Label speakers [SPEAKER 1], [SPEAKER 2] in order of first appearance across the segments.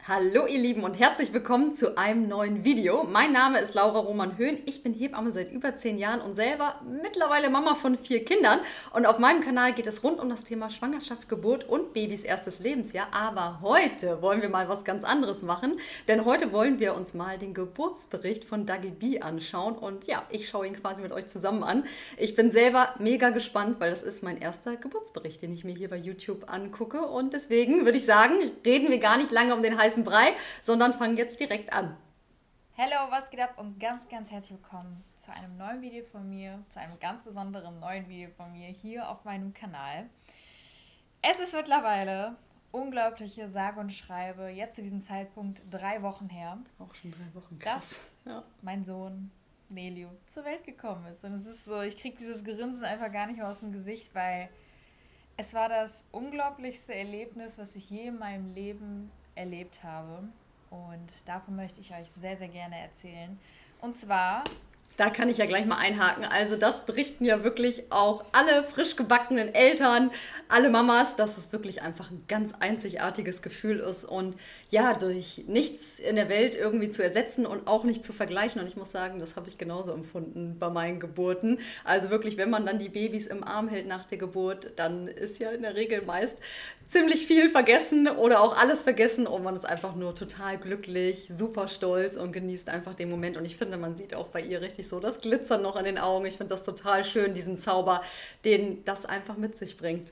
[SPEAKER 1] Hallo ihr Lieben und herzlich willkommen zu einem neuen Video. Mein Name ist Laura Roman-Höhn, ich bin Hebamme seit über 10 Jahren und selber mittlerweile Mama von 4 Kindern. Und auf meinem Kanal geht es rund um das Thema Schwangerschaft, Geburt und Babys erstes Lebensjahr. Aber heute wollen wir mal was ganz anderes machen, denn heute wollen wir uns mal den Geburtsbericht von Dagi B anschauen. Und ja, ich schaue ihn quasi mit euch zusammen an. Ich bin selber mega gespannt, weil das ist mein erster Geburtsbericht, den ich mir hier bei YouTube angucke. Und deswegen würde ich sagen, reden wir gar nicht lange um den heißen Brei, sondern fangen jetzt direkt an.
[SPEAKER 2] Hallo, was geht ab und ganz herzlich willkommen zu einem neuen Video von mir, zu einem ganz besonderen neuen Video von mir hier auf meinem Kanal. Es ist mittlerweile unglaubliche sage und schreibe, jetzt zu diesem Zeitpunkt 3 Wochen her,
[SPEAKER 1] Auch schon 3 Wochen, krass.
[SPEAKER 2] dass mein Sohn Nelio zur Welt gekommen ist. Und es ist so, ich kriege dieses Grinsen einfach gar nicht mehr aus dem Gesicht, weil es war das unglaublichste Erlebnis, was ich je in meinem Leben erlebt habe. Und davon möchte ich euch sehr gerne erzählen. Und zwar,
[SPEAKER 1] Da kann ich ja gleich mal einhaken. Also das berichten ja wirklich auch alle frisch gebackenen Eltern, alle Mamas, dass es wirklich einfach ein ganz einzigartiges Gefühl ist und ja, durch nichts in der Welt irgendwie zu ersetzen und auch nicht zu vergleichen. Und ich muss sagen, das habe ich genauso empfunden bei meinen Geburten. Also wirklich, wenn man dann die Babys im Arm hält nach der Geburt, dann ist ja in der Regel meist ziemlich viel vergessen oder auch alles vergessen und man ist einfach nur total glücklich, super stolz und genießt einfach den Moment. Und ich finde, man sieht auch bei ihr richtig so das Glitzern noch in den Augen. Ich finde das total schön, diesen Zauber, den das einfach mit sich bringt.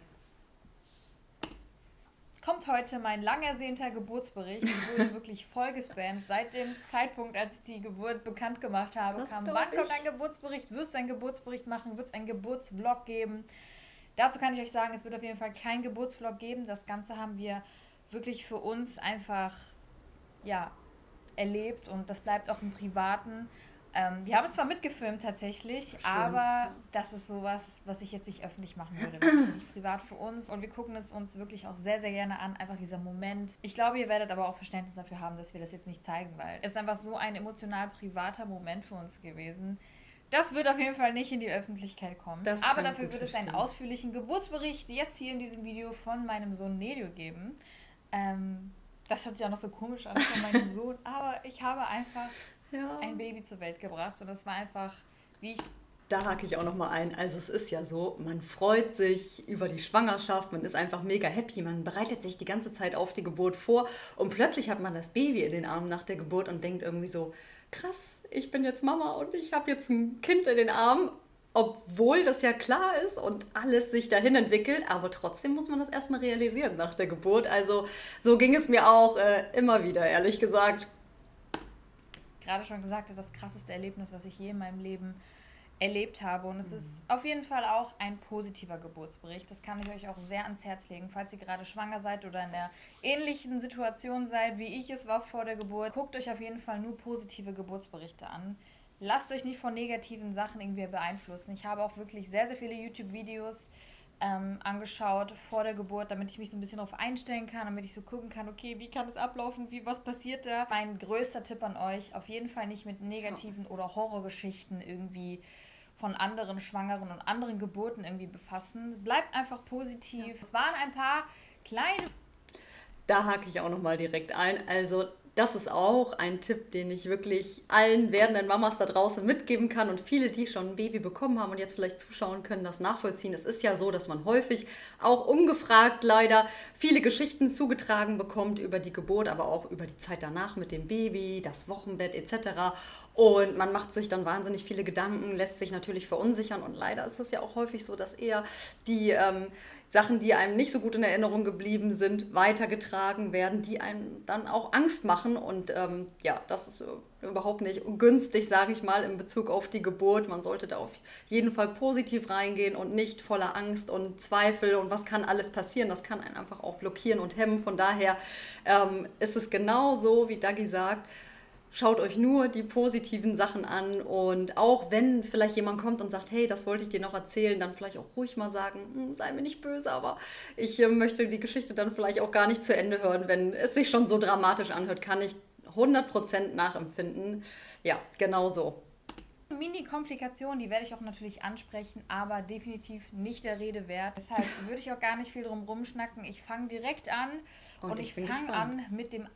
[SPEAKER 2] kommt heute mein lang ersehnter Geburtsbericht. Ich wurde wirklich voll gespammt. Seit dem Zeitpunkt, als ich die Geburt bekannt gemacht habe,
[SPEAKER 1] Das
[SPEAKER 2] kam,
[SPEAKER 1] glaube
[SPEAKER 2] wann kommt ein
[SPEAKER 1] ich.
[SPEAKER 2] Geburtsbericht? Wirst du einen Geburtsbericht machen? Wird es einen Geburtsvlog geben? Dazu kann ich euch sagen, es wird auf jeden Fall keinen Geburtsvlog geben. Das Ganze haben wir wirklich für uns einfach, ja, erlebt und das bleibt auch im Privaten. Wir haben es zwar mitgefilmt tatsächlich,
[SPEAKER 1] Schön.
[SPEAKER 2] aber das ist sowas, was ich jetzt nicht öffentlich machen würde. Das ist wirklich privat für uns und wir gucken es uns wirklich auch sehr gerne an. Einfach dieser Moment. Ich glaube, ihr werdet aber auch Verständnis dafür haben, dass wir das jetzt nicht zeigen, weil es ist einfach so ein emotional privater Moment für uns gewesen. Das wird auf jeden Fall nicht in die Öffentlichkeit kommen.
[SPEAKER 1] Das
[SPEAKER 2] Aber
[SPEAKER 1] kann ich
[SPEAKER 2] dafür
[SPEAKER 1] gut
[SPEAKER 2] wird es einen
[SPEAKER 1] verstehen.
[SPEAKER 2] ausführlichen Geburtsbericht jetzt hier in diesem Video von meinem Sohn Nelio geben. Das hört sich auch noch so komisch an von meinem Sohn, aber ich habe einfach
[SPEAKER 1] Ja.
[SPEAKER 2] ein Baby zur Welt gebracht und das war einfach, wie ich.
[SPEAKER 1] Da hake ich auch noch mal ein. Also es ist ja so, man freut sich über die Schwangerschaft, man ist einfach mega happy, man bereitet sich die ganze Zeit auf die Geburt vor und plötzlich hat man das Baby in den Armen nach der Geburt und denkt irgendwie so, krass, ich bin jetzt Mama und ich habe jetzt ein Kind in den Armen, obwohl das ja klar ist und alles sich dahin entwickelt, aber trotzdem muss man das erstmal realisieren nach der Geburt. Also so ging es mir auch immer wieder, ehrlich gesagt.
[SPEAKER 2] Gerade schon gesagt habe, das krasseste Erlebnis, was ich je in meinem Leben erlebt habe. Und es ist auf jeden Fall auch ein positiver Geburtsbericht. Das kann ich euch auch sehr ans Herz legen, falls ihr gerade schwanger seid oder in der ähnlichen Situation seid, wie ich es war vor der Geburt. Guckt euch auf jeden Fall nur positive Geburtsberichte an. Lasst euch nicht von negativen Sachen irgendwie beeinflussen. Ich habe auch wirklich sehr viele YouTube-Videos angeschaut vor der Geburt, damit ich mich so ein bisschen darauf einstellen kann, damit ich so gucken kann, okay, wie kann es ablaufen, was passiert da? Mein größter Tipp an euch, auf jeden Fall nicht mit negativen oder Horrorgeschichten irgendwie von anderen Schwangeren und anderen Geburten irgendwie befassen. Bleibt einfach positiv. Ja. Es waren ein paar kleine.
[SPEAKER 1] Da hake ich auch noch mal direkt ein. Also das ist auch ein Tipp, den ich wirklich allen werdenden Mamas da draußen mitgeben kann und viele, die schon ein Baby bekommen haben und jetzt vielleicht zuschauen, können das nachvollziehen. Es ist ja so, dass man häufig auch ungefragt leider viele Geschichten zugetragen bekommt über die Geburt, aber auch über die Zeit danach mit dem Baby, das Wochenbett etc. Und man macht sich dann wahnsinnig viele Gedanken, lässt sich natürlich verunsichern und leider ist es ja auch häufig so, dass eher die Sachen, die einem nicht so gut in Erinnerung geblieben sind, weitergetragen werden, die einem dann auch Angst machen. Und ja, das ist überhaupt nicht günstig, sage ich mal, in Bezug auf die Geburt. Man sollte da auf jeden Fall positiv reingehen und nicht voller Angst und Zweifel und was kann alles passieren. Das kann einen einfach auch blockieren und hemmen. Von daher ist es genau so, wie Dagi sagt. Schaut euch nur die positiven Sachen an und auch wenn vielleicht jemand kommt und sagt, hey, das wollte ich dir noch erzählen, dann vielleicht auch ruhig mal sagen, sei mir nicht böse, aber ich möchte die Geschichte dann vielleicht auch gar nicht zu Ende hören. Wenn es sich schon so dramatisch anhört, kann ich 100% nachempfinden. Ja, genau so.
[SPEAKER 2] Mini-Komplikationen, die werde ich auch natürlich ansprechen, aber definitiv nicht der Rede wert. Deshalb würde ich auch gar nicht viel drum rumschnacken. Ich fange direkt an und ich fange an mit dem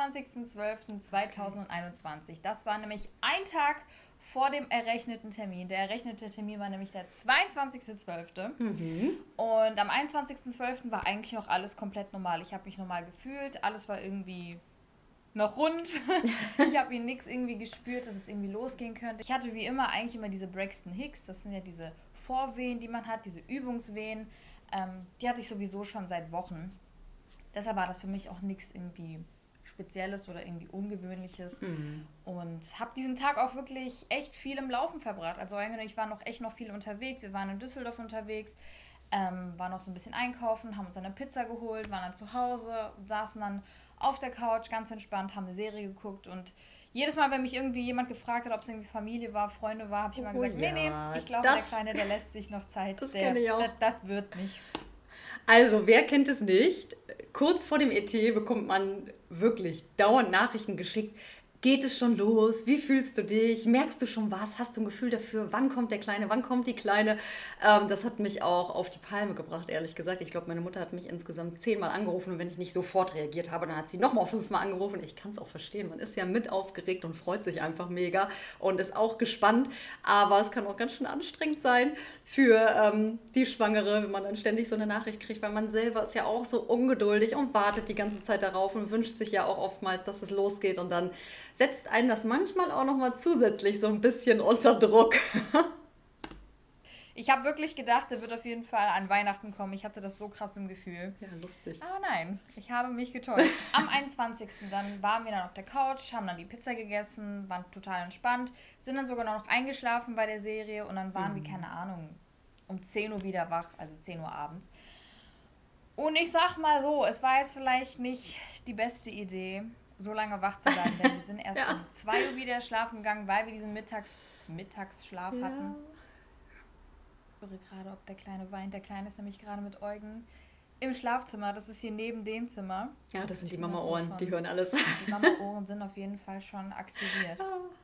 [SPEAKER 2] 21.12.2021. Das war nämlich ein Tag vor dem errechneten Termin. Der errechnete Termin war nämlich der 22.12. Und am 21.12. war eigentlich noch alles komplett normal. Ich habe mich normal gefühlt, alles war irgendwie noch rund. Ich habe nichts irgendwie gespürt, dass es irgendwie losgehen könnte. Ich hatte wie immer eigentlich immer diese Braxton Hicks, das sind ja diese Vorwehen, die man hat, diese Übungswehen. Die hatte ich sowieso schon seit Wochen. Deshalb war das für mich auch nichts irgendwie Spezielles oder irgendwie Ungewöhnliches. Und habe diesen Tag auch wirklich echt viel im Laufen verbracht. Also ich war echt noch viel unterwegs. Wir waren in Düsseldorf unterwegs, waren noch so ein bisschen einkaufen, haben uns eine Pizza geholt, waren dann zu Hause, saßen dann auf der Couch, ganz entspannt, haben eine Serie geguckt und jedes Mal, wenn mich irgendwie jemand gefragt hat, ob es irgendwie Familie war, Freunde war, habe ich immer gesagt, nee, ich glaube, der Kleine, der lässt sich noch Zeit. Das wird nichts.
[SPEAKER 1] Also, wer kennt es nicht? Kurz vor dem ET bekommt man wirklich dauernd Nachrichten geschickt. Geht es schon los? Wie fühlst du dich? Merkst du schon was? Hast du ein Gefühl dafür? Wann kommt der Kleine? Wann kommt die Kleine? Das hat mich auch auf die Palme gebracht, ehrlich gesagt. Ich glaube, meine Mutter hat mich insgesamt 10-mal angerufen und wenn ich nicht sofort reagiert habe, dann hat sie nochmal 5-mal angerufen. Ich kann es auch verstehen. Man ist ja mit aufgeregt und freut sich einfach mega und ist auch gespannt. Aber es kann auch ganz schön anstrengend sein für die Schwangere, wenn man dann ständig so eine Nachricht kriegt, weil man selber ist ja auch so ungeduldig und wartet die ganze Zeit darauf und wünscht sich ja auch oftmals, dass es losgeht und dann setzt einen das manchmal auch nochmal zusätzlich so ein bisschen unter Druck.
[SPEAKER 2] Ich habe wirklich gedacht, der wird auf jeden Fall an Weihnachten kommen. Ich hatte das so krass im Gefühl.
[SPEAKER 1] Ja, lustig.
[SPEAKER 2] Aber nein, ich habe mich getäuscht. Am 21. dann waren wir dann auf der Couch, haben dann die Pizza gegessen, waren total entspannt, sind dann sogar noch eingeschlafen bei der Serie und dann waren wir, keine Ahnung, um 10 Uhr wieder wach, also 10 Uhr abends. Und ich sag mal so, es war jetzt vielleicht nicht die beste Idee, so lange wach zu bleiben, denn wir sind erst um 2 Uhr wieder schlafen gegangen, weil wir diesen Mittagsschlaf hatten. Ich höre gerade, ob der Kleine weint. Der Kleine ist nämlich gerade mit Eugen im Schlafzimmer. Das ist hier neben dem Zimmer.
[SPEAKER 1] Ja, das sind die Mama-Ohren, die hören alles.
[SPEAKER 2] Die Mama-Ohren sind auf jeden Fall schon aktiviert.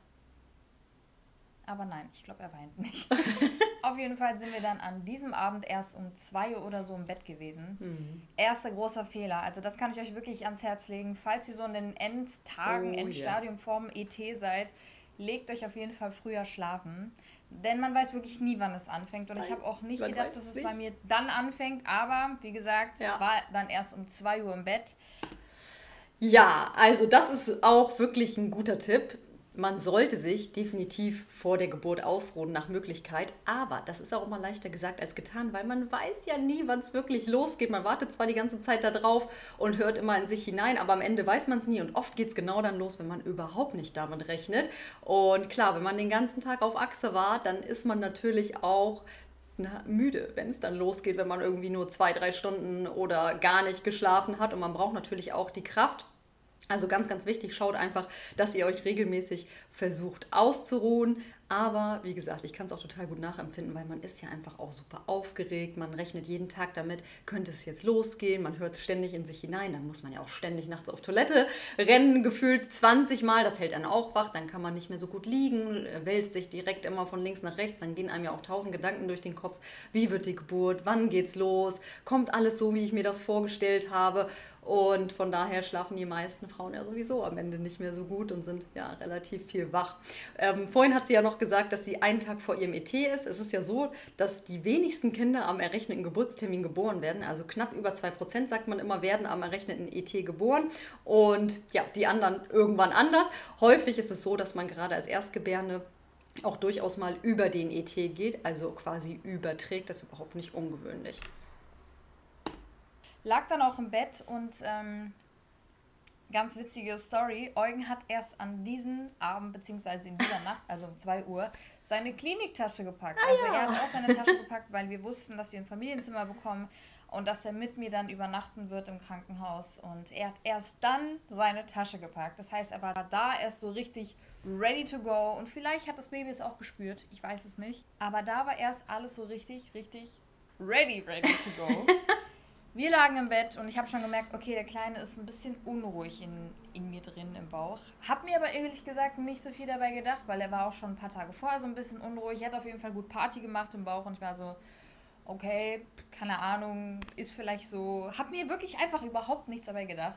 [SPEAKER 2] Aber nein, ich glaube, er weint nicht. Auf jeden Fall sind wir dann an diesem Abend erst um 2 Uhr oder so im Bett gewesen. Erster großer Fehler. Also das kann ich euch wirklich ans Herz legen. Falls ihr so in den Endstadium vorm ET seid, legt euch auf jeden Fall früher schlafen. Denn man weiß wirklich nie, wann es anfängt. Und ich habe auch nicht gedacht, dass es bei mir dann anfängt. Aber, wie gesagt, war dann erst um 2 Uhr im Bett.
[SPEAKER 1] Ja, also das ist auch wirklich ein guter Tipp. Man sollte sich definitiv vor der Geburt ausruhen nach Möglichkeit, aber das ist auch immer leichter gesagt als getan, weil man weiß ja nie, wann es wirklich losgeht. Man wartet zwar die ganze Zeit da drauf und hört immer in sich hinein, aber am Ende weiß man es nie und oft geht es genau dann los, wenn man überhaupt nicht damit rechnet. Und klar, wenn man den ganzen Tag auf Achse war, dann ist man natürlich auch müde, wenn es dann losgeht, wenn man irgendwie nur 2-3 Stunden oder gar nicht geschlafen hat und man braucht natürlich auch die Kraft. Also ganz, ganz wichtig, schaut einfach, dass ihr euch regelmäßig versucht auszuruhen. Aber wie gesagt, ich kann es auch total gut nachempfinden, weil man ist ja einfach auch super aufgeregt. Man rechnet jeden Tag damit, könnte es jetzt losgehen. Man hört ständig in sich hinein. Dann muss man ja auch ständig nachts auf Toilette rennen, gefühlt 20 Mal. Das hält einen auch wach. Dann kann man nicht mehr so gut liegen, wälzt sich direkt immer von links nach rechts. Dann gehen einem ja auch 1000 Gedanken durch den Kopf. Wie wird die Geburt? Wann geht's los? Kommt alles so, wie ich mir das vorgestellt habe? Und von daher schlafen die meisten Frauen ja sowieso am Ende nicht mehr so gut und sind ja relativ viel wach. Vorhin hat sie ja noch gesagt, dass sie einen Tag vor ihrem ET ist. Es ist ja so, dass die wenigsten Kinder am errechneten Geburtstermin geboren werden. Also knapp über 2%, sagt man immer, werden am errechneten ET geboren. Und ja, die anderen irgendwann anders. Häufig ist es so, dass man gerade als Erstgebärende auch durchaus mal über den ET geht, also quasi überträgt. Das ist überhaupt nicht ungewöhnlich.
[SPEAKER 2] Lag dann auch im Bett und ganz witzige Story, Eugen hat erst an diesem Abend, beziehungsweise in dieser Nacht, also um 2 Uhr, seine Kliniktasche gepackt. Er hat auch seine Tasche gepackt, weil wir wussten, dass wir ein Familienzimmer bekommen und dass er mit mir dann übernachten wird im Krankenhaus. Und er hat erst dann seine Tasche gepackt. Das heißt, er war da erst so richtig ready to go. Und vielleicht hat das Baby es auch gespürt, ich weiß es nicht. Aber da war erst alles so richtig ready to go. Wir lagen im Bett und ich habe schon gemerkt, okay, der Kleine ist ein bisschen unruhig in mir drin im Bauch. Hab mir aber ehrlich gesagt nicht so viel dabei gedacht, weil er war auch schon ein paar Tage vorher so ein bisschen unruhig. Er hat auf jeden Fall gut Party gemacht im Bauch und ich war so, okay, keine Ahnung, ist vielleicht so. Hab mir wirklich einfach überhaupt nichts dabei gedacht.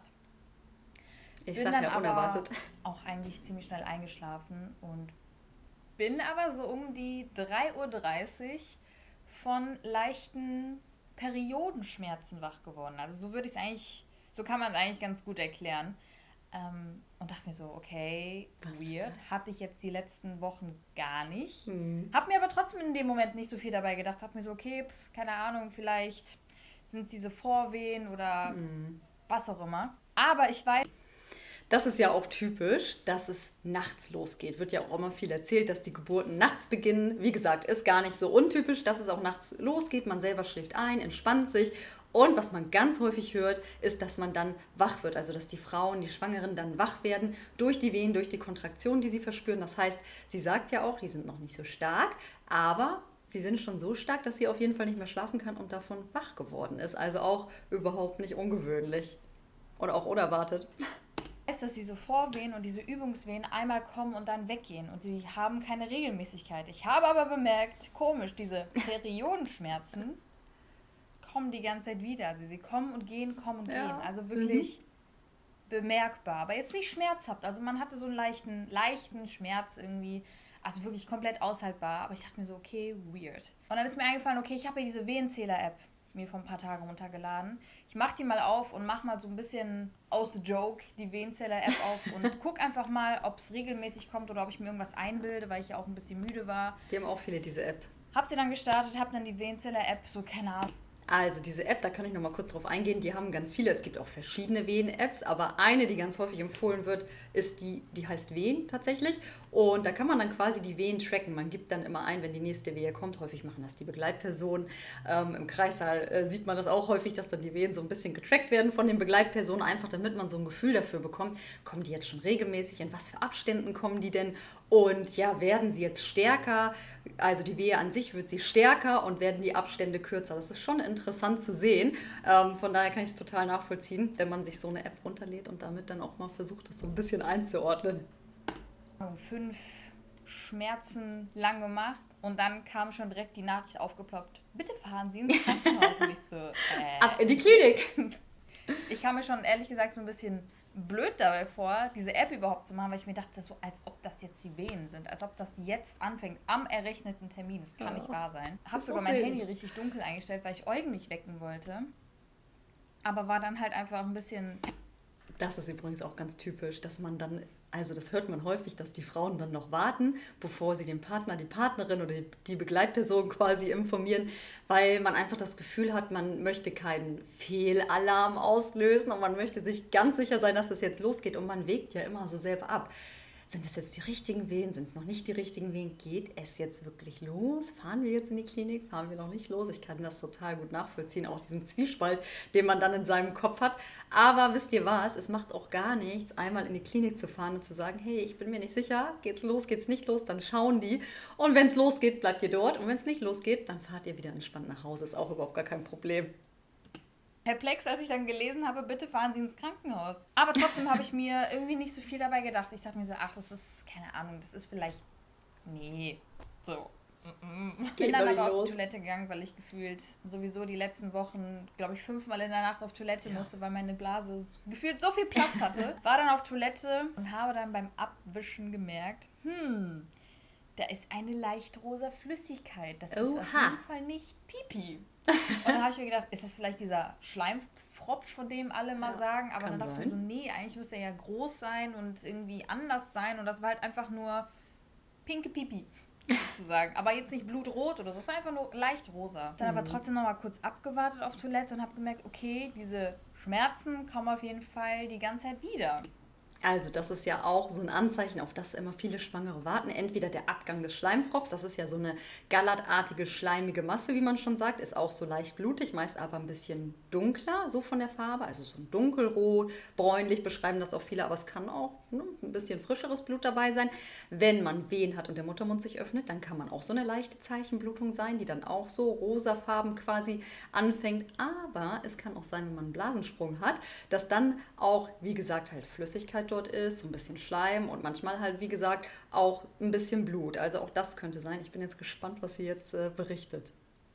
[SPEAKER 1] Ich sag ja unerwartet.
[SPEAKER 2] Auch eigentlich ziemlich schnell eingeschlafen und bin aber so um die 3:30 Uhr von leichten Periodenschmerzen wach geworden. Also so würde ich es eigentlich, so kann man es eigentlich ganz gut erklären. Und dachte mir so, okay, weird. Hatte ich jetzt die letzten Wochen gar nicht. Hab mir aber trotzdem in dem Moment nicht so viel dabei gedacht. Hab mir so, okay, keine Ahnung, vielleicht sind es diese Vorwehen oder was auch immer. Aber ich weiß...
[SPEAKER 1] Das ist ja auch typisch, dass es nachts losgeht. Wird ja auch immer viel erzählt, dass die Geburten nachts beginnen. Wie gesagt, ist gar nicht so untypisch, dass es auch nachts losgeht. Man selber schläft ein, entspannt sich. Und was man ganz häufig hört, ist, dass man dann wach wird. Also, dass die Frauen, die Schwangeren dann wach werden durch die Wehen, durch die Kontraktion, die sie verspüren. Das heißt, sie sagt ja auch, die sind noch nicht so stark, aber sie sind schon so stark, dass sie auf jeden Fall nicht mehr schlafen kann und davon wach geworden ist. Also auch überhaupt nicht ungewöhnlich. Oder auch unerwartet.
[SPEAKER 2] Dass diese Vorwehen und diese Übungswehen einmal kommen und dann weggehen und sie haben keine Regelmäßigkeit. Ich habe aber bemerkt, komisch, diese Periodenschmerzen kommen die ganze Zeit wieder. Also sie kommen und gehen. Also wirklich bemerkbar, aber jetzt nicht schmerzhaft. Also man hatte so einen leichten Schmerz irgendwie, also wirklich komplett aushaltbar. Aber ich dachte mir so, okay, weird. Und dann ist mir eingefallen, okay, ich habe ja diese Wehenzähler-App mir vor ein paar Tagen runtergeladen. Ich mache die mal auf und mache mal so ein bisschen aus Joke die Wehenzähler-App auf und guck einfach mal, ob es regelmäßig kommt oder ob ich mir irgendwas einbilde, weil ich ja auch ein bisschen müde war.
[SPEAKER 1] Die haben auch viele, diese App.
[SPEAKER 2] Hab sie dann gestartet, hab dann die Wehenzähler-App, so keine Ahnung.
[SPEAKER 1] Also diese App, da kann ich noch mal kurz drauf eingehen, die haben ganz viele, es gibt auch verschiedene Wehen-Apps, aber eine, die ganz häufig empfohlen wird, ist die heißt Wehen tatsächlich und da kann man dann quasi die Wehen tracken. Man gibt dann immer ein, wenn die nächste Wehe kommt, häufig machen das die Begleitpersonen. Im Kreissaal sieht man das auch häufig, dass dann die Wehen so ein bisschen getrackt werden von den Begleitpersonen, einfach damit man so ein Gefühl dafür bekommt, kommen die jetzt schon regelmäßig, in was für Abständen kommen die denn und ja, werden sie jetzt stärker, also die Wehe an sich wird sie stärker und werden die Abstände kürzer. Das ist schon interessant zu sehen. Von daher kann ich es total nachvollziehen, wenn man sich so eine App runterlädt und damit dann auch mal versucht, das so ein bisschen einzuordnen.
[SPEAKER 2] 5 Schmerzen lang gemacht und dann kam schon direkt die Nachricht aufgeploppt. Bitte fahren Sie ins Krankenhaus. Und ich so,
[SPEAKER 1] ab in die Klinik.
[SPEAKER 2] Ich kam mir schon ehrlich gesagt so ein bisschen blöd dabei vor, diese App überhaupt zu machen, weil ich mir dachte, so, als ob das jetzt die Wehen sind, als ob das jetzt anfängt, am errechneten Termin. Das kann nicht wahr sein. Hab sogar mein Handy richtig dunkel eingestellt, weil ich Eugen nicht wecken wollte. Aber war dann halt einfach ein bisschen...
[SPEAKER 1] Das ist übrigens auch ganz typisch, dass man dann, also das hört man häufig, dass die Frauen dann noch warten, bevor sie den Partner, die Partnerin oder die Begleitperson quasi informieren, weil man einfach das Gefühl hat, man möchte keinen Fehlalarm auslösen und man möchte sich ganz sicher sein, dass es jetzt losgeht und man wägt ja immer so selber ab. Sind das jetzt die richtigen Wehen? Sind es noch nicht die richtigen Wehen? Geht es jetzt wirklich los? Fahren wir jetzt in die Klinik? Fahren wir noch nicht los? Ich kann das total gut nachvollziehen, auch diesen Zwiespalt, den man dann in seinem Kopf hat. Aber wisst ihr was? Es macht auch gar nichts, einmal in die Klinik zu fahren und zu sagen, hey, ich bin mir nicht sicher, geht's los, geht's nicht los? Dann schauen die. Und wenn es losgeht, bleibt ihr dort. Und wenn es nicht losgeht, dann fahrt ihr wieder entspannt nach Hause. Ist auch überhaupt gar kein Problem.
[SPEAKER 2] Perplex, als ich dann gelesen habe, bitte fahren Sie ins Krankenhaus. Aber trotzdem habe ich mir irgendwie nicht so viel dabei gedacht. Ich dachte mir so, ach, das ist, keine Ahnung, das ist vielleicht, nee, so. Bin dann aber auf die Toilette gegangen, weil ich gefühlt sowieso die letzten Wochen, glaube ich, 5-mal in der Nacht auf Toilette musste, weil meine Blase gefühlt so viel Platz hatte. War dann auf Toilette und habe dann beim Abwischen gemerkt, da ist eine leicht rosa Flüssigkeit. Das ist auf jeden Fall nicht Pipi. Und dann habe ich mir gedacht, ist das vielleicht dieser Schleimfropf, von dem alle mal sagen? Aber dann dachte ich mir so, nee, eigentlich müsste er ja groß sein und irgendwie anders sein. Und das war halt einfach nur pinke Pipi, sozusagen. Aber jetzt nicht blutrot oder so, es war einfach nur leicht rosa. Dann aber trotzdem noch mal kurz abgewartet auf Toilette und habe gemerkt, okay, diese Schmerzen kommen auf jeden Fall die ganze Zeit wieder.
[SPEAKER 1] Also das ist ja auch so ein Anzeichen, auf das immer viele Schwangere warten. Entweder der Abgang des Schleimfropfs, das ist ja so eine gallertartige, schleimige Masse, wie man schon sagt, ist auch so leicht blutig, meist aber ein bisschen dunkler, so von der Farbe, also so ein dunkelrot, bräunlich beschreiben das auch viele, aber es kann auch ein bisschen frischeres Blut dabei sein. Wenn man Wehen hat und der Muttermund sich öffnet, dann kann man auch so eine leichte Zeichenblutung sein, die dann auch so rosafarben quasi anfängt. Aber es kann auch sein, wenn man einen Blasensprung hat, dass dann auch, wie gesagt, halt Flüssigkeit dort ist, so ein bisschen Schleim und manchmal halt, wie gesagt, auch ein bisschen Blut. Also auch das könnte sein. Ich bin jetzt gespannt, was sie jetzt berichtet.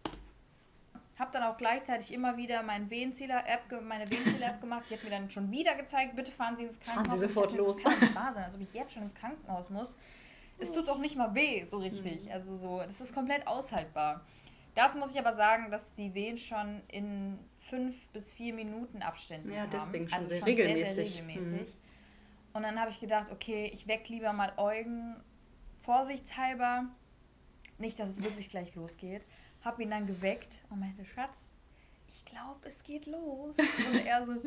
[SPEAKER 2] Habe dann auch gleichzeitig immer wieder meine Wehenzähler-App gemacht. Die hat mir dann schon wieder gezeigt, bitte fahren Sie ins Krankenhaus.
[SPEAKER 1] Fahren Sie sofort los.
[SPEAKER 2] Das kann nicht wahr sein, als ob ich jetzt schon ins Krankenhaus muss. Es tut doch nicht mal weh, so richtig. Also so, das ist komplett aushaltbar. Dazu muss ich aber sagen, dass die Wehen schon in 5 bis 4 Minuten Abständen
[SPEAKER 1] Ja, deswegen
[SPEAKER 2] haben.
[SPEAKER 1] schon sehr
[SPEAKER 2] schon
[SPEAKER 1] regelmäßig.
[SPEAKER 2] Sehr, sehr regelmäßig. Und dann habe ich gedacht, okay, ich weck lieber mal Eugen vorsichtshalber. Nicht, dass es wirklich gleich losgeht. Habe ihn dann geweckt und meinte, Schatz, ich glaube, es geht los. Und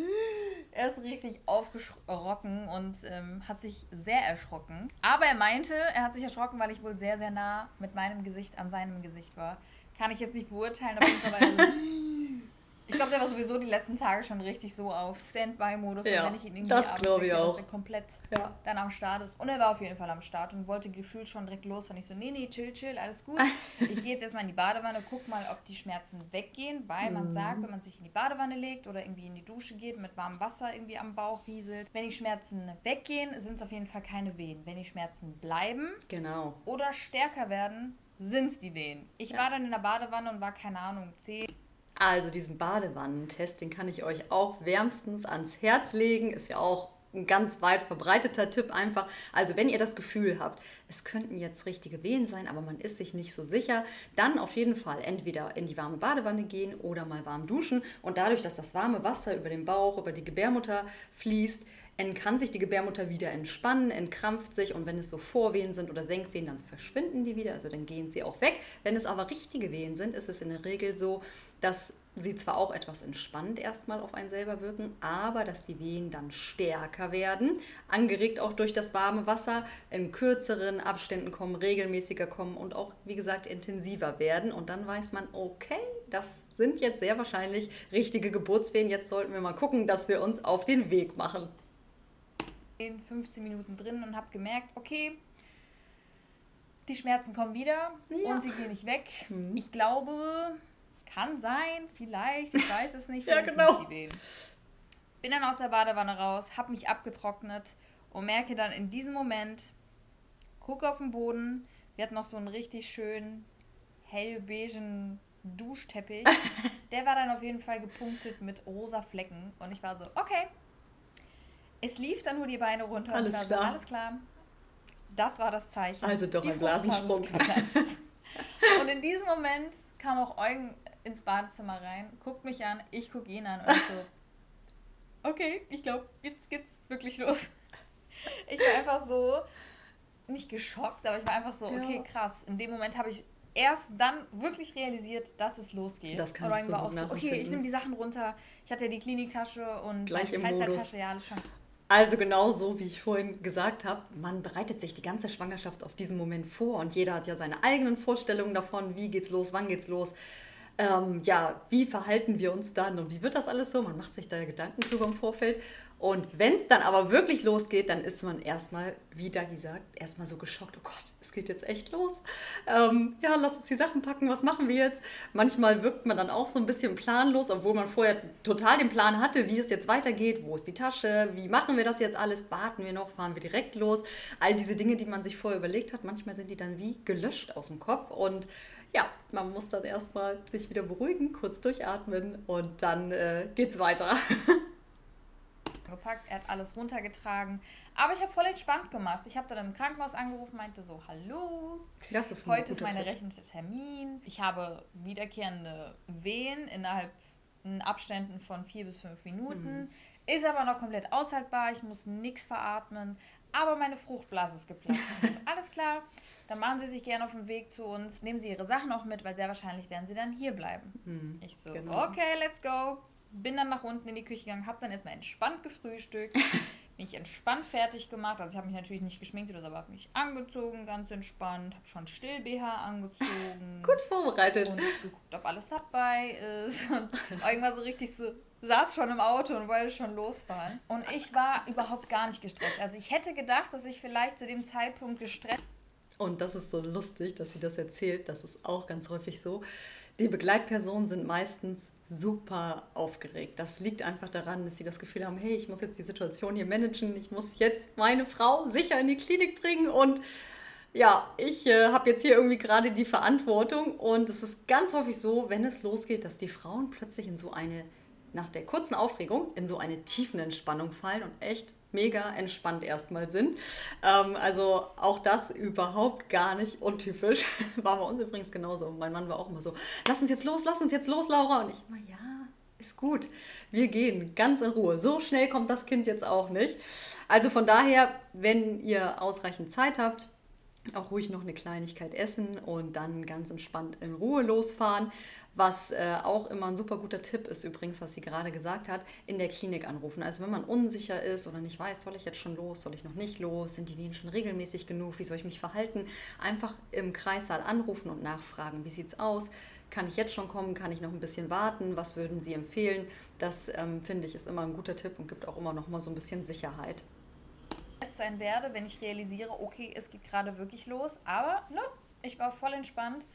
[SPEAKER 2] er ist richtig aufgeschrocken und hat sich sehr erschrocken. Aber er meinte, er hat sich erschrocken, weil ich wohl sehr, sehr nah mit meinem Gesicht an seinem Gesicht war. Kann ich jetzt nicht beurteilen, auf jeden Fall war ich glaube, der war sowieso die letzten Tage schon richtig so auf Standby-Modus.
[SPEAKER 1] Ja,
[SPEAKER 2] und wenn ich ihn irgendwie
[SPEAKER 1] das glaube ich auch.
[SPEAKER 2] dass er komplett dann am Start ist. Und er war auf jeden Fall am Start und wollte gefühlt schon direkt los. Und ich so, nee, chill, alles gut. Ich gehe jetzt erstmal in die Badewanne, guck mal, ob die Schmerzen weggehen. Weil man sagt, wenn man sich in die Badewanne legt oder irgendwie in die Dusche geht, mit warmem Wasser irgendwie am Bauch rieselt. Wenn die Schmerzen weggehen, sind es auf jeden Fall keine Wehen. Wenn die Schmerzen bleiben oder stärker werden, sind es die Wehen. Ich war dann in der Badewanne und war, keine Ahnung, 10.
[SPEAKER 1] Also diesen Badewannentest, den kann ich euch auch wärmstens ans Herz legen. Ist ja auch ein ganz weit verbreiteter Tipp einfach. Also wenn ihr das Gefühl habt, es könnten jetzt richtige Wehen sein, aber man ist sich nicht so sicher, dann auf jeden Fall entweder in die warme Badewanne gehen oder mal warm duschen. Und dadurch, dass das warme Wasser über den Bauch, über die Gebärmutter fließt, kann sich die Gebärmutter wieder entspannen, entkrampft sich und wenn es so Vorwehen sind oder Senkwehen, dann verschwinden die wieder, also dann gehen sie auch weg. Wenn es aber richtige Wehen sind, ist es in der Regel so, dass sie zwar auch etwas entspannt erstmal auf einen selber wirken, aber dass die Wehen dann stärker werden, angeregt auch durch das warme Wasser, in kürzeren Abständen kommen, regelmäßiger kommen und auch, wie gesagt, intensiver werden. Und dann weiß man, okay, das sind jetzt sehr wahrscheinlich richtige Geburtswehen. Jetzt sollten wir mal gucken, dass wir uns auf den Weg machen.
[SPEAKER 2] 15 Minuten drin und habe gemerkt, okay, die Schmerzen kommen wieder und sie gehen nicht weg. Ich glaube, kann sein, vielleicht, ich weiß es nicht, vielleicht sind die Wehen. Bin dann aus der Badewanne raus, habe mich abgetrocknet und merke dann in diesem Moment, gucke auf den Boden, wir hatten noch so einen richtig schönen hellbeigen Duschteppich. Der war dann auf jeden Fall gepunktet mit rosa Flecken und ich war so, okay. Es lief dann nur die Beine runter und ich war so, alles klar. Das war das Zeichen.
[SPEAKER 1] Also doch ein Blasensprung.
[SPEAKER 2] Und in diesem Moment kam auch Eugen ins Badezimmer rein, guckt mich an, ich gucke ihn an und ich so, okay, ich glaube, jetzt geht's wirklich los. Ich war einfach so, nicht geschockt, aber ich war einfach so, okay, krass. In dem Moment habe ich erst dann wirklich realisiert, dass es losgeht.
[SPEAKER 1] Das kann ich so
[SPEAKER 2] war auch so, okay, ich nehme die Sachen runter. Ich hatte ja die Kliniktasche und
[SPEAKER 1] gleich
[SPEAKER 2] die Kreislauftasche, ja, alles schon.
[SPEAKER 1] Also genau so, wie ich vorhin gesagt habe, man bereitet sich die ganze Schwangerschaft auf diesen Moment vor und jeder hat ja seine eigenen Vorstellungen davon, wie geht's los, wann geht's los. Wie verhalten wir uns dann und wie wird das alles so? Man macht sich da ja Gedanken drüber im Vorfeld. Und wenn es dann aber wirklich losgeht, dann ist man erstmal, wie Dagi sagt, erstmal so geschockt, oh Gott, es geht jetzt echt los. Lass uns die Sachen packen, was machen wir jetzt? Manchmal wirkt man dann auch so ein bisschen planlos, obwohl man vorher total den Plan hatte, wie es jetzt weitergeht, wo ist die Tasche, wie machen wir das jetzt alles, warten wir noch, fahren wir direkt los. All diese Dinge, die man sich vorher überlegt hat, manchmal sind die dann wie gelöscht aus dem Kopf und ja, man muss dann erstmal sich wieder beruhigen, kurz durchatmen und dann geht's weiter.
[SPEAKER 2] Gepackt, er hat alles runtergetragen. Aber ich habe voll entspannt gemacht. Ich habe dann im Krankenhaus angerufen, meinte so, hallo, heute ist mein errechnete Termin. Ich habe wiederkehrende Wehen innerhalb Abständen von 4 bis 5 Minuten. Ist aber noch komplett aushaltbar, ich muss nichts veratmen. Aber meine Fruchtblase ist geplatzt. Alles klar, dann machen Sie sich gerne auf den Weg zu uns. Nehmen Sie Ihre Sachen auch mit, weil sehr wahrscheinlich werden Sie dann hier bleiben. Ich so, okay, let's go. Bin dann nach unten in die Küche gegangen, habe dann erstmal entspannt gefrühstückt, mich entspannt fertig gemacht. Also ich habe mich natürlich nicht geschminkt oder so, aber habe mich angezogen, ganz entspannt. Habe schon Still-BH angezogen.
[SPEAKER 1] Gut vorbereitet.
[SPEAKER 2] Und geguckt, ob alles dabei ist. Und irgendwann so richtig so, saß schon im Auto und wollte schon losfahren. Und ich war überhaupt gar nicht gestresst. Also ich hätte gedacht, dass ich vielleicht zu dem Zeitpunkt gestresst.
[SPEAKER 1] Und das ist so lustig, dass sie das erzählt. Das ist auch ganz häufig so. Die Begleitpersonen sind meistens super aufgeregt. Das liegt einfach daran, dass sie das Gefühl haben, hey, ich muss jetzt die Situation hier managen. Ich muss jetzt meine Frau sicher in die Klinik bringen und ja, ich habe jetzt hier irgendwie gerade die Verantwortung. Und es ist ganz häufig so, wenn es losgeht, dass die Frauen plötzlich in so eine, nach der kurzen Aufregung, in so eine Tiefenentspannung fallen und echt mega entspannt erstmal sind. Also auch das überhaupt gar nicht untypisch. War bei uns übrigens genauso. Mein Mann war auch immer so, lass uns jetzt los, Laura. Und ich immer, ja, ist gut. Wir gehen ganz in Ruhe. So schnell kommt das Kind jetzt auch nicht. Also von daher, wenn ihr ausreichend Zeit habt, auch ruhig noch eine Kleinigkeit essen und dann ganz entspannt in Ruhe losfahren. Was auch immer ein super guter Tipp ist übrigens, was sie gerade gesagt hat, in der Klinik anrufen. Also wenn man unsicher ist oder nicht weiß, soll ich jetzt schon los, soll ich noch nicht los, sind die Wehen schon regelmäßig genug, wie soll ich mich verhalten, einfach im Kreissaal anrufen und nachfragen, wie sieht es aus, kann ich jetzt schon kommen, kann ich noch ein bisschen warten, was würden Sie empfehlen? Das finde ich ist immer ein guter Tipp und gibt auch immer noch mal so ein bisschen Sicherheit.
[SPEAKER 2] Sein werde, wenn ich realisiere, okay, es geht gerade wirklich los. Aber ne, ich war voll entspannt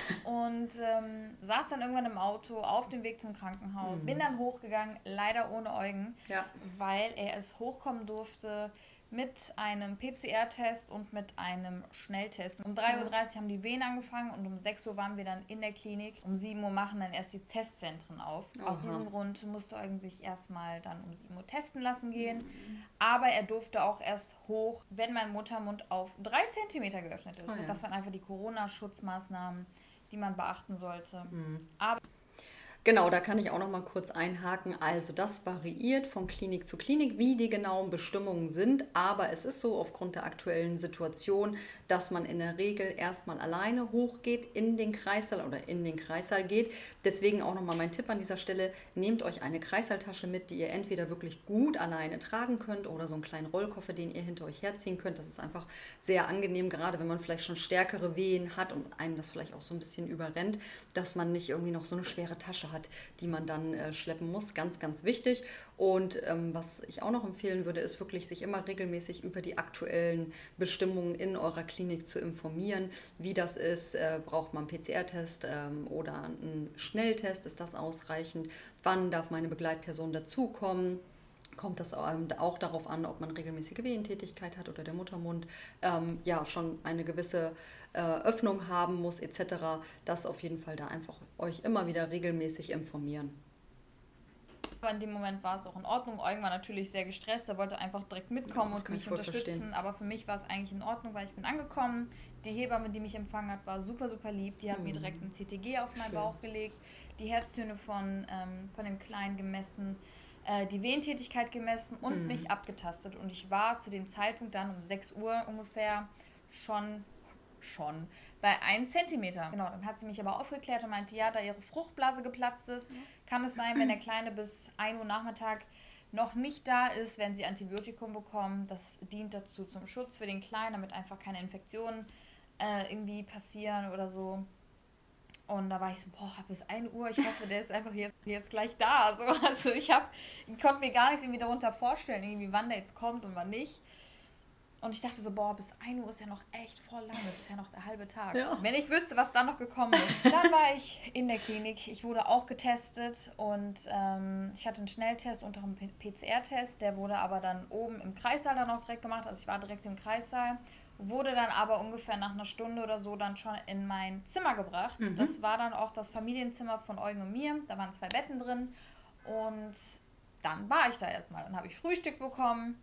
[SPEAKER 2] und saß dann irgendwann im Auto auf dem Weg zum Krankenhaus. Bin dann hochgegangen, leider ohne Eugen, weil er es hochkommen durfte mit einem PCR-Test und mit einem Schnelltest. Um 3:30 Uhr haben die Wehen angefangen und um 6 Uhr waren wir dann in der Klinik. Um 7 Uhr machen dann erst die Testzentren auf. Aus diesem Grund musste Eugen sich erstmal dann um 7 Uhr testen lassen gehen. Aber er durfte auch erst hoch, wenn mein Muttermund auf 3 Zentimeter geöffnet ist. Das waren einfach die Corona-Schutzmaßnahmen, die man beachten sollte. Aber
[SPEAKER 1] genau, da kann ich auch noch mal kurz einhaken. Also das variiert von Klinik zu Klinik, wie die genauen Bestimmungen sind. Aber es ist so aufgrund der aktuellen Situation, dass man in der Regel erstmal alleine hochgeht in den Kreissaal oder in den Kreissaal geht. Deswegen auch noch mal mein Tipp an dieser Stelle, nehmt euch eine Kreissaaltasche mit, die ihr entweder wirklich gut alleine tragen könnt oder so einen kleinen Rollkoffer, den ihr hinter euch herziehen könnt. Das ist einfach sehr angenehm, gerade wenn man vielleicht schon stärkere Wehen hat und einen das vielleicht auch so ein bisschen überrennt, dass man nicht irgendwie noch so eine schwere Tasche hat, die man dann schleppen muss. Ganz, ganz wichtig. Und was ich auch noch empfehlen würde, ist wirklich, sich immer regelmäßig über die aktuellen Bestimmungen in eurer Klinik zu informieren. Wie das ist, braucht man einen PCR-Test oder einen Schnelltest, ist das ausreichend? Wann darf meine Begleitperson dazukommen? Kommt das auch darauf an, ob man regelmäßige Wehentätigkeit hat oder der Muttermund schon eine gewisse Öffnung haben muss etc. Das auf jeden Fall da einfach euch immer wieder regelmäßig informieren.
[SPEAKER 2] in dem Moment war es auch in Ordnung. Eugen war natürlich sehr gestresst, er wollte einfach direkt mitkommen und mich unterstützen. Verstehen. Aber für mich war es eigentlich in Ordnung, weil ich bin angekommen. Die Hebamme, die mich empfangen hat, war super, super lieb. Die hat mir direkt ein CTG auf meinen Bauch gelegt, die Herztöne von dem Kleinen gemessen, die Wehentätigkeit gemessen und mich abgetastet. Und ich war zu dem Zeitpunkt dann um 6 Uhr ungefähr schon bei 1 Zentimeter. Genau, dann hat sie mich aber aufgeklärt und meinte, ja, da ihre Fruchtblase geplatzt ist, kann es sein, wenn der Kleine bis 1 Uhr Nachmittag noch nicht da ist, wenn sie Antibiotikum bekommen. Das dient dazu zum Schutz für den Kleinen, damit einfach keine Infektionen irgendwie passieren oder so. Und da war ich so, bis 1 Uhr, ich hoffe, der ist einfach jetzt gleich da. Also ich konnte mir gar nichts irgendwie darunter vorstellen, irgendwie wann der jetzt kommt und wann nicht. Und ich dachte so, bis 1 Uhr ist ja noch echt voll lang, das ist ja noch der halbe Tag. Ja. Wenn ich wüsste, was da noch gekommen ist. Dann war ich in der Klinik, ich wurde auch getestet und ich hatte einen Schnelltest und auch einen PCR-Test, der wurde aber dann oben im Kreissaal dann auch direkt gemacht, also ich war direkt im Kreissaal, wurde dann aber ungefähr nach einer Stunde oder so dann schon in mein Zimmer gebracht. Das war dann auch das Familienzimmer von Eugen und mir, da waren 2 Betten drin und dann war ich da erstmal. Dann habe ich Frühstück bekommen,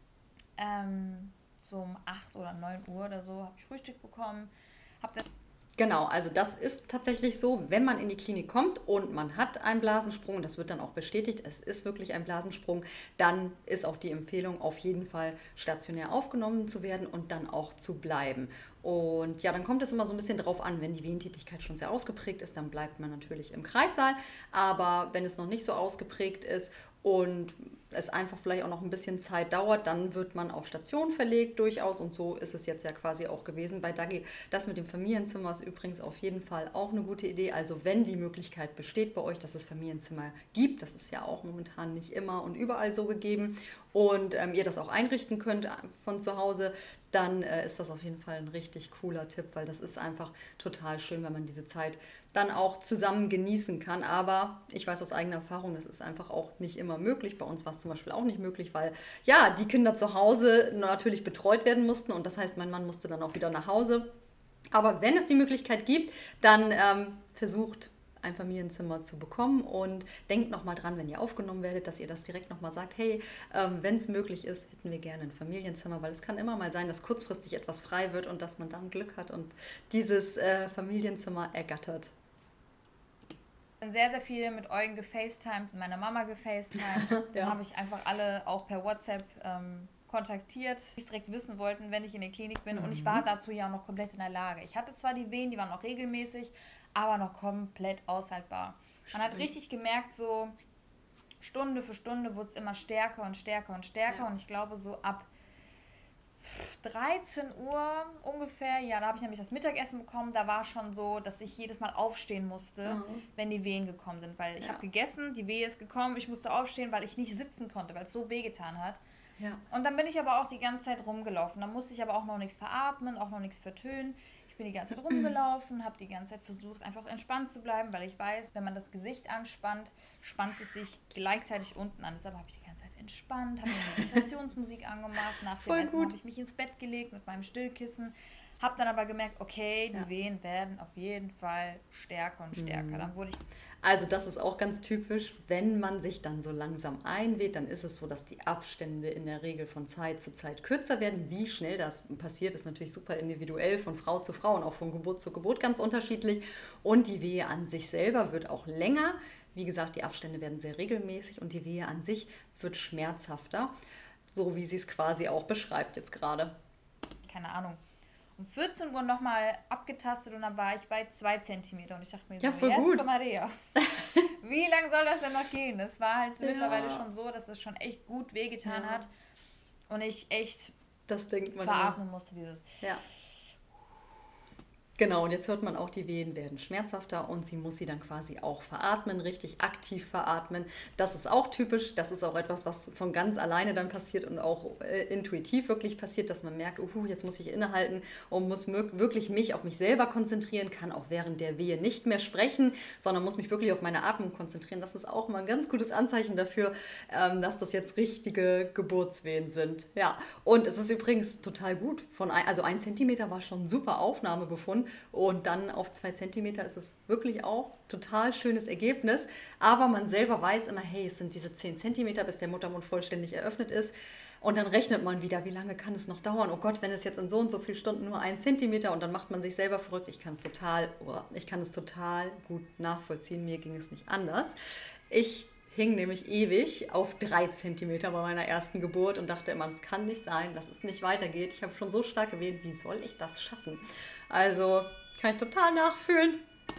[SPEAKER 2] so um 8 oder 9 Uhr oder so habe ich Frühstück bekommen.
[SPEAKER 1] Genau, also das ist tatsächlich so, wenn man in die Klinik kommt und man hat einen Blasensprung, das wird dann auch bestätigt, es ist wirklich ein Blasensprung, dann ist auch die Empfehlung, auf jeden Fall stationär aufgenommen zu werden und dann auch zu bleiben. Und ja, dann kommt es immer so ein bisschen drauf an, wenn die Wehentätigkeit schon sehr ausgeprägt ist, dann bleibt man natürlich im Kreissaal, aber wenn es noch nicht so ausgeprägt ist und es einfach vielleicht auch noch ein bisschen Zeit dauert, dann wird man auf Station verlegt durchaus und so ist es jetzt ja quasi auch gewesen bei Dagi. Das mit dem Familienzimmer ist übrigens auf jeden Fall auch eine gute Idee. Also wenn die Möglichkeit besteht bei euch, dass es Familienzimmer gibt, das ist ja auch momentan nicht immer und überall so gegeben und ihr das auch einrichten könnt von zu Hause, dann ist das auf jeden Fall ein richtig cooler Tipp, weil das ist einfach total schön, wenn man diese Zeit dann auch zusammen genießen kann. Aber ich weiß aus eigener Erfahrung, das ist einfach auch nicht immer möglich. Bei uns war es zum Beispiel auch nicht möglich, weil ja, die Kinder zu Hause natürlich betreut werden mussten und das heißt, mein Mann musste dann auch wieder nach Hause. Aber wenn es die Möglichkeit gibt, dann versucht ein Familienzimmer zu bekommen und denkt nochmal dran, wenn ihr aufgenommen werdet, dass ihr das direkt nochmal sagt, hey, wenn es möglich ist, hätten wir gerne ein Familienzimmer, weil es kann immer mal sein, dass kurzfristig etwas frei wird und dass man dann Glück hat und dieses Familienzimmer ergattert.
[SPEAKER 2] Ich bin sehr, sehr viel mit Eugen gefacetimed, mit meiner Mama gefacetimed.
[SPEAKER 1] Ja.
[SPEAKER 2] Dann habe ich einfach alle auch per WhatsApp kontaktiert, die es direkt wissen wollten, wenn ich in der Klinik bin. Und ich war dazu ja auch noch komplett in der Lage. Ich hatte zwar die Wehen, die waren auch regelmäßig, aber noch komplett aushaltbar. Man hat richtig gemerkt, so Stunde für Stunde wurde es immer stärker und stärker und stärker. Ja. Und ich glaube, so ab 13 Uhr ungefähr, ja, da habe ich nämlich das Mittagessen bekommen, da war schon so, dass ich jedes Mal aufstehen musste, wenn die Wehen gekommen sind, weil ich habe gegessen, die Wehe ist gekommen, ich musste aufstehen, weil ich nicht sitzen konnte, weil es so wehgetan hat. Ja. Und dann bin ich aber auch die ganze Zeit rumgelaufen, dann musste ich aber auch noch nichts veratmen, auch noch nichts vertönen. Ich bin die ganze Zeit rumgelaufen, habe die ganze Zeit versucht, einfach entspannt zu bleiben, weil ich weiß, wenn man das Gesicht anspannt, spannt es sich gleichzeitig unten an. Deshalb habe ich die ganze Zeit entspannt, habe mir Meditationsmusik angemacht. Nach dem Essen habe ich mich ins Bett gelegt mit meinem Stillkissen. Habe dann aber gemerkt, okay, die Wehen werden auf jeden Fall stärker und stärker. Dann wurde ich...
[SPEAKER 1] Also das ist auch ganz typisch, wenn man sich dann so langsam einweht, dann ist es so, dass die Abstände in der Regel von Zeit zu Zeit kürzer werden. Wie schnell das passiert, ist natürlich super individuell, von Frau zu Frau und auch von Geburt zu Geburt ganz unterschiedlich. Und die Wehe an sich selber wird auch länger. Wie gesagt, die Abstände werden sehr regelmäßig und die Wehe an sich wird schmerzhafter, so wie sie es quasi auch beschreibt jetzt gerade.
[SPEAKER 2] Keine Ahnung. Um 14 Uhr nochmal abgetastet und dann war ich bei 2 Zentimeter und ich dachte mir so,
[SPEAKER 1] voll gut.
[SPEAKER 2] Maria, wie lange soll das denn noch gehen? Es war halt mittlerweile schon so, dass es schon echt gut wehgetan hat und ich echt veratmen musste dieses...
[SPEAKER 1] Ja. Genau, und jetzt hört man auch, die Wehen werden schmerzhafter und sie muss sie dann quasi auch veratmen, richtig aktiv veratmen. Das ist auch typisch, das ist auch etwas, was von ganz alleine dann passiert und auch intuitiv wirklich passiert, dass man merkt, jetzt muss ich innehalten und muss wirklich mich auf mich selber konzentrieren, kann auch während der Wehe nicht mehr sprechen, sondern muss mich wirklich auf meine Atmung konzentrieren. Das ist auch mal ein ganz gutes Anzeichen dafür, dass das jetzt richtige Geburtswehen sind. Ja, und es ist übrigens total gut. Also 1 Zentimeter war schon ein super Aufnahmebefund. Und dann auf 2 Zentimeter ist es wirklich auch total schönes Ergebnis. Aber man selber weiß immer, hey, es sind diese 10 Zentimeter, bis der Muttermund vollständig eröffnet ist. Und dann rechnet man wieder, wie lange kann es noch dauern? Oh Gott, wenn es jetzt in so und so vielen Stunden nur 1 Zentimeter und dann macht man sich selber verrückt. Ich kann es total gut nachvollziehen. Mir ging es nicht anders. Ich hing nämlich ewig auf 3 Zentimeter bei meiner ersten Geburt und dachte immer, das kann nicht sein, dass es nicht weitergeht. Ich habe schon so stark gewählt, wie soll ich das schaffen? Also kann ich total nachfühlen.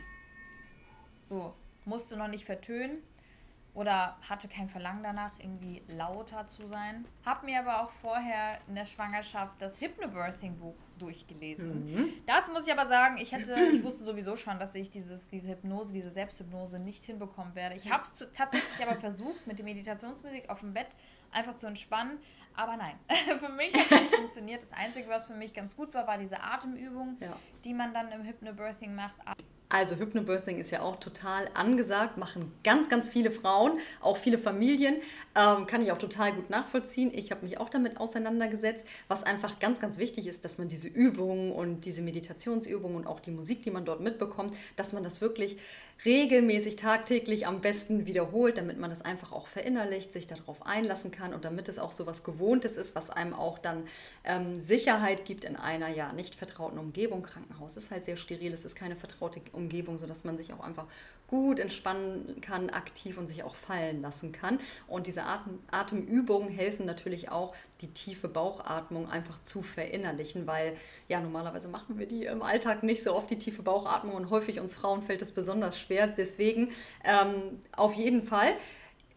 [SPEAKER 2] So, musste noch nicht vertönen oder hatte kein Verlangen danach, irgendwie lauter zu sein. Hab mir aber auch vorher in der Schwangerschaft das Hypnobirthing-Buch durchgelesen. Dazu muss ich aber sagen, ich wusste sowieso schon, dass ich diese Hypnose, diese Selbsthypnose nicht hinbekommen werde. Ich habe es tatsächlich aber versucht, mit der Meditationsmusik auf dem Bett einfach zu entspannen. Aber nein, für mich hat es nicht funktioniert. Das Einzige, was für mich ganz gut war, war diese Atemübung, die man dann im Hypnobirthing macht.
[SPEAKER 1] Also Hypnobirthing ist ja auch total angesagt, machen ganz, ganz viele Frauen, auch viele Familien, kann ich auch total gut nachvollziehen. Ich habe mich auch damit auseinandergesetzt, was einfach ganz, ganz wichtig ist, dass man diese Übungen und diese Meditationsübungen und auch die Musik, die man dort mitbekommt, dass man das wirklich regelmäßig, tagtäglich am besten wiederholt, damit man das einfach auch verinnerlicht, sich darauf einlassen kann und damit es auch so was Gewohntes ist, was einem auch dann Sicherheit gibt in einer nicht vertrauten Umgebung. Krankenhaus ist halt sehr steril, es ist keine vertraute Umgebung, sodass man sich auch einfach gut entspannen kann, aktiv und sich auch fallen lassen kann. Und diese Atemübungen helfen natürlich auch, die tiefe Bauchatmung einfach zu verinnerlichen, weil normalerweise machen wir die im Alltag nicht so oft, die tiefe Bauchatmung, und häufig uns Frauen fällt es besonders schwer. Deswegen auf jeden Fall.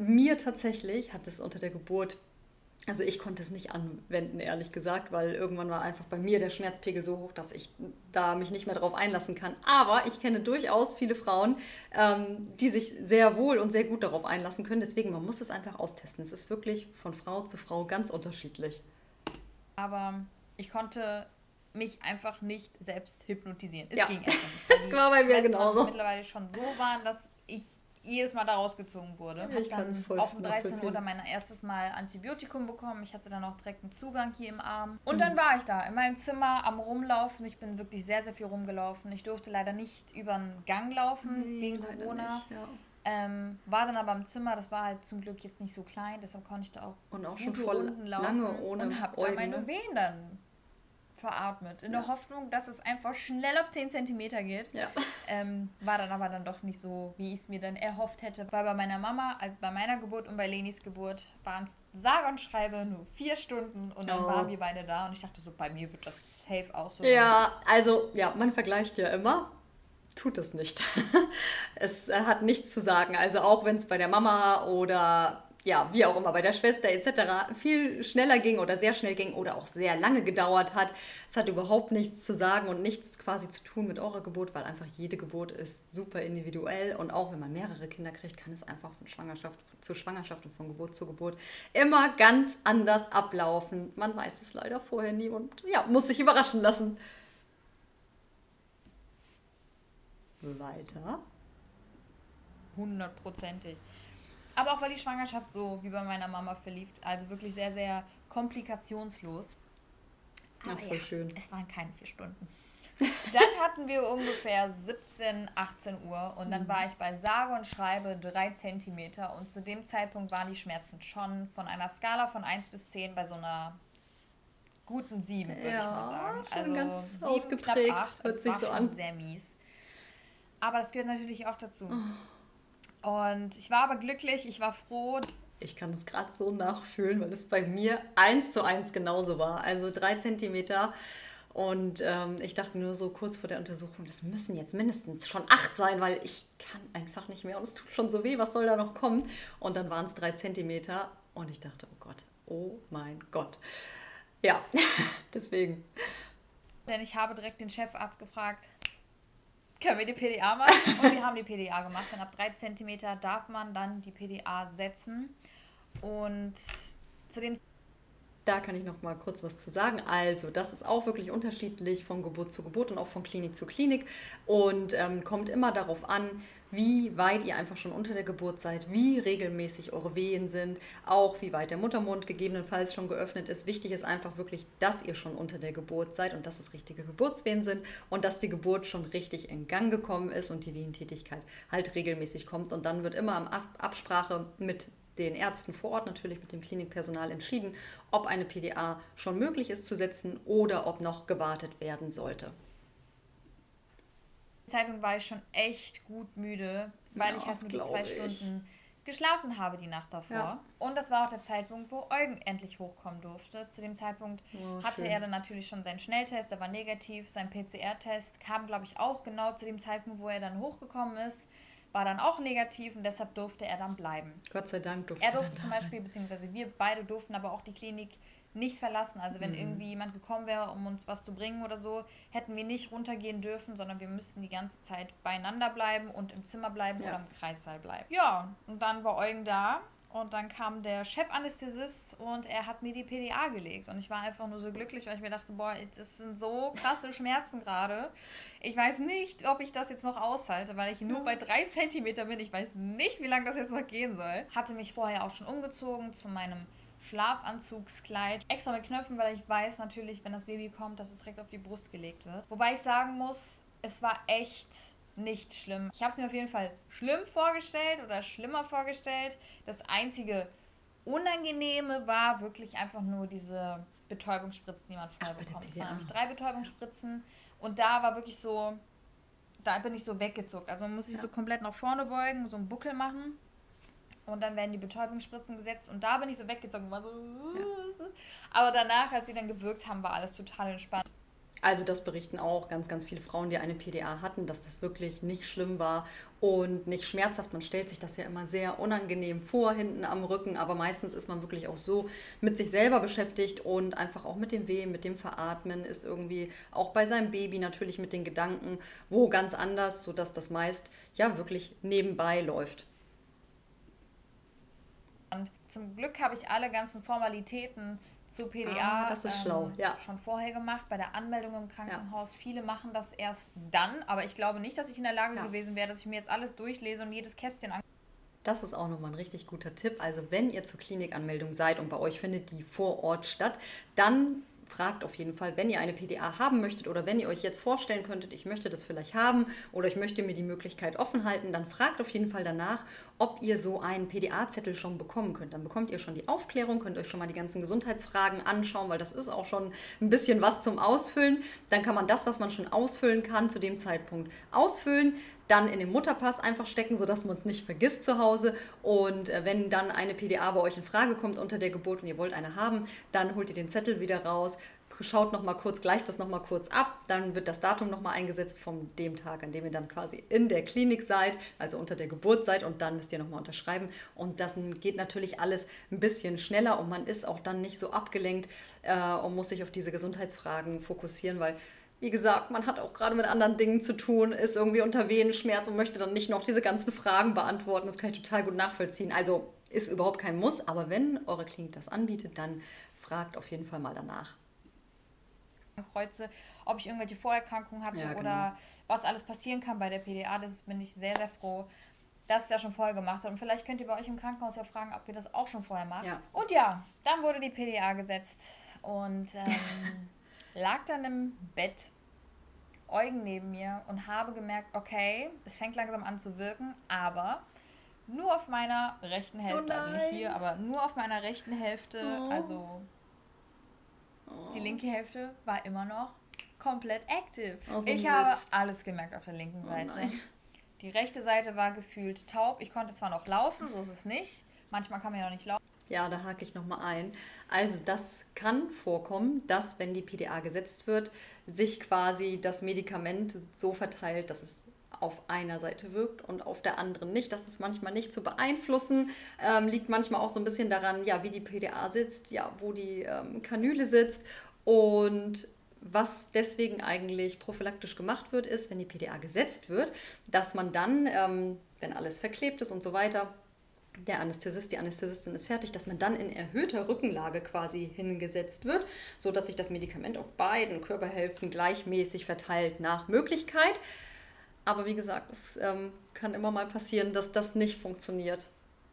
[SPEAKER 1] mir tatsächlich hat es unter der Geburt, also ich konnte es nicht anwenden, ehrlich gesagt, weil irgendwann war einfach bei mir der Schmerzpegel so hoch, dass ich da mich nicht mehr drauf einlassen kann. Aber ich kenne durchaus viele Frauen, die sich sehr wohl und sehr gut darauf einlassen können. Deswegen, man muss es einfach austesten. Es ist wirklich von Frau zu Frau ganz unterschiedlich.
[SPEAKER 2] Aber ich konnte mich einfach nicht selbst hypnotisieren. Es
[SPEAKER 1] Ja,
[SPEAKER 2] ging einfach nicht.
[SPEAKER 1] das war bei mir genauso.
[SPEAKER 2] Mittlerweile schon so waren, dass ich jedes Mal da rausgezogen wurde.
[SPEAKER 1] Ich
[SPEAKER 2] Ich
[SPEAKER 1] kann
[SPEAKER 2] habe
[SPEAKER 1] es
[SPEAKER 2] dann
[SPEAKER 1] voll
[SPEAKER 2] auch mit 13
[SPEAKER 1] nachvollziehen.
[SPEAKER 2] oder mein erstes Mal Antibiotikum bekommen. Ich hatte dann auch direkt einen Zugang hier im Arm. Und dann war ich da in meinem Zimmer am Rumlaufen. Ich bin wirklich sehr, sehr viel rumgelaufen. Ich durfte leider nicht über den Gang laufen wegen
[SPEAKER 1] leider
[SPEAKER 2] Corona.
[SPEAKER 1] nicht, ja.
[SPEAKER 2] War dann aber im Zimmer, das war halt zum Glück jetzt nicht so klein, deshalb konnte ich da auch
[SPEAKER 1] Und auch
[SPEAKER 2] gute
[SPEAKER 1] schon voll
[SPEAKER 2] Runden laufen
[SPEAKER 1] lange ohne
[SPEAKER 2] und habe da
[SPEAKER 1] Eugen,
[SPEAKER 2] meine
[SPEAKER 1] ne?
[SPEAKER 2] Wehen dann veratmet. In der Hoffnung, dass es einfach schnell auf 10 Zentimeter geht.
[SPEAKER 1] Ja.
[SPEAKER 2] War dann aber dann doch nicht so, wie ich es mir dann erhofft hätte. Weil bei meiner Mama, bei meiner Geburt und bei Lenis Geburt waren sage und schreibe nur 4 Stunden und dann waren wir beide da und ich dachte so, bei mir wird das safe auch so.
[SPEAKER 1] Ja, also, ja, man vergleicht ja immer. Tut es nicht. Es hat nichts zu sagen. Also auch wenn es bei der Mama oder ja, wie auch immer, bei der Schwester etc. viel schneller ging oder sehr schnell ging oder auch sehr lange gedauert hat. Es hat überhaupt nichts zu sagen und nichts quasi zu tun mit eurer Geburt, weil einfach jede Geburt ist super individuell und auch wenn man mehrere Kinder kriegt, kann es einfach von Schwangerschaft zu Schwangerschaft und von Geburt zu Geburt immer ganz anders ablaufen. Man weiß es leider vorher nie und ja, muss sich überraschen lassen. Weiter.
[SPEAKER 2] 100%ig. Aber auch weil die Schwangerschaft so wie bei meiner Mama verlief, also wirklich sehr, sehr komplikationslos.
[SPEAKER 1] Ach, voll schön.
[SPEAKER 2] Es waren keine 4 Stunden. Dann hatten wir ungefähr 17, 18 Uhr und dann war ich bei sage und schreibe 3 Zentimeter und zu dem Zeitpunkt waren die Schmerzen schon von einer Skala von 1 bis 10 bei so einer guten 7, würde ich mal sagen.
[SPEAKER 1] Schon ganz
[SPEAKER 2] 7,
[SPEAKER 1] ausgeprägt,
[SPEAKER 2] knapp 8.
[SPEAKER 1] hört
[SPEAKER 2] Es
[SPEAKER 1] sich
[SPEAKER 2] war
[SPEAKER 1] so
[SPEAKER 2] schon
[SPEAKER 1] an.
[SPEAKER 2] sehr mies. Aber das gehört natürlich auch dazu. Und ich war aber glücklich, ich war froh.
[SPEAKER 1] Ich kann es gerade so nachfühlen, weil es bei mir 1:1 genauso war. Also 3 Zentimeter. Und ich dachte nur so kurz vor der Untersuchung, das müssen jetzt mindestens schon 8 sein, weil ich kann einfach nicht mehr und es tut schon so weh, was soll da noch kommen? Und dann waren es 3 Zentimeter und ich dachte, oh Gott, oh mein Gott. Ja, deswegen.
[SPEAKER 2] Denn ich habe direkt den Chefarzt gefragt, können wir die PDA machen? Und wir haben die PDA gemacht. Denn ab 3 Zentimeter darf man dann die PDA setzen. Und zu dem
[SPEAKER 1] Da kann ich noch mal kurz was zu sagen. Also, das ist auch wirklich unterschiedlich von Geburt zu Geburt und auch von Klinik zu Klinik und kommt immer darauf an, wie weit ihr einfach schon unter der Geburt seid, wie regelmäßig eure Wehen sind, auch wie weit der Muttermund gegebenenfalls schon geöffnet ist. Wichtig ist einfach wirklich, dass ihr schon unter der Geburt seid und dass es richtige Geburtswehen sind und dass die Geburt schon richtig in Gang gekommen ist und die Wehentätigkeit halt regelmäßig kommt. Und dann wird immer in Absprache mit den Ärzten vor Ort, natürlich mit dem Klinikpersonal entschieden, ob eine PDA schon möglich ist zu setzen oder ob noch gewartet werden sollte.
[SPEAKER 2] Zeitpunkt war ich schon echt gut müde, weil ich halt nur die 2 Stunden geschlafen habe die Nacht davor.
[SPEAKER 1] Ja.
[SPEAKER 2] Und das war auch der Zeitpunkt, wo Eugen endlich hochkommen durfte. Zu dem Zeitpunkt hatte er dann natürlich schon seinen Schnelltest, der war negativ. Sein PCR-Test kam, glaube ich, auch genau zu dem Zeitpunkt, wo er dann hochgekommen ist. War dann auch negativ und deshalb durfte er dann bleiben.
[SPEAKER 1] Gott sei Dank durfte
[SPEAKER 2] er durfte zum Beispiel, beziehungsweise wir beide durften aber auch die Klinik nicht verlassen. Also wenn irgendwie jemand gekommen wäre, um uns was zu bringen oder so, hätten wir nicht runtergehen dürfen, sondern wir müssten die ganze Zeit beieinander bleiben und im Zimmer bleiben oder im Kreissaal bleiben. Ja, und dann war Eugen da und dann kam der Chefanästhesist und er hat mir die PDA gelegt. Und ich war einfach nur so glücklich, weil ich mir dachte, boah, das sind so krasse Schmerzen gerade. Ich weiß nicht, ob ich das jetzt noch aushalte, weil ich nur bei 3 Zentimeter bin. Ich weiß nicht, wie lange das jetzt noch gehen soll. Hatte mich vorher auch schon umgezogen zu meinem Schlafanzugskleid. Extra mit Knöpfen, weil ich weiß natürlich, wenn das Baby kommt, dass es direkt auf die Brust gelegt wird. Wobei ich sagen muss, es war echt nicht schlimm. Ich habe es mir auf jeden Fall schlimm vorgestellt oder schlimmer vorgestellt. Das einzige Unangenehme war wirklich einfach nur diese Betäubungsspritzen, die man vorher bekommt. Es waren nämlich 3 Betäubungsspritzen und da war wirklich so, da bin ich so weggezuckt. Also man muss sich so komplett nach vorne beugen, so einen Buckel machen. Und dann werden die Betäubungsspritzen gesetzt und da bin ich so weggezogen. War so, aber danach, als sie dann gewirkt haben, war alles total entspannt.
[SPEAKER 1] Also das berichten auch ganz, ganz viele Frauen, die eine PDA hatten, dass das wirklich nicht schlimm war und nicht schmerzhaft. Man stellt sich das ja immer sehr unangenehm vor, hinten am Rücken, aber meistens ist man wirklich auch so mit sich selber beschäftigt und einfach auch mit dem Wehen, mit dem Veratmen, ist irgendwie auch bei seinem Baby natürlich mit den Gedanken wo ganz anders, sodass das meist ja wirklich nebenbei läuft.
[SPEAKER 2] Und zum Glück habe ich alle ganzen Formalitäten zu PDA
[SPEAKER 1] Das ist schlau, ja.
[SPEAKER 2] schon vorher gemacht, bei der Anmeldung im Krankenhaus.
[SPEAKER 1] Ja.
[SPEAKER 2] Viele machen das erst dann, aber ich glaube nicht, dass ich in der Lage
[SPEAKER 1] Ja.
[SPEAKER 2] gewesen wäre, dass ich mir jetzt alles durchlese und jedes Kästchen
[SPEAKER 1] Das ist auch nochmal ein richtig guter Tipp. Also wenn ihr zur Klinikanmeldung seid und bei euch findet die vor Ort statt, dann fragt auf jeden Fall, wenn ihr eine PDA haben möchtet oder wenn ihr euch jetzt vorstellen könntet, ich möchte das vielleicht haben oder ich möchte mir die Möglichkeit offen halten, dann fragt auf jeden Fall danach, ob ihr so einen PDA-Zettel schon bekommen könnt. Dann bekommt ihr schon die Aufklärung, könnt euch schon mal die ganzen Gesundheitsfragen anschauen, weil das ist auch schon ein bisschen was zum Ausfüllen. Dann kann man das, was man schon ausfüllen kann, zu dem Zeitpunkt ausfüllen. Dann in den Mutterpass einfach stecken, sodass man es nicht vergisst zu Hause. Und wenn dann eine PDA bei euch in Frage kommt unter der Geburt und ihr wollt eine haben, dann holt ihr den Zettel wieder raus, schaut nochmal kurz, gleicht das nochmal kurz ab, dann wird das Datum nochmal eingesetzt von dem Tag, an dem ihr dann quasi in der Klinik seid, also unter der Geburt seid und dann müsst ihr nochmal unterschreiben. Und das geht natürlich alles ein bisschen schneller und man ist auch dann nicht so abgelenkt und muss sich auf diese Gesundheitsfragen fokussieren, weil wie gesagt, man hat auch gerade mit anderen Dingen zu tun, ist irgendwie unter Wehenschmerz und möchte dann nicht noch diese ganzen Fragen beantworten. Das kann ich total gut nachvollziehen. Also ist überhaupt kein Muss, aber wenn eure Klinik das anbietet, dann fragt auf jeden Fall mal danach.
[SPEAKER 2] kreuze, ob ich irgendwelche Vorerkrankungen hatte oder was alles passieren kann bei der PDA. Das bin ich sehr, sehr froh, dass ich das schon vorher gemacht habe. Und vielleicht könnt ihr bei euch im Krankenhaus ja fragen, ob ihr das auch schon vorher macht.
[SPEAKER 1] Ja.
[SPEAKER 2] Und ja, dann wurde die PDA gesetzt und lag dann im Bett, Eugen neben mir und habe gemerkt, okay, es fängt langsam an zu wirken, aber nur auf meiner rechten Hälfte, also nicht hier, aber nur auf meiner rechten Hälfte, also die linke Hälfte war immer noch komplett active. Ich habe alles gemerkt auf der linken Seite. Die rechte Seite war gefühlt taub. Ich konnte zwar noch laufen, so ist es nicht. Manchmal kann man ja auch nicht laufen.
[SPEAKER 1] Ja, da hake ich nochmal ein. Also das kann vorkommen, dass wenn die PDA gesetzt wird, sich quasi das Medikament so verteilt, dass es auf einer Seite wirkt und auf der anderen nicht. Das ist manchmal nicht zu beeinflussen. Liegt manchmal auch so ein bisschen daran, ja, wie die PDA sitzt, ja, wo die Kanüle sitzt. Und was deswegen eigentlich prophylaktisch gemacht wird, ist, wenn die PDA gesetzt wird, dass man dann, wenn alles verklebt ist und so weiter, der Anästhesist, die Anästhesistin ist fertig, dass man dann in erhöhter Rückenlage quasi hingesetzt wird, sodass sich das Medikament auf beiden Körperhälften gleichmäßig verteilt nach Möglichkeit. Aber wie gesagt, es kann immer mal passieren, dass das nicht funktioniert.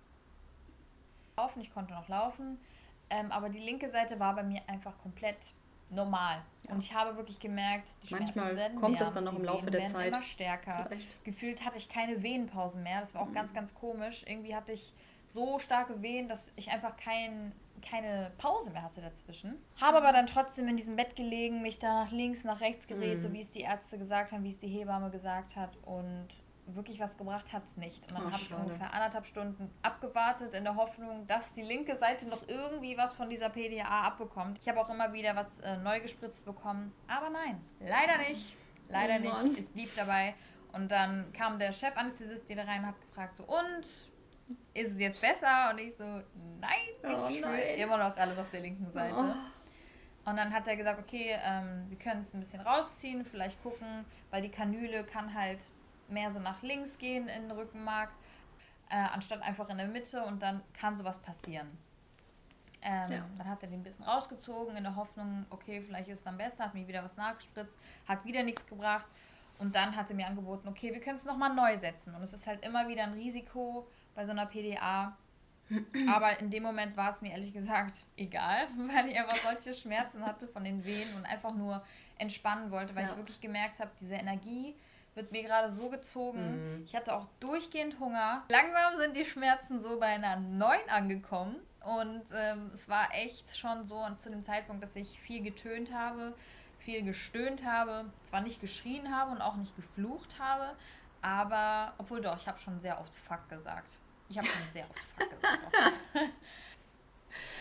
[SPEAKER 2] Ich konnte noch laufen, aber die linke Seite war bei mir einfach komplett normal. Ja. Und ich habe wirklich gemerkt, die Schmerzen werden
[SPEAKER 1] kommt
[SPEAKER 2] mehr,
[SPEAKER 1] das dann noch im Laufe der Zeit
[SPEAKER 2] immer stärker.
[SPEAKER 1] Vielleicht.
[SPEAKER 2] Gefühlt hatte ich keine Wehenpausen mehr. Das war auch ganz, ganz komisch. Irgendwie hatte ich so starke Wehen, dass ich einfach keine Pause mehr hatte dazwischen. Habe aber dann trotzdem in diesem Bett gelegen, mich da nach links, nach rechts gedreht, so wie es die Ärzte gesagt haben, wie es die Hebamme gesagt hat. Und wirklich was gebracht hat es nicht. Und dann habe ich ungefähr 1,5 Stunden abgewartet in der Hoffnung, dass die linke Seite noch irgendwie was von dieser PDA abbekommt. Ich habe auch immer wieder was neu gespritzt bekommen. Aber nein, leider nicht. Leider nicht. Es blieb dabei. Und dann kam der Chefanästhesist wieder rein und hat gefragt, so, und ist es jetzt besser? Und ich so, nein, ich spüre immer noch alles auf der linken Seite. Und dann hat er gesagt, okay, wir können es ein bisschen rausziehen, vielleicht gucken, weil die Kanüle kann halt mehr so nach links gehen in den Rückenmark, anstatt einfach in der Mitte, und dann kann sowas passieren. Dann hat er den ein bisschen rausgezogen, in der Hoffnung, okay, vielleicht ist es dann besser, hat mir wieder was nachgespritzt, hat wieder nichts gebracht, und dann hat er mir angeboten, okay, wir können es nochmal neu setzen. Und es ist halt immer wieder ein Risiko bei so einer PDA, aber in dem Moment war es mir ehrlich gesagt egal, weil ich einfach solche Schmerzen hatte von den Venen und einfach nur entspannen wollte, weil ich wirklich gemerkt habe, diese Energie wird mir gerade so gezogen. Ich hatte auch durchgehend Hunger. Langsam sind die Schmerzen so bei einer 9 angekommen. Und es war echt schon so zu dem Zeitpunkt, dass ich viel getönt habe, viel gestöhnt habe, zwar nicht geschrien habe und auch nicht geflucht habe, aber, obwohl doch, ich habe schon sehr oft Fuck gesagt. Ich habe schon sehr oft Fuck gesagt.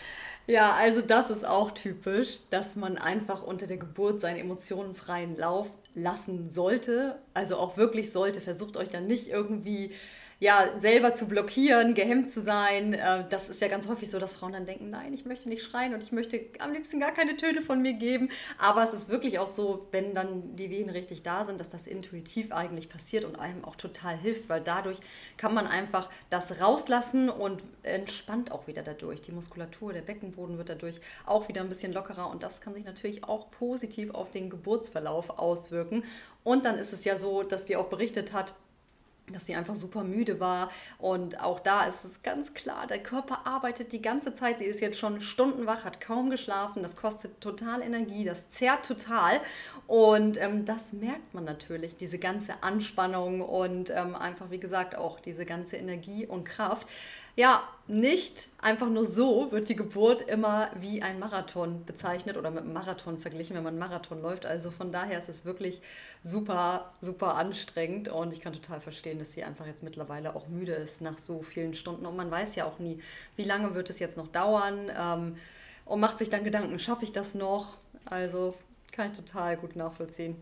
[SPEAKER 1] Ja, also das ist auch typisch, dass man einfach unter der Geburt seinen Emotionen freien Lauf lassen sollte. Also auch wirklich sollte. Versucht euch dann nicht irgendwie ja, selber zu blockieren, gehemmt zu sein. Das ist ja ganz häufig so, dass Frauen dann denken, nein, ich möchte nicht schreien und ich möchte am liebsten gar keine Töne von mir geben. Aber es ist wirklich auch so, wenn dann die Wehen richtig da sind, dass das intuitiv eigentlich passiert und einem auch total hilft, weil dadurch kann man einfach das rauslassen und entspannt auch wieder dadurch. Die Muskulatur, der Beckenboden wird dadurch auch wieder ein bisschen lockerer und das kann sich natürlich auch positiv auf den Geburtsverlauf auswirken. Und dann ist es ja so, dass die auch berichtet hat, dass sie einfach super müde war. Und auch da ist es ganz klar, der Körper arbeitet die ganze Zeit. Sie ist jetzt schon stundenwach, hat kaum geschlafen. Das kostet total Energie, das zehrt total. Und das merkt man natürlich, diese ganze Anspannung und einfach, wie gesagt, auch diese ganze Energie und Kraft. Ja, nicht einfach nur so wird die Geburt immer wie ein Marathon bezeichnet oder mit einem Marathon verglichen, wenn man einen Marathon läuft. Also von daher ist es wirklich super, super anstrengend und ich kann total verstehen, dass sie einfach jetzt mittlerweile auch müde ist nach so vielen Stunden und man weiß ja auch nie, wie lange wird es jetzt noch dauern und macht sich dann Gedanken, schaffe ich das noch? Also kann ich total gut nachvollziehen.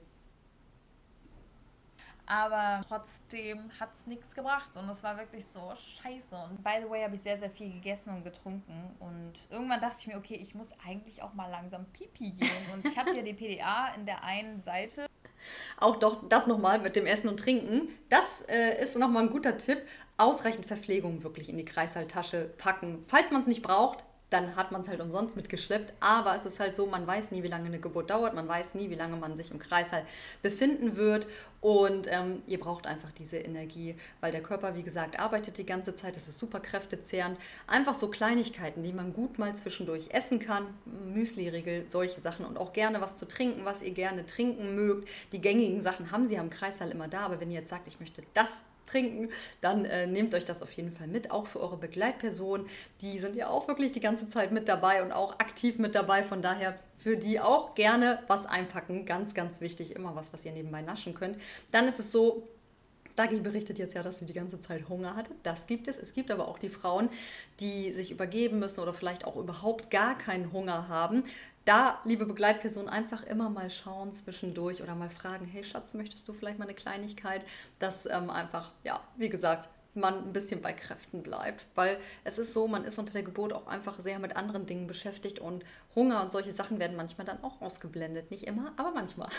[SPEAKER 2] Aber trotzdem hat es nichts gebracht und es war wirklich so scheiße. Und by the way habe ich sehr, sehr viel gegessen und getrunken. Und irgendwann dachte ich mir, okay, ich muss eigentlich auch mal langsam Pipi gehen. Und ich hatte ja die PDA in der einen Seite.
[SPEAKER 1] Auch doch das nochmal mit dem Essen und Trinken. Das ist nochmal ein guter Tipp. Ausreichend Verpflegung wirklich in die Kreißsaaltasche packen. Falls man es nicht braucht, dann hat man es halt umsonst mitgeschleppt. Aber es ist halt so, man weiß nie, wie lange eine Geburt dauert. Man weiß nie, wie lange man sich im Kreißsaal befinden wird. Und ihr braucht einfach diese Energie, weil der Körper, wie gesagt, arbeitet die ganze Zeit. Es ist super kräftezehrend. Einfach so Kleinigkeiten, die man gut mal zwischendurch essen kann. Müsli-Riegel, solche Sachen. Und auch gerne was zu trinken, was ihr gerne trinken mögt. Die gängigen Sachen haben sie am Kreißsaal immer da. Aber wenn ihr jetzt sagt, ich möchte das trinken, dann nehmt euch das auf jeden Fall mit, auch für eure Begleitpersonen. Die sind ja auch wirklich die ganze Zeit mit dabei und auch aktiv mit dabei. Von daher für die auch gerne was einpacken. Ganz, ganz wichtig, immer was ihr nebenbei naschen könnt. Dann ist es so, Dagi berichtet jetzt ja, dass sie die ganze Zeit Hunger hatte. Das gibt es. Es gibt aber auch die Frauen, die sich übergeben müssen oder vielleicht auch überhaupt gar keinen Hunger haben. Da, liebe Begleitperson, einfach immer mal schauen zwischendurch oder mal fragen, hey Schatz, möchtest du vielleicht mal eine Kleinigkeit? Dass einfach, ja, wie gesagt, man ein bisschen bei Kräften bleibt. Weil es ist so, man ist unter der Geburt auch einfach sehr mit anderen Dingen beschäftigt und Hunger und solche Sachen werden manchmal dann auch ausgeblendet. Nicht immer, aber manchmal.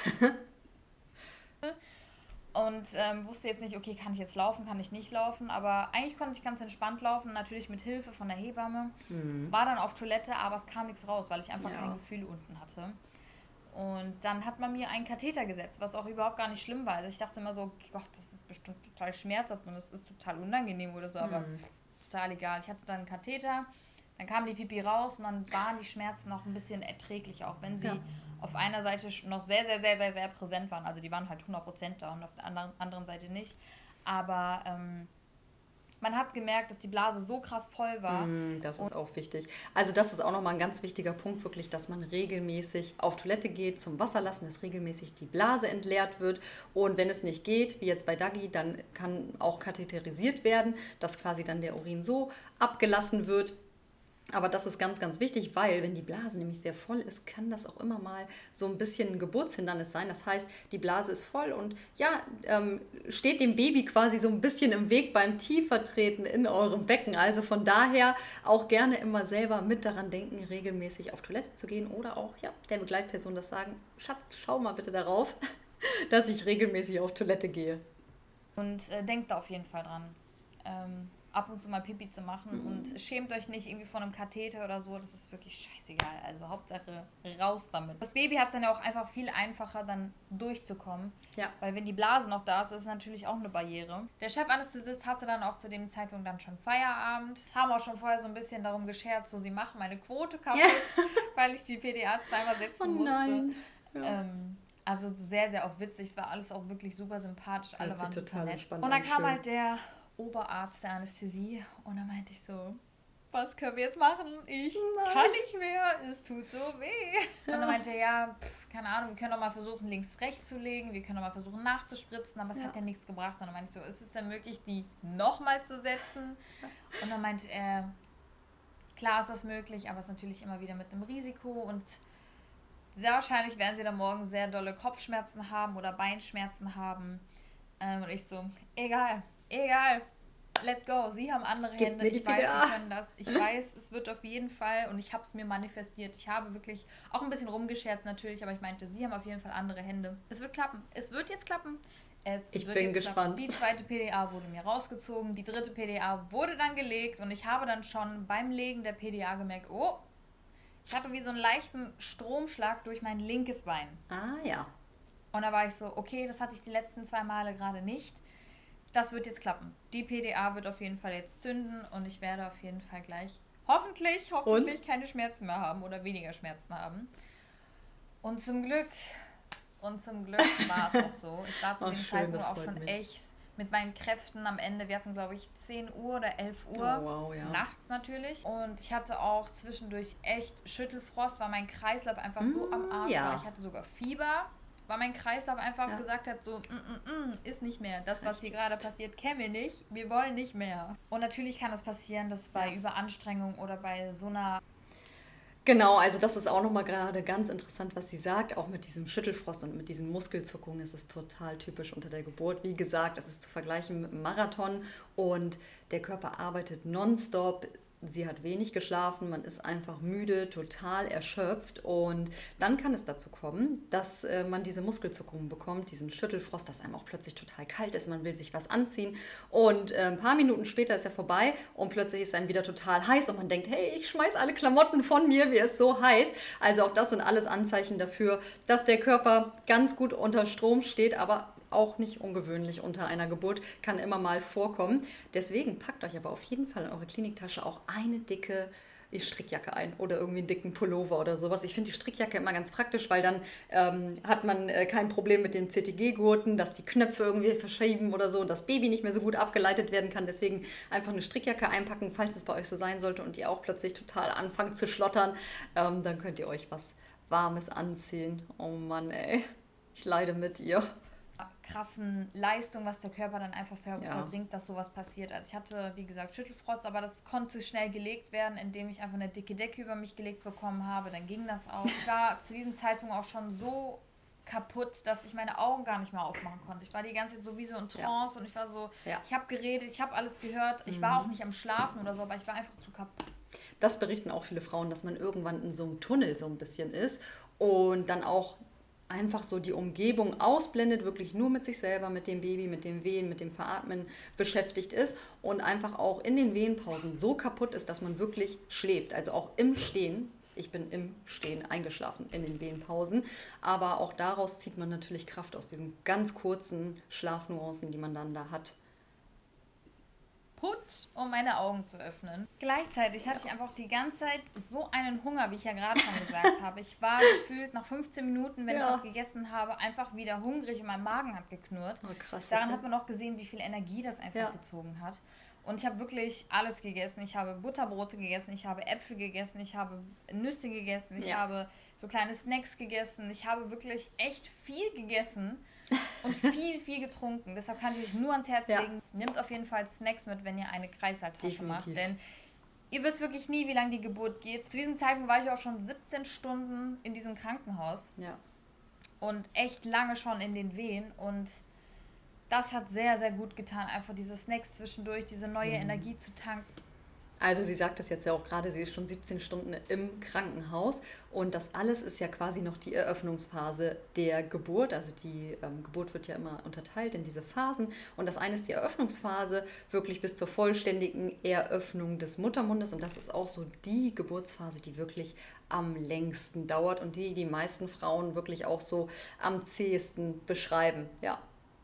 [SPEAKER 2] Und wusste jetzt nicht, okay, kann ich jetzt laufen, kann ich nicht laufen. Aber eigentlich konnte ich ganz entspannt laufen, natürlich mit Hilfe von der Hebamme. War dann auf Toilette, aber es kam nichts raus, weil ich einfach kein Gefühl unten hatte. Und dann hat man mir einen Katheter gesetzt, was auch überhaupt gar nicht schlimm war. Also ich dachte immer so, Gott, das ist bestimmt total schmerzhaft und das ist total unangenehm oder so, aber total egal. Ich hatte dann einen Katheter, dann kam die Pipi raus und dann waren die Schmerzen noch ein bisschen erträglich, auch wenn sie auf einer Seite noch sehr, sehr, sehr, sehr, sehr präsent waren. Also die waren halt 100% da und auf der anderen Seite nicht. Aber man hat gemerkt, dass die Blase so krass voll war.
[SPEAKER 1] Das ist auch wichtig. Also das ist auch nochmal ein ganz wichtiger Punkt, wirklich, dass man regelmäßig auf Toilette geht, zum Wasser lassen, dass regelmäßig die Blase entleert wird. Und wenn es nicht geht, wie jetzt bei Dagi, dann kann auch katheterisiert werden, dass quasi dann der Urin so abgelassen wird. Aber das ist ganz, ganz wichtig, weil wenn die Blase nämlich sehr voll ist, kann das auch immer mal so ein bisschen ein Geburtshindernis sein. Das heißt, die Blase ist voll und ja, steht dem Baby quasi so ein bisschen im Weg beim Tiefertreten in eurem Becken. Also von daher auch gerne immer selber mit daran denken, regelmäßig auf Toilette zu gehen oder auch ja, der Begleitperson das sagen, Schatz, schau mal bitte darauf, dass ich regelmäßig auf Toilette gehe.
[SPEAKER 2] Und denkt da auf jeden Fall dran. Ab und zu mal Pipi zu machen und schämt euch nicht irgendwie von einem Katheter oder so, das ist wirklich scheißegal, also Hauptsache raus damit. Das Baby hat es dann ja auch einfach viel einfacher dann durchzukommen, weil wenn die Blase noch da ist, ist es natürlich auch eine Barriere. Der Chefanästhesist hatte dann auch zu dem Zeitpunkt dann schon Feierabend, haben auch schon vorher so ein bisschen darum gescherzt, so sie machen meine Quote kaputt, weil ich die PDA zweimal setzen musste. Also sehr, sehr auch witzig, es war alles auch wirklich super sympathisch, alle waren total nett. Und dann kam halt der Oberarzt der Anästhesie und dann meinte ich so, was können wir jetzt machen? Ich kann nicht mehr, es tut so weh. Und dann meinte er, keine Ahnung, wir können doch mal versuchen, links-rechts zu legen, wir können doch mal versuchen nachzuspritzen, aber es hat ja nichts gebracht. Und dann meinte ich so, ist es denn möglich, die nochmal zu setzen? Und dann meinte er, ich Klar ist das möglich, aber es ist natürlich immer wieder mit einem Risiko und sehr wahrscheinlich werden sie dann morgen sehr dolle Kopfschmerzen haben oder Beinschmerzen haben. Und ich so, egal, let's go. Sie haben andere Hände, ich weiß, sie können das. Ich weiß, es wird auf jeden Fall, und ich habe es mir manifestiert. Ich habe wirklich auch ein bisschen rumgescherzt natürlich, aber ich meinte, sie haben auf jeden Fall andere Hände. Es wird klappen. Es wird jetzt klappen.
[SPEAKER 1] Ich bin gespannt.
[SPEAKER 2] Die 2. PDA wurde mir rausgezogen, die 3. PDA wurde dann gelegt und ich habe dann schon beim Legen der PDA gemerkt, oh, ich hatte wie so einen leichten Stromschlag durch mein linkes Bein.
[SPEAKER 1] Ah ja.
[SPEAKER 2] Und da war ich so, okay, das hatte ich die letzten 2 Male gerade nicht. Das wird jetzt klappen. Die PDA wird auf jeden Fall jetzt zünden und ich werde auf jeden Fall gleich hoffentlich keine Schmerzen mehr haben oder weniger Schmerzen haben. Und zum Glück war es auch so. Ich war zu dem Zeitpunkt auch schon echt mit meinen Kräften am Ende. Wir hatten, glaube ich, 10 Uhr oder 11 Uhr.
[SPEAKER 1] Oh, wow, ja.
[SPEAKER 2] Nachts natürlich. Und ich hatte auch zwischendurch echt Schüttelfrost, weil mein Kreislauf einfach so am Arsch war. Ich hatte sogar Fieber, weil mein Kreislauf einfach gesagt hat, so, ist nicht mehr. Das, was hier gerade passiert, kennen wir nicht. Wir wollen nicht mehr. Und natürlich kann es passieren, dass bei Überanstrengung oder bei so einer...
[SPEAKER 1] Genau, also das ist auch nochmal gerade ganz interessant, was sie sagt, auch mit diesem Schüttelfrost und mit diesen Muskelzuckungen. Das ist total typisch unter der Geburt. Wie gesagt, es ist zu vergleichen mit einem Marathon und der Körper arbeitet nonstop. Sie hat wenig geschlafen, man ist einfach müde, total erschöpft und dann kann es dazu kommen, dass man diese Muskelzuckungen bekommt, diesen Schüttelfrost, dass einem auch plötzlich total kalt ist, man will sich was anziehen und ein paar Minuten später ist er vorbei und plötzlich ist einem wieder total heiß und man denkt, hey, ich schmeiß alle Klamotten von mir, mir ist so heiß. Also auch das sind alles Anzeichen dafür, dass der Körper ganz gut unter Strom steht, aber auch nicht ungewöhnlich unter einer Geburt, kann immer mal vorkommen. Deswegen packt euch aber auf jeden Fall in eure Kliniktasche auch eine dicke Strickjacke ein oder irgendwie einen dicken Pullover oder sowas. Ich finde die Strickjacke immer ganz praktisch, weil dann hat man kein Problem mit den CTG-Gurten, dass die Knöpfe irgendwie verschieben oder so und das Baby nicht mehr so gut abgeleitet werden kann. Deswegen einfach eine Strickjacke einpacken, falls es bei euch so sein sollte und ihr auch plötzlich total anfangt zu schlottern. Dann könnt ihr euch was Warmes anziehen. Oh Mann, ey. Ich leide mit ihr.
[SPEAKER 2] Krassen Leistung, was der Körper dann einfach verbringt, dass sowas passiert. Also ich hatte, wie gesagt, Schüttelfrost, aber das konnte schnell gelegt werden, indem ich einfach eine dicke Decke über mich gelegt bekommen habe. Dann ging das auch. Ich war zu diesem Zeitpunkt auch schon so kaputt, dass ich meine Augen gar nicht mehr aufmachen konnte. Ich war die ganze Zeit sowieso in Trance und ich war so, ich habe geredet, ich habe alles gehört. Ich war auch nicht am Schlafen oder so, aber ich war einfach zu kaputt.
[SPEAKER 1] Das berichten auch viele Frauen, dass man irgendwann in so einem Tunnel so ein bisschen ist und dann auch einfach so die Umgebung ausblendet, wirklich nur mit sich selber, mit dem Baby, mit dem Wehen, mit dem Veratmen beschäftigt ist und einfach auch in den Wehenpausen so kaputt ist, dass man wirklich schläft. Also auch im Stehen. Ich bin im Stehen eingeschlafen in den Wehenpausen. Aber auch daraus zieht man natürlich Kraft aus diesen ganz kurzen Schlafnuancen, die man dann da hat.
[SPEAKER 2] Um meine Augen zu öffnen. Gleichzeitig hatte ich einfach die ganze Zeit so einen Hunger, wie ich ja gerade schon gesagt habe. Ich war gefühlt nach 15 Minuten, wenn ich was gegessen habe, einfach wieder hungrig und mein Magen hat geknurrt.
[SPEAKER 1] Oh, krass.
[SPEAKER 2] Daran hat man auch gesehen, wie viel Energie das einfach gezogen hat. Und ich habe wirklich alles gegessen. Ich habe Butterbrote gegessen, ich habe Äpfel gegessen, ich habe Nüsse gegessen, ich habe so kleine Snacks gegessen. Ich habe wirklich echt viel gegessen. Und viel getrunken. Deshalb kann ich euch nur ans Herz legen, nehmt auf jeden Fall Snacks mit, wenn ihr eine Kreißsaaltasche macht. Denn ihr wisst wirklich nie, wie lange die Geburt geht. Zu diesem Zeitpunkt war ich auch schon 17 Stunden in diesem Krankenhaus. Ja. Und echt lange schon in den Wehen. Und das hat sehr, sehr gut getan, einfach diese Snacks zwischendurch, diese neue Energie zu tanken.
[SPEAKER 1] Also sie sagt das jetzt ja auch gerade, sie ist schon 17 Stunden im Krankenhaus und das alles ist ja quasi noch die Eröffnungsphase der Geburt. Also die Geburt wird ja immer unterteilt in diese Phasen und das eine ist die Eröffnungsphase, wirklich bis zur vollständigen Eröffnung des Muttermundes und das ist auch so die Geburtsphase, die wirklich am längsten dauert und die meisten Frauen wirklich auch so am zähesten beschreiben, ja.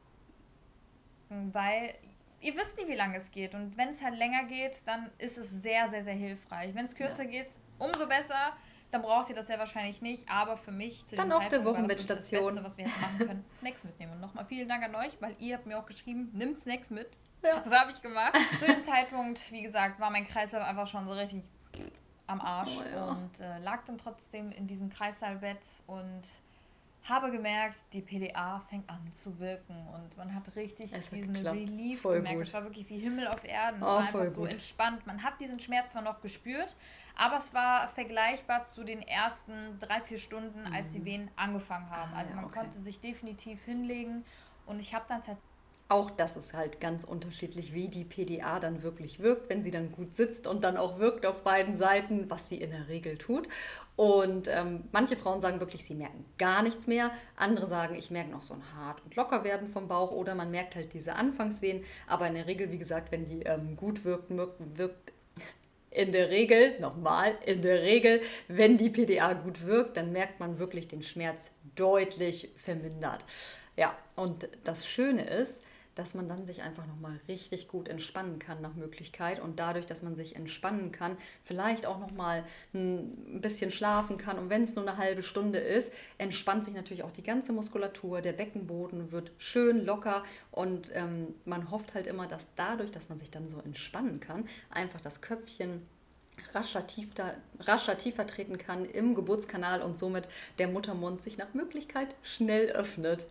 [SPEAKER 2] Weil ihr wisst nie, wie lange es geht. Und wenn es halt länger geht, dann ist es sehr, sehr, sehr hilfreich. Wenn es kürzer geht, umso besser. Dann braucht ihr das sehr wahrscheinlich nicht. Aber für mich zu
[SPEAKER 1] dem Zeitpunkt war das
[SPEAKER 2] das Beste, was wir jetzt machen können, Snacks mitnehmen. Und nochmal vielen Dank an euch, weil ihr habt mir auch geschrieben, nimmt Snacks mit. Ja. Das habe ich gemacht. Zu dem Zeitpunkt, wie gesagt, war mein Kreislauf einfach schon so richtig am Arsch. Und lag dann trotzdem in diesem Kreissaalbett und habe gemerkt, die PDA fängt an zu wirken und man hat richtig diesen Relief
[SPEAKER 1] voll
[SPEAKER 2] gemerkt.
[SPEAKER 1] gut.
[SPEAKER 2] Es war wirklich wie Himmel auf Erden. Es
[SPEAKER 1] Oh,
[SPEAKER 2] war einfach
[SPEAKER 1] voll
[SPEAKER 2] so
[SPEAKER 1] gut.
[SPEAKER 2] entspannt. Man hat diesen Schmerz zwar noch gespürt, aber es war vergleichbar zu den ersten 3-4 Stunden, als die Wehen angefangen haben. Also
[SPEAKER 1] ja,
[SPEAKER 2] man
[SPEAKER 1] okay.
[SPEAKER 2] konnte sich definitiv hinlegen und ich habe dann tatsächlich
[SPEAKER 1] Auch das ist halt ganz unterschiedlich, wie die PDA dann wirklich wirkt, wenn sie dann gut sitzt und dann auch wirkt auf beiden Seiten, was sie in der Regel tut. Und manche Frauen sagen wirklich, sie merken gar nichts mehr. Andere sagen, ich merke noch so ein Hart- und Lockerwerden vom Bauch oder man merkt halt diese Anfangswehen. Aber in der Regel, wie gesagt, wenn die gut wirkt in der Regel, nochmal, in der Regel, wenn die PDA gut wirkt, dann merkt man wirklich den Schmerz deutlich vermindert. Ja, und das Schöne ist, dass man dann sich einfach nochmal richtig gut entspannen kann nach Möglichkeit und dadurch, dass man sich entspannen kann, vielleicht auch nochmal ein bisschen schlafen kann und wenn es nur eine halbe Stunde ist, entspannt sich natürlich auch die ganze Muskulatur, der Beckenboden wird schön locker und man hofft halt immer, dass dadurch, dass man sich dann so entspannen kann, einfach das Köpfchen rascher tiefer treten kann im Geburtskanal und somit der Muttermund sich nach Möglichkeit schnell öffnet.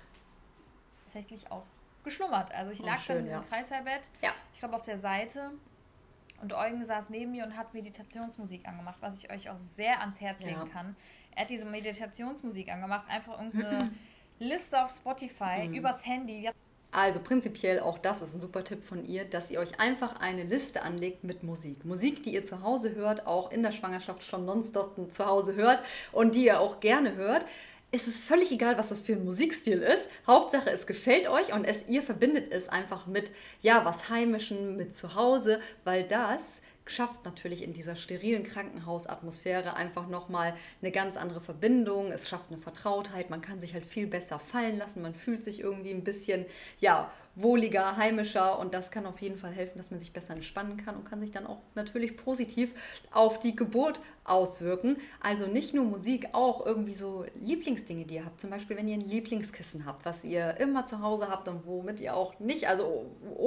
[SPEAKER 2] tatsächlich auch geschlummert. Also ich lag dann in diesem Kreißsaalbett, ich glaube auf der Seite und Eugen saß neben mir und hat Meditationsmusik angemacht, was ich euch auch sehr ans Herz legen kann. Er hat diese Meditationsmusik angemacht, einfach irgendeine Liste auf Spotify übers Handy.
[SPEAKER 1] Also prinzipiell auch das ist ein super Tipp von ihr, dass ihr euch einfach eine Liste anlegt mit Musik. Musik, die ihr zu Hause hört, auch in der Schwangerschaft schon nonstop zu Hause hört und die ihr auch gerne hört. Es ist völlig egal, was das für ein Musikstil ist. Hauptsache, es gefällt euch und ihr verbindet es einfach mit, ja, was Heimischem, mit zu Hause, weil das schafft natürlich in dieser sterilen Krankenhausatmosphäre einfach nochmal eine ganz andere Verbindung. Es schafft eine Vertrautheit, man kann sich halt viel besser fallen lassen, man fühlt sich irgendwie ein bisschen, ja, wohliger, heimischer und das kann auf jeden Fall helfen, dass man sich besser entspannen kann und kann sich dann auch natürlich positiv auf die Geburt auswirken. Also nicht nur Musik, auch irgendwie so Lieblingsdinge, die ihr habt. Zum Beispiel, wenn ihr ein Lieblingskissen habt, was ihr immer zu Hause habt und womit ihr auch nicht, also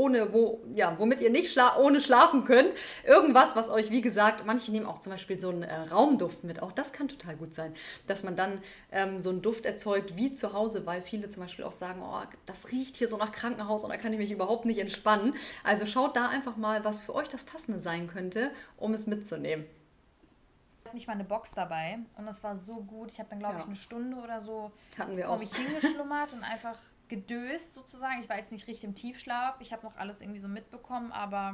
[SPEAKER 1] womit ihr nicht ohne schlafen könnt. Irgendwas, was euch, wie gesagt, manche nehmen auch zum Beispiel so einen Raumduft mit. Auch das kann total gut sein, dass man dann so einen Duft erzeugt wie zu Hause, weil viele zum Beispiel auch sagen, oh, das riecht hier so nach Krankenhaus und da kann ich mich überhaupt nicht entspannen. Also schaut da einfach mal, was für euch das Passende sein könnte, um es mitzunehmen.
[SPEAKER 2] Ich hatte nicht mal eine Box dabei und das war so gut. Ich habe dann, glaube ich, eine Stunde oder so
[SPEAKER 1] vor
[SPEAKER 2] mich hingeschlummert und einfach gedöst sozusagen. Ich war jetzt nicht richtig im Tiefschlaf. Ich habe noch alles irgendwie so mitbekommen, aber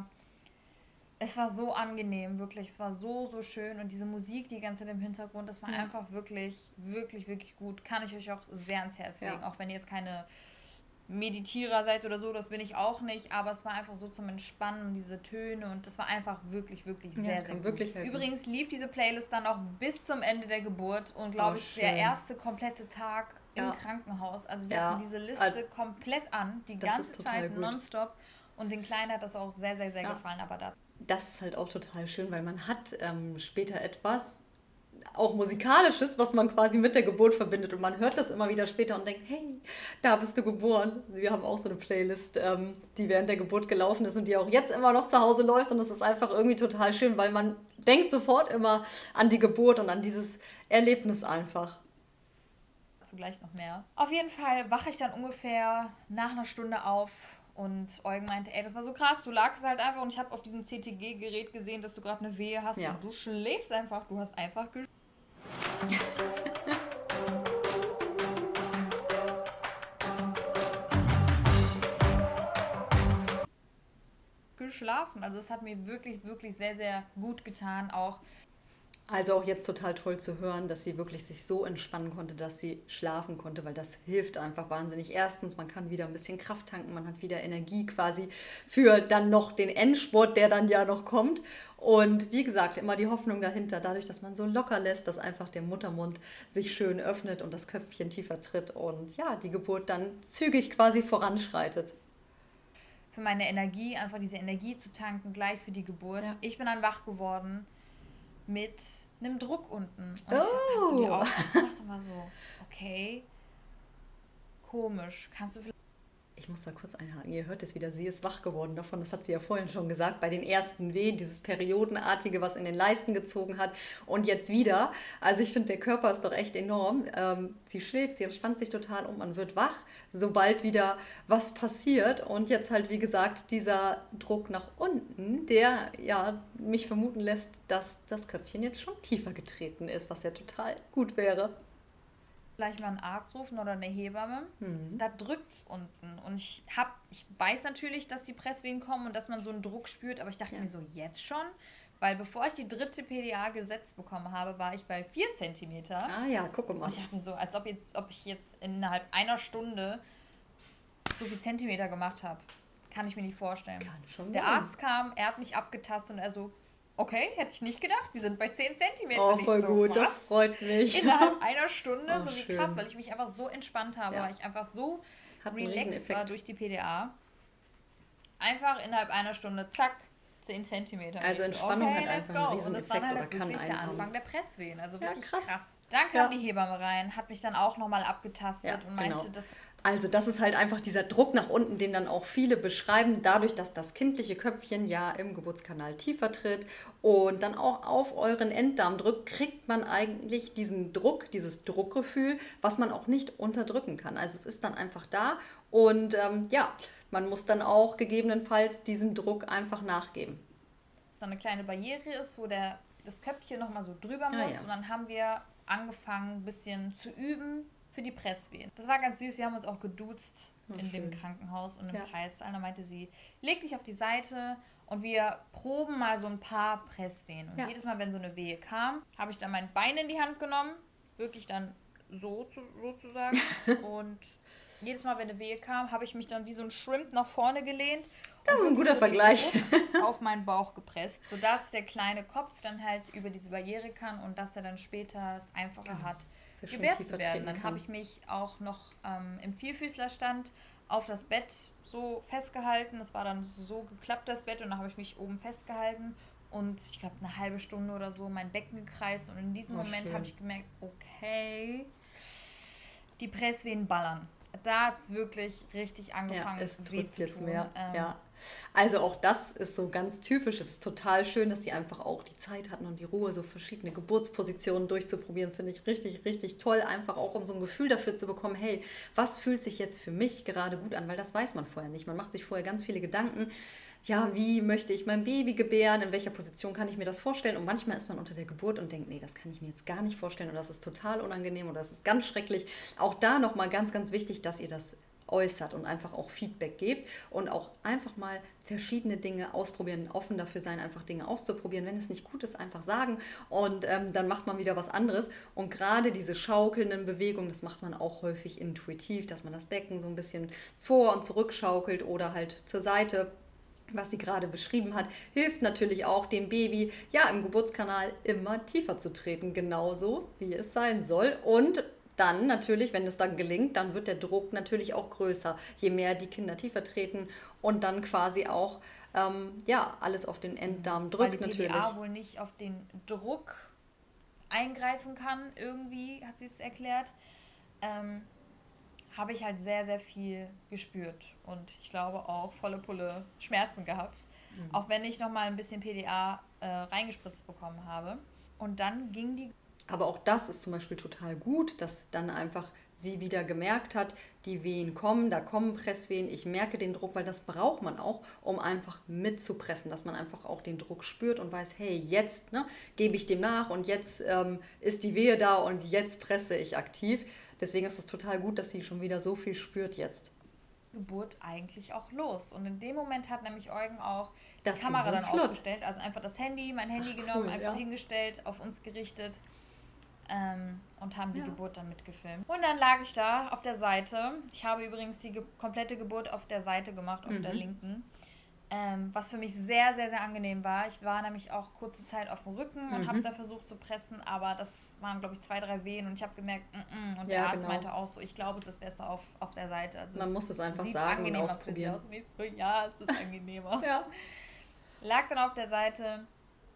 [SPEAKER 2] es war so angenehm, wirklich. Es war so, so schön. Und diese Musik, die ganze Zeit im Hintergrund, das war einfach wirklich, wirklich, wirklich gut. Kann ich euch auch sehr ans Herz legen. Auch wenn ihr jetzt keine Meditierer seid oder so, das bin ich auch nicht. Aber es war einfach so zum Entspannen, diese Töne. Und das war einfach wirklich, wirklich sehr, sehr gut.
[SPEAKER 1] Wirklich helfen.
[SPEAKER 2] Übrigens lief diese Playlist dann auch bis zum Ende der Geburt. Und glaube ich, der erste komplette Tag im Krankenhaus. Also wir hatten diese Liste komplett an, die ganze Zeit nonstop. Und den Kleinen hat das auch sehr, sehr, sehr gefallen. Aber
[SPEAKER 1] das ist halt auch total schön, weil man hat später etwas, auch Musikalisches, was man quasi mit der Geburt verbindet. Und man hört das immer wieder später und denkt, hey, da bist du geboren. Wir haben auch so eine Playlist, die während der Geburt gelaufen ist und die auch jetzt immer noch zu Hause läuft. Und das ist einfach irgendwie total schön, weil man denkt sofort immer an die Geburt und an dieses Erlebnis einfach.
[SPEAKER 2] Dazu gleich noch mehr. Auf jeden Fall wache ich dann ungefähr nach einer Stunde auf. Und Eugen meinte, ey, das war so krass, du lagst halt einfach und ich habe auf diesem CTG-Gerät gesehen, dass du gerade eine Wehe hast und du schläfst einfach, du hast einfach geschlafen. Also es hat mir wirklich, wirklich sehr, sehr gut getan, auch.
[SPEAKER 1] Also auch jetzt total toll zu hören, dass sie wirklich sich so entspannen konnte, dass sie schlafen konnte, weil das hilft einfach wahnsinnig. Erstens, man kann wieder ein bisschen Kraft tanken, man hat wieder Energie quasi für dann noch den Endspurt, der dann ja noch kommt. Und wie gesagt, immer die Hoffnung dahinter, dadurch, dass man so locker lässt, dass einfach der Muttermund sich schön öffnet und das Köpfchen tiefer tritt und ja, die Geburt dann zügig quasi voranschreitet.
[SPEAKER 2] Für meine Energie, einfach diese Energie zu tanken, gleich für die Geburt. Ja. Ich bin dann wach geworden mit einem Druck unten. Und ich hab so die Augen gemacht und war so, okay, komisch, kannst du vielleicht
[SPEAKER 1] Ich muss da kurz einhaken. Ihr hört es wieder, sie ist wach geworden davon. Das hat sie ja vorhin schon gesagt. Bei den ersten Wehen, dieses Periodenartige, was in den Leisten gezogen hat. Und jetzt wieder. Also ich finde, der Körper ist doch echt enorm. Sie schläft, sie entspannt sich total und man wird wach, sobald wieder was passiert. Und jetzt halt, wie gesagt, dieser Druck nach unten, der ja mich vermuten lässt, dass das Köpfchen jetzt schon tiefer getreten ist, was ja total gut wäre.
[SPEAKER 2] Vielleicht mal einen Arzt rufen oder eine Hebamme. Da drückt es unten. Und ich weiß natürlich, dass die Presswehen kommen und dass man so einen Druck spürt, aber ich dachte mir so, jetzt schon? Weil bevor ich die 3. PDA gesetzt bekommen habe, war ich bei 4 Zentimeter.
[SPEAKER 1] Ah ja, guck mal.
[SPEAKER 2] Und ich dachte mir so, als ob ich jetzt innerhalb einer Stunde so viel Zentimeter gemacht habe. Kann ich mir nicht vorstellen.
[SPEAKER 1] Kann schon
[SPEAKER 2] Der
[SPEAKER 1] sein.
[SPEAKER 2] Arzt kam, er hat mich abgetastet und er so, okay, hätte ich nicht gedacht, wir sind bei 10 Zentimeter.
[SPEAKER 1] Oh,
[SPEAKER 2] Und ich
[SPEAKER 1] voll
[SPEAKER 2] so,
[SPEAKER 1] gut,
[SPEAKER 2] was?
[SPEAKER 1] das freut mich.
[SPEAKER 2] Innerhalb einer Stunde,
[SPEAKER 1] Oh,
[SPEAKER 2] so wie
[SPEAKER 1] schön.
[SPEAKER 2] krass, weil ich mich einfach so entspannt habe,
[SPEAKER 1] Ja.
[SPEAKER 2] weil ich einfach so
[SPEAKER 1] Hat einen
[SPEAKER 2] relaxed
[SPEAKER 1] Rieseneffekt.
[SPEAKER 2] war durch die PDA. Einfach innerhalb einer Stunde, zack, 10 Zentimeter.
[SPEAKER 1] Also
[SPEAKER 2] Und ich
[SPEAKER 1] Entspannung hat
[SPEAKER 2] let's
[SPEAKER 1] einfach
[SPEAKER 2] go.
[SPEAKER 1] einen
[SPEAKER 2] Und das war
[SPEAKER 1] Rieseneffekt
[SPEAKER 2] dann
[SPEAKER 1] oder
[SPEAKER 2] halt
[SPEAKER 1] kann
[SPEAKER 2] wirklich
[SPEAKER 1] einen
[SPEAKER 2] der
[SPEAKER 1] haben.
[SPEAKER 2] Anfang der Presswehen. Also
[SPEAKER 1] Ja,
[SPEAKER 2] wirklich
[SPEAKER 1] krass.
[SPEAKER 2] krass. Dann
[SPEAKER 1] Ja.
[SPEAKER 2] kam die Hebamme rein, hat mich dann auch nochmal abgetastet
[SPEAKER 1] Ja,
[SPEAKER 2] und meinte,
[SPEAKER 1] genau.
[SPEAKER 2] dass
[SPEAKER 1] Also das ist halt einfach dieser Druck nach unten, den dann auch viele beschreiben, dadurch, dass das kindliche Köpfchen ja im Geburtskanal tiefer tritt und dann auch auf euren Enddarm drückt, kriegt man eigentlich diesen Druck, dieses Druckgefühl, was man auch nicht unterdrücken kann. Also es ist dann einfach da und ja, man muss dann auch gegebenenfalls diesem Druck einfach nachgeben.
[SPEAKER 2] so eine kleine Barriere ist, wo das Köpfchen nochmal so drüber muss.
[SPEAKER 1] ja.
[SPEAKER 2] Und dann haben wir angefangen, ein bisschen zu üben für die Presswehen. Das war ganz süß. Wir haben uns auch geduzt in dem Krankenhaus und im
[SPEAKER 1] Ja.
[SPEAKER 2] Kreissaal. Da meinte sie, leg dich auf die Seite und wir proben mal so ein paar Presswehen. Und
[SPEAKER 1] Ja.
[SPEAKER 2] jedes Mal, wenn so eine Wehe kam, habe ich dann mein Bein in die Hand genommen, wirklich dann sozusagen. Und jedes Mal, wenn eine Wehe kam, habe ich mich dann wie so ein Shrimp nach vorne gelehnt.
[SPEAKER 1] Das ist ein guter Vergleich.
[SPEAKER 2] Auf meinen Bauch gepresst, sodass der kleine Kopf dann halt über diese Barriere kann und dass er dann später es einfacher hat,
[SPEAKER 1] Dass er schon
[SPEAKER 2] gebärt
[SPEAKER 1] tiefer
[SPEAKER 2] zu werden.
[SPEAKER 1] treten
[SPEAKER 2] Dann
[SPEAKER 1] kann.
[SPEAKER 2] habe ich mich auch noch im Vierfüßlerstand auf das Bett so festgehalten. Es war dann so geklappt, das Bett, und dann habe ich mich oben festgehalten und ich glaube eine halbe Stunde oder so mein Becken gekreist, und in diesem Moment
[SPEAKER 1] schön.
[SPEAKER 2] habe ich gemerkt, okay, die Presswehen ballern. Da hat es wirklich richtig angefangen,
[SPEAKER 1] es
[SPEAKER 2] weh
[SPEAKER 1] drückt
[SPEAKER 2] zu
[SPEAKER 1] jetzt
[SPEAKER 2] tun.
[SPEAKER 1] mehr. Ja. Also auch das ist so ganz typisch. Es ist total schön, dass sie einfach auch die Zeit hatten und die Ruhe, so verschiedene Geburtspositionen durchzuprobieren. Finde ich richtig, richtig toll. Einfach auch, um so ein Gefühl dafür zu bekommen, hey, was fühlt sich jetzt für mich gerade gut an? Weil das weiß man vorher nicht. Man macht sich vorher ganz viele Gedanken. Ja, wie möchte ich mein Baby gebären? In welcher Position kann ich mir das vorstellen? Und manchmal ist man unter der Geburt und denkt, nee, das kann ich mir jetzt gar nicht vorstellen. Und das ist total unangenehm oder das ist ganz schrecklich. Auch da nochmal ganz, ganz wichtig, dass ihr das äußert und einfach auch Feedback gebt und auch einfach mal verschiedene Dinge ausprobieren, offen dafür sein, einfach Dinge auszuprobieren. Wenn es nicht gut ist, einfach sagen und dann macht man wieder was anderes. Und gerade diese schaukelnden Bewegungen, das macht man auch häufig intuitiv, dass man das Becken so ein bisschen vor- und zurückschaukelt oder halt zur Seite, was sie gerade beschrieben hat, hilft natürlich auch dem Baby, ja, im Geburtskanal immer tiefer zu treten, genauso wie es sein soll. Und dann natürlich, wenn es dann gelingt, dann wird der Druck natürlich auch größer, je mehr die Kinder tiefer treten und dann quasi auch ja, alles auf den Enddarm drückt
[SPEAKER 2] Weil die
[SPEAKER 1] natürlich.
[SPEAKER 2] PDA wohl nicht auf den Druck eingreifen kann, irgendwie hat sie es erklärt, habe ich halt sehr, sehr viel gespürt und ich glaube auch volle Pulle Schmerzen gehabt, auch wenn ich nochmal ein bisschen PDA reingespritzt bekommen habe. Und dann ging die...
[SPEAKER 1] Aber auch das ist zum Beispiel total gut, dass dann einfach sie wieder gemerkt hat, die Wehen kommen, da kommen Presswehen, ich merke den Druck, weil das braucht man auch, um einfach mitzupressen, dass man einfach auch den Druck spürt und weiß, hey, jetzt gebe ich dem nach und jetzt ist die Wehe da und jetzt presse ich aktiv. Deswegen ist es total gut, dass sie schon wieder so viel spürt jetzt.
[SPEAKER 2] Geburt eigentlich auch los. Und in dem Moment hat nämlich Eugen auch die
[SPEAKER 1] Das
[SPEAKER 2] Kamera
[SPEAKER 1] ging
[SPEAKER 2] dann
[SPEAKER 1] dann flott.
[SPEAKER 2] aufgestellt, also einfach das Handy, mein Handy
[SPEAKER 1] Ach,
[SPEAKER 2] genommen,
[SPEAKER 1] cool,
[SPEAKER 2] einfach
[SPEAKER 1] ja.
[SPEAKER 2] hingestellt, auf uns gerichtet und haben die
[SPEAKER 1] Ja.
[SPEAKER 2] Geburt dann mitgefilmt. Und dann lag ich da auf der Seite. Ich habe übrigens die komplette Geburt auf der Seite gemacht, auf der linken. Was für mich sehr, sehr, sehr angenehm war. Ich war nämlich auch kurze Zeit auf dem Rücken und habe da versucht zu pressen, aber das waren, glaube ich, 2, 3 Wehen und ich habe gemerkt, und der
[SPEAKER 1] Ja,
[SPEAKER 2] Arzt
[SPEAKER 1] genau.
[SPEAKER 2] meinte auch so, ich glaube, es ist besser auf der Seite. Also
[SPEAKER 1] Man muss es einfach
[SPEAKER 2] sieht
[SPEAKER 1] sagen und
[SPEAKER 2] angenehmer für
[SPEAKER 1] ausprobieren.
[SPEAKER 2] sie aus. Und ich so, ja, es ist angenehmer.
[SPEAKER 1] Ja.
[SPEAKER 2] Lag dann auf der Seite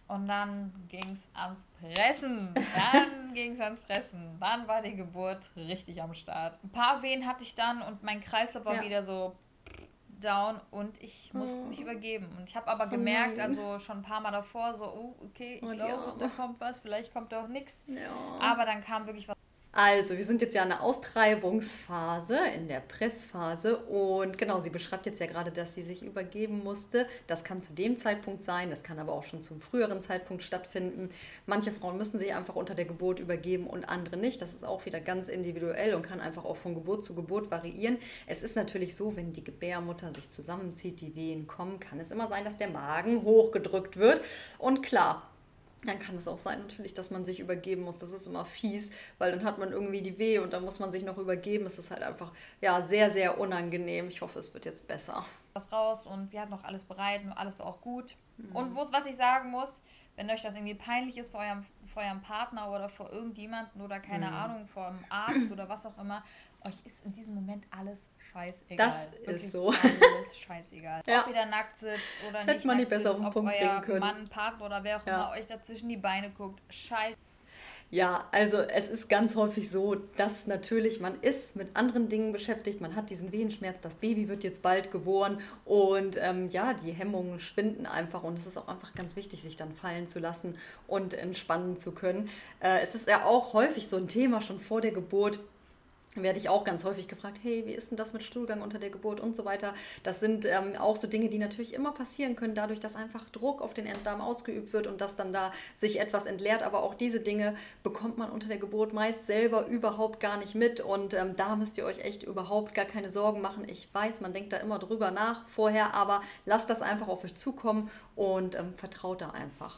[SPEAKER 2] Und dann ging es ans Pressen. Dann war die Geburt richtig am Start. Ein paar Wehen hatte ich dann und mein Kreislauf war wieder so down und ich musste mich übergeben. Und ich habe aber gemerkt, also schon ein paar Mal davor, so, okay, ich glaube, da kommt was, vielleicht kommt auch nichts. Ja. Aber dann kam wirklich was.
[SPEAKER 1] Also, wir sind jetzt ja in der Austreibungsphase, in der Pressphase und genau, sie beschreibt jetzt ja gerade, dass sie sich übergeben musste. Das kann zu dem Zeitpunkt sein, das kann aber auch schon zum früheren Zeitpunkt stattfinden. Manche Frauen müssen sich einfach unter der Geburt übergeben und andere nicht. Das ist auch wieder ganz individuell und kann einfach auch von Geburt zu Geburt variieren. Es ist natürlich so, wenn die Gebärmutter sich zusammenzieht, die Wehen kommen, kann es immer sein, dass der Magen hochgedrückt wird und klar, dann kann es auch sein natürlich, dass man sich übergeben muss. Das ist immer fies, weil dann hat man irgendwie die Wehe und dann muss man sich noch übergeben. Es ist halt einfach sehr, sehr unangenehm. Ich hoffe, es wird jetzt besser.
[SPEAKER 2] Was raus und wir hatten noch alles bereit und alles war auch gut. Und was ich sagen muss, wenn euch das irgendwie peinlich ist vor eurem Partner oder vor irgendjemanden oder keine Ahnung, vor einem Arzt oder was auch immer, euch ist in diesem Moment alles scheißegal.
[SPEAKER 1] Das
[SPEAKER 2] wirklich
[SPEAKER 1] ist so.
[SPEAKER 2] Alles scheißegal.
[SPEAKER 1] Ja.
[SPEAKER 2] Ob ihr da nackt sitzt oder
[SPEAKER 1] das
[SPEAKER 2] nicht
[SPEAKER 1] hätte man nicht besser auf den
[SPEAKER 2] ob
[SPEAKER 1] Punkt bringen können.
[SPEAKER 2] Mann, Partner oder wer auch immer euch dazwischen die Beine guckt, scheiße.
[SPEAKER 1] Ja, also es ist ganz häufig so, dass natürlich man ist mit anderen Dingen beschäftigt, man hat diesen Wehenschmerz, das Baby wird jetzt bald geboren und die Hemmungen schwinden einfach und es ist auch einfach ganz wichtig, sich dann fallen zu lassen und entspannen zu können. Es ist ja auch häufig so ein Thema schon vor der Geburt, werde ich auch ganz häufig gefragt, hey, wie ist denn das mit Stuhlgang unter der Geburt und so weiter. Das sind auch so Dinge, die natürlich immer passieren können, dadurch, dass einfach Druck auf den Enddarm ausgeübt wird und dass dann da sich etwas entleert. Aber auch diese Dinge bekommt man unter der Geburt meist selber überhaupt gar nicht mit und da müsst ihr euch echt überhaupt gar keine Sorgen machen. Ich weiß, man denkt da immer drüber nach vorher, aber lasst das einfach auf euch zukommen und vertraut da einfach.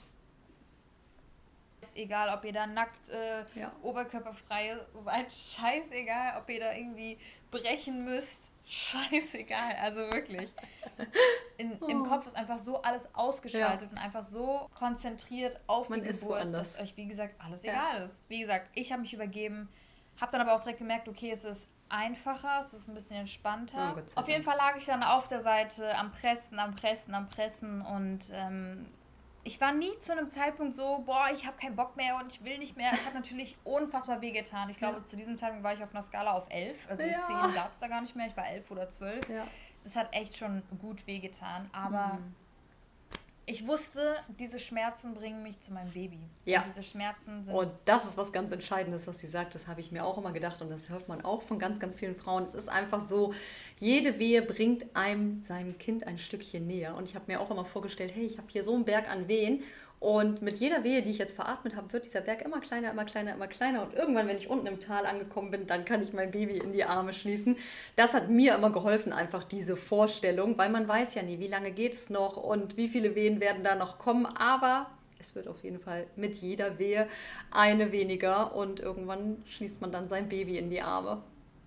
[SPEAKER 2] Egal, ob ihr da nackt, oberkörperfrei seid, scheißegal, ob ihr da irgendwie brechen müsst, scheißegal, also wirklich. Im Kopf ist einfach so alles ausgeschaltet und einfach so konzentriert auf die Geburt, dass euch, wie gesagt, alles egal ist. Wie gesagt, ich habe mich übergeben, habe dann aber auch direkt gemerkt, okay, es ist einfacher, es ist ein bisschen entspannter. Auf jeden Fall lag ich dann auf der Seite am Pressen und ich war nie zu einem Zeitpunkt so, ich habe keinen Bock mehr und ich will nicht mehr. Es hat natürlich unfassbar wehgetan. Ich glaube, zu diesem Zeitpunkt war ich auf einer Skala auf 11. Also 10 gab es da gar nicht mehr. Ich war 11 oder 12. Ja. Das hat echt schon gut wehgetan. Aber ich wusste, diese Schmerzen bringen mich zu meinem Baby.
[SPEAKER 1] Ja.
[SPEAKER 2] Und diese Schmerzen sind...
[SPEAKER 1] Und das ist was ganz Entscheidendes, was sie sagt. Das habe ich mir auch immer gedacht und das hört man auch von ganz, ganz vielen Frauen. Es ist einfach so, jede Wehe bringt einem seinem Kind ein Stückchen näher. Und ich habe mir auch immer vorgestellt, hey, ich habe hier so einen Berg an Wehen und mit jeder Wehe, die ich jetzt veratmet habe, wird dieser Berg immer kleiner, immer kleiner, immer kleiner. Und irgendwann, wenn ich unten im Tal angekommen bin, dann kann ich mein Baby in die Arme schließen. Das hat mir immer geholfen, einfach diese Vorstellung, weil man weiß ja nie, wie lange geht es noch und wie viele Wehen werden da noch kommen. Aber es wird auf jeden Fall mit jeder Wehe eine weniger und irgendwann schließt man dann sein Baby in die Arme.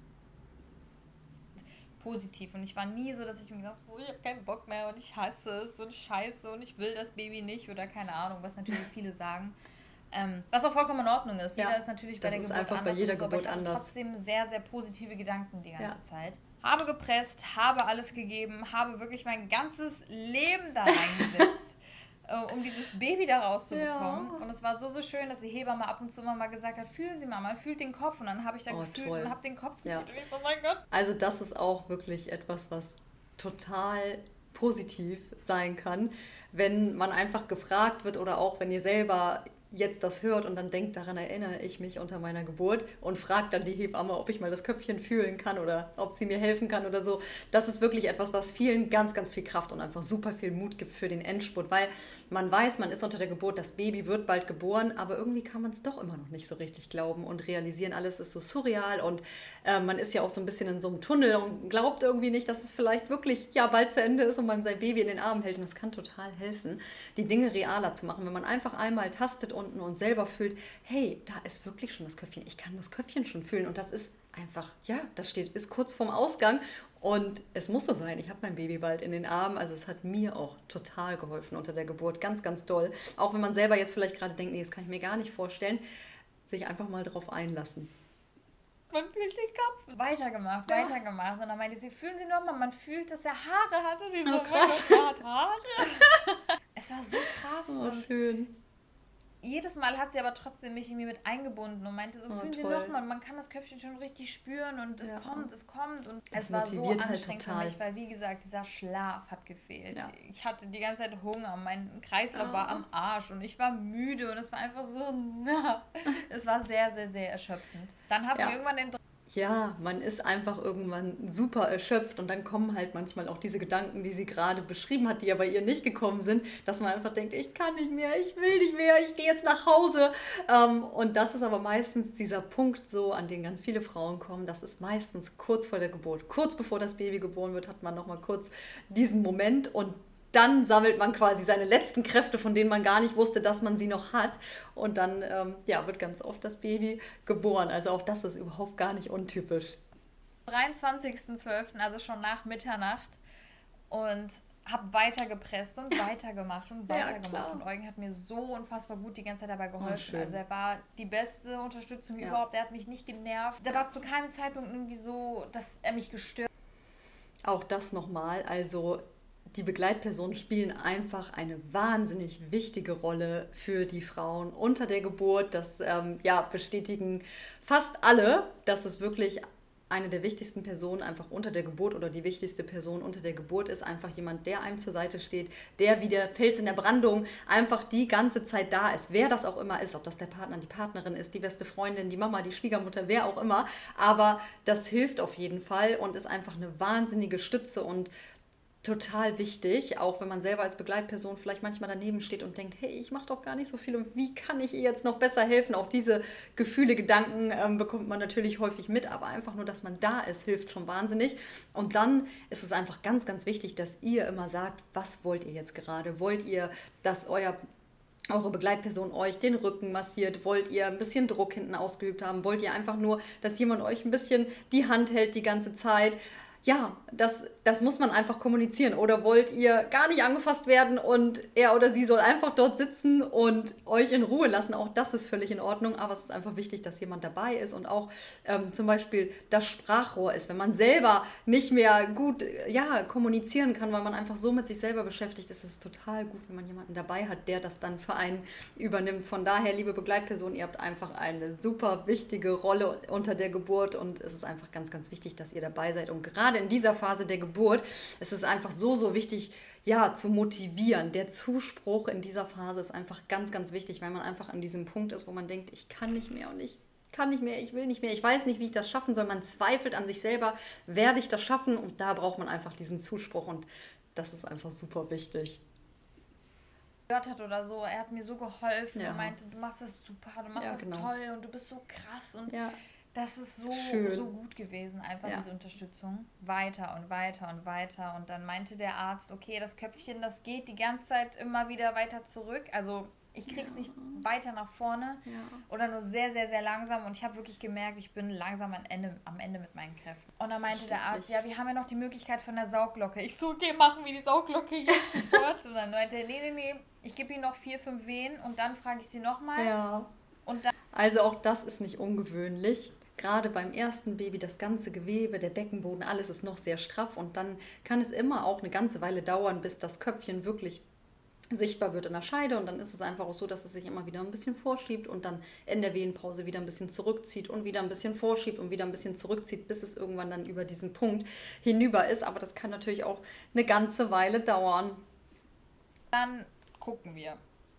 [SPEAKER 2] Positiv und ich war nie so, dass ich mir gedacht habe, ich habe keinen Bock mehr und ich hasse es und scheiße und ich will das Baby nicht oder keine Ahnung, was natürlich viele sagen. Was auch vollkommen in Ordnung ist. Jeder ist natürlich bei der Geburt anders.
[SPEAKER 1] Bei jeder Geburt
[SPEAKER 2] aber ich hatte
[SPEAKER 1] anders.
[SPEAKER 2] trotzdem sehr, sehr positive Gedanken die ganze Zeit. Habe gepresst, habe alles gegeben, habe wirklich mein ganzes Leben da reingesetzt, um dieses Baby da rauszubekommen. Und es war so, so schön, dass die Hebamme ab und zu mal gesagt hat, fühlen Sie mal, fühlt den Kopf. Und dann habe ich da gefühlt und habe den Kopf gefühlt. Und ich so, oh mein Gott.
[SPEAKER 1] Also das ist auch wirklich etwas, was total positiv sein kann, wenn man einfach gefragt wird oder auch wenn ihr selber jetzt das hört und dann denkt, daran erinnere ich mich unter meiner Geburt und fragt dann die Hebamme, ob ich mal das Köpfchen fühlen kann oder ob sie mir helfen kann oder so. Das ist wirklich etwas, was vielen ganz, ganz viel Kraft und einfach super viel Mut gibt für den Endspurt, weil man weiß, man ist unter der Geburt, das Baby wird bald geboren, aber irgendwie kann man es doch immer noch nicht so richtig glauben und realisieren, alles ist so surreal und man ist ja auch so ein bisschen in so einem Tunnel und glaubt irgendwie nicht, dass es vielleicht wirklich bald zu Ende ist und man sein Baby in den Armen hält und das kann total helfen, die Dinge realer zu machen, wenn man einfach einmal tastet unten und selber fühlt, hey, da ist wirklich schon das Köpfchen, ich kann das Köpfchen schon fühlen und das ist einfach, das ist kurz vorm Ausgang und es muss so sein, ich habe mein Baby bald in den Armen, also es hat mir auch total geholfen unter der Geburt, ganz, ganz doll, auch wenn man selber jetzt vielleicht gerade denkt, nee, das kann ich mir gar nicht vorstellen, sich einfach mal drauf einlassen.
[SPEAKER 2] Man fühlt den Kopf. Weitergemacht. Und dann meinte sie, fühlen Sie noch mal, man fühlt, dass er Haare hat. Und ich so,
[SPEAKER 1] krass.
[SPEAKER 2] Er hat Haare. Es war so krass.
[SPEAKER 1] Oh,
[SPEAKER 2] und
[SPEAKER 1] schön.
[SPEAKER 2] jedes Mal hat sie aber trotzdem mich irgendwie mit eingebunden und meinte so, fühlen Sie nochmal, man kann das Köpfchen schon richtig spüren und es kommt. Und es war so anstrengend für mich, weil wie gesagt, dieser Schlaf hat gefehlt. Ja. Ich hatte die ganze Zeit Hunger, mein Kreislauf war am Arsch und ich war müde und es war einfach so, es war sehr, sehr, sehr erschöpfend. Dann hatten wir irgendwann den...
[SPEAKER 1] Ja, man ist einfach irgendwann super erschöpft und dann kommen halt manchmal auch diese Gedanken, die sie gerade beschrieben hat, die ja bei ihr nicht gekommen sind, dass man einfach denkt, ich kann nicht mehr, ich will nicht mehr, ich gehe jetzt nach Hause. Und das ist aber meistens dieser Punkt so, an den ganz viele Frauen kommen, das ist meistens kurz vor der Geburt. Kurz bevor das Baby geboren wird, hat man nochmal kurz diesen Moment und dann sammelt man quasi seine letzten Kräfte, von denen man gar nicht wusste, dass man sie noch hat. Und dann wird ganz oft das Baby geboren. Also auch das ist überhaupt gar nicht untypisch.
[SPEAKER 2] Am 23.12., also schon nach Mitternacht. Und habe weitergepresst und weitergemacht und weitergemacht. Und Eugen hat mir so unfassbar gut die ganze Zeit dabei geholfen. Also er war die beste Unterstützung überhaupt. Er hat mich nicht genervt. Der war zu keinem Zeitpunkt irgendwie so, dass er mich gestört hat.
[SPEAKER 1] Auch das nochmal, also... Die Begleitpersonen spielen einfach eine wahnsinnig wichtige Rolle für die Frauen unter der Geburt. Das bestätigen fast alle, dass es wirklich eine der wichtigsten Personen einfach unter der Geburt oder die wichtigste Person unter der Geburt ist. Einfach jemand, der einem zur Seite steht, der wie der Fels in der Brandung einfach die ganze Zeit da ist. Wer das auch immer ist, ob das der Partner, die Partnerin ist, die beste Freundin, die Mama, die Schwiegermutter, wer auch immer. Aber das hilft auf jeden Fall und ist einfach eine wahnsinnige Stütze und total wichtig, auch wenn man selber als Begleitperson vielleicht manchmal daneben steht und denkt, hey, ich mache doch gar nicht so viel und wie kann ich ihr jetzt noch besser helfen? Auch diese Gefühle, Gedanken bekommt man natürlich häufig mit, aber einfach nur, dass man da ist, hilft schon wahnsinnig. Und dann ist es einfach ganz, ganz wichtig, dass ihr immer sagt, was wollt ihr jetzt gerade? Wollt ihr, dass eure Begleitperson euch den Rücken massiert? Wollt ihr ein bisschen Druck hinten ausgeübt haben? Wollt ihr einfach nur, dass jemand euch ein bisschen die Hand hält die ganze Zeit? Ja, das muss man einfach kommunizieren. Oder wollt ihr gar nicht angefasst werden und er oder sie soll einfach dort sitzen und euch in Ruhe lassen? Auch das ist völlig in Ordnung, aber es ist einfach wichtig, dass jemand dabei ist und auch zum Beispiel das Sprachrohr ist. Wenn man selber nicht mehr gut kommunizieren kann, weil man einfach so mit sich selber beschäftigt ist, ist es total gut, wenn man jemanden dabei hat, der das dann für einen übernimmt. Von daher, liebe Begleitperson, ihr habt einfach eine super wichtige Rolle unter der Geburt und es ist einfach ganz, ganz wichtig, dass ihr dabei seid. Und gerade in dieser Phase der Geburt ist es einfach so, so wichtig, zu motivieren. Der Zuspruch in dieser Phase ist einfach ganz, ganz wichtig, weil man einfach an diesem Punkt ist, wo man denkt, ich kann nicht mehr und ich kann nicht mehr, ich will nicht mehr, ich weiß nicht, wie ich das schaffen soll. Man zweifelt an sich selber, werde ich das schaffen? Und da braucht man einfach diesen Zuspruch und das ist einfach super wichtig.
[SPEAKER 2] Hat oder so, er hat mir so geholfen und meinte, du machst das super, du machst das toll und du bist so krass und das ist so gut gewesen, einfach diese Unterstützung. Weiter und weiter und weiter. Und dann meinte der Arzt, okay, das Köpfchen, das geht die ganze Zeit immer wieder weiter zurück. Also ich krieg's nicht weiter nach vorne oder nur sehr, sehr, sehr langsam. Und ich habe wirklich gemerkt, ich bin langsam am Ende mit meinen Kräften. Und dann meinte der Arzt, ja, wir haben ja noch die Möglichkeit von der Saugglocke. Ich so, okay, machen wir die Saugglocke jetzt sofort. Und dann meinte er, nee, ich gebe Ihnen noch 4, 5 Wehen und dann frage ich Sie nochmal.
[SPEAKER 1] Ja.
[SPEAKER 2] Und dann
[SPEAKER 1] also auch das ist nicht ungewöhnlich. Gerade beim ersten Baby, das ganze Gewebe, der Beckenboden, alles ist noch sehr straff und dann kann es immer auch eine ganze Weile dauern, bis das Köpfchen wirklich sichtbar wird in der Scheide und dann ist es einfach auch so, dass es sich immer wieder ein bisschen vorschiebt und dann in der Wehenpause wieder ein bisschen zurückzieht und wieder ein bisschen vorschiebt und wieder ein bisschen zurückzieht, bis es irgendwann dann über diesen Punkt hinüber ist. Aber das kann natürlich auch eine ganze Weile dauern.
[SPEAKER 2] Dann gucken wir.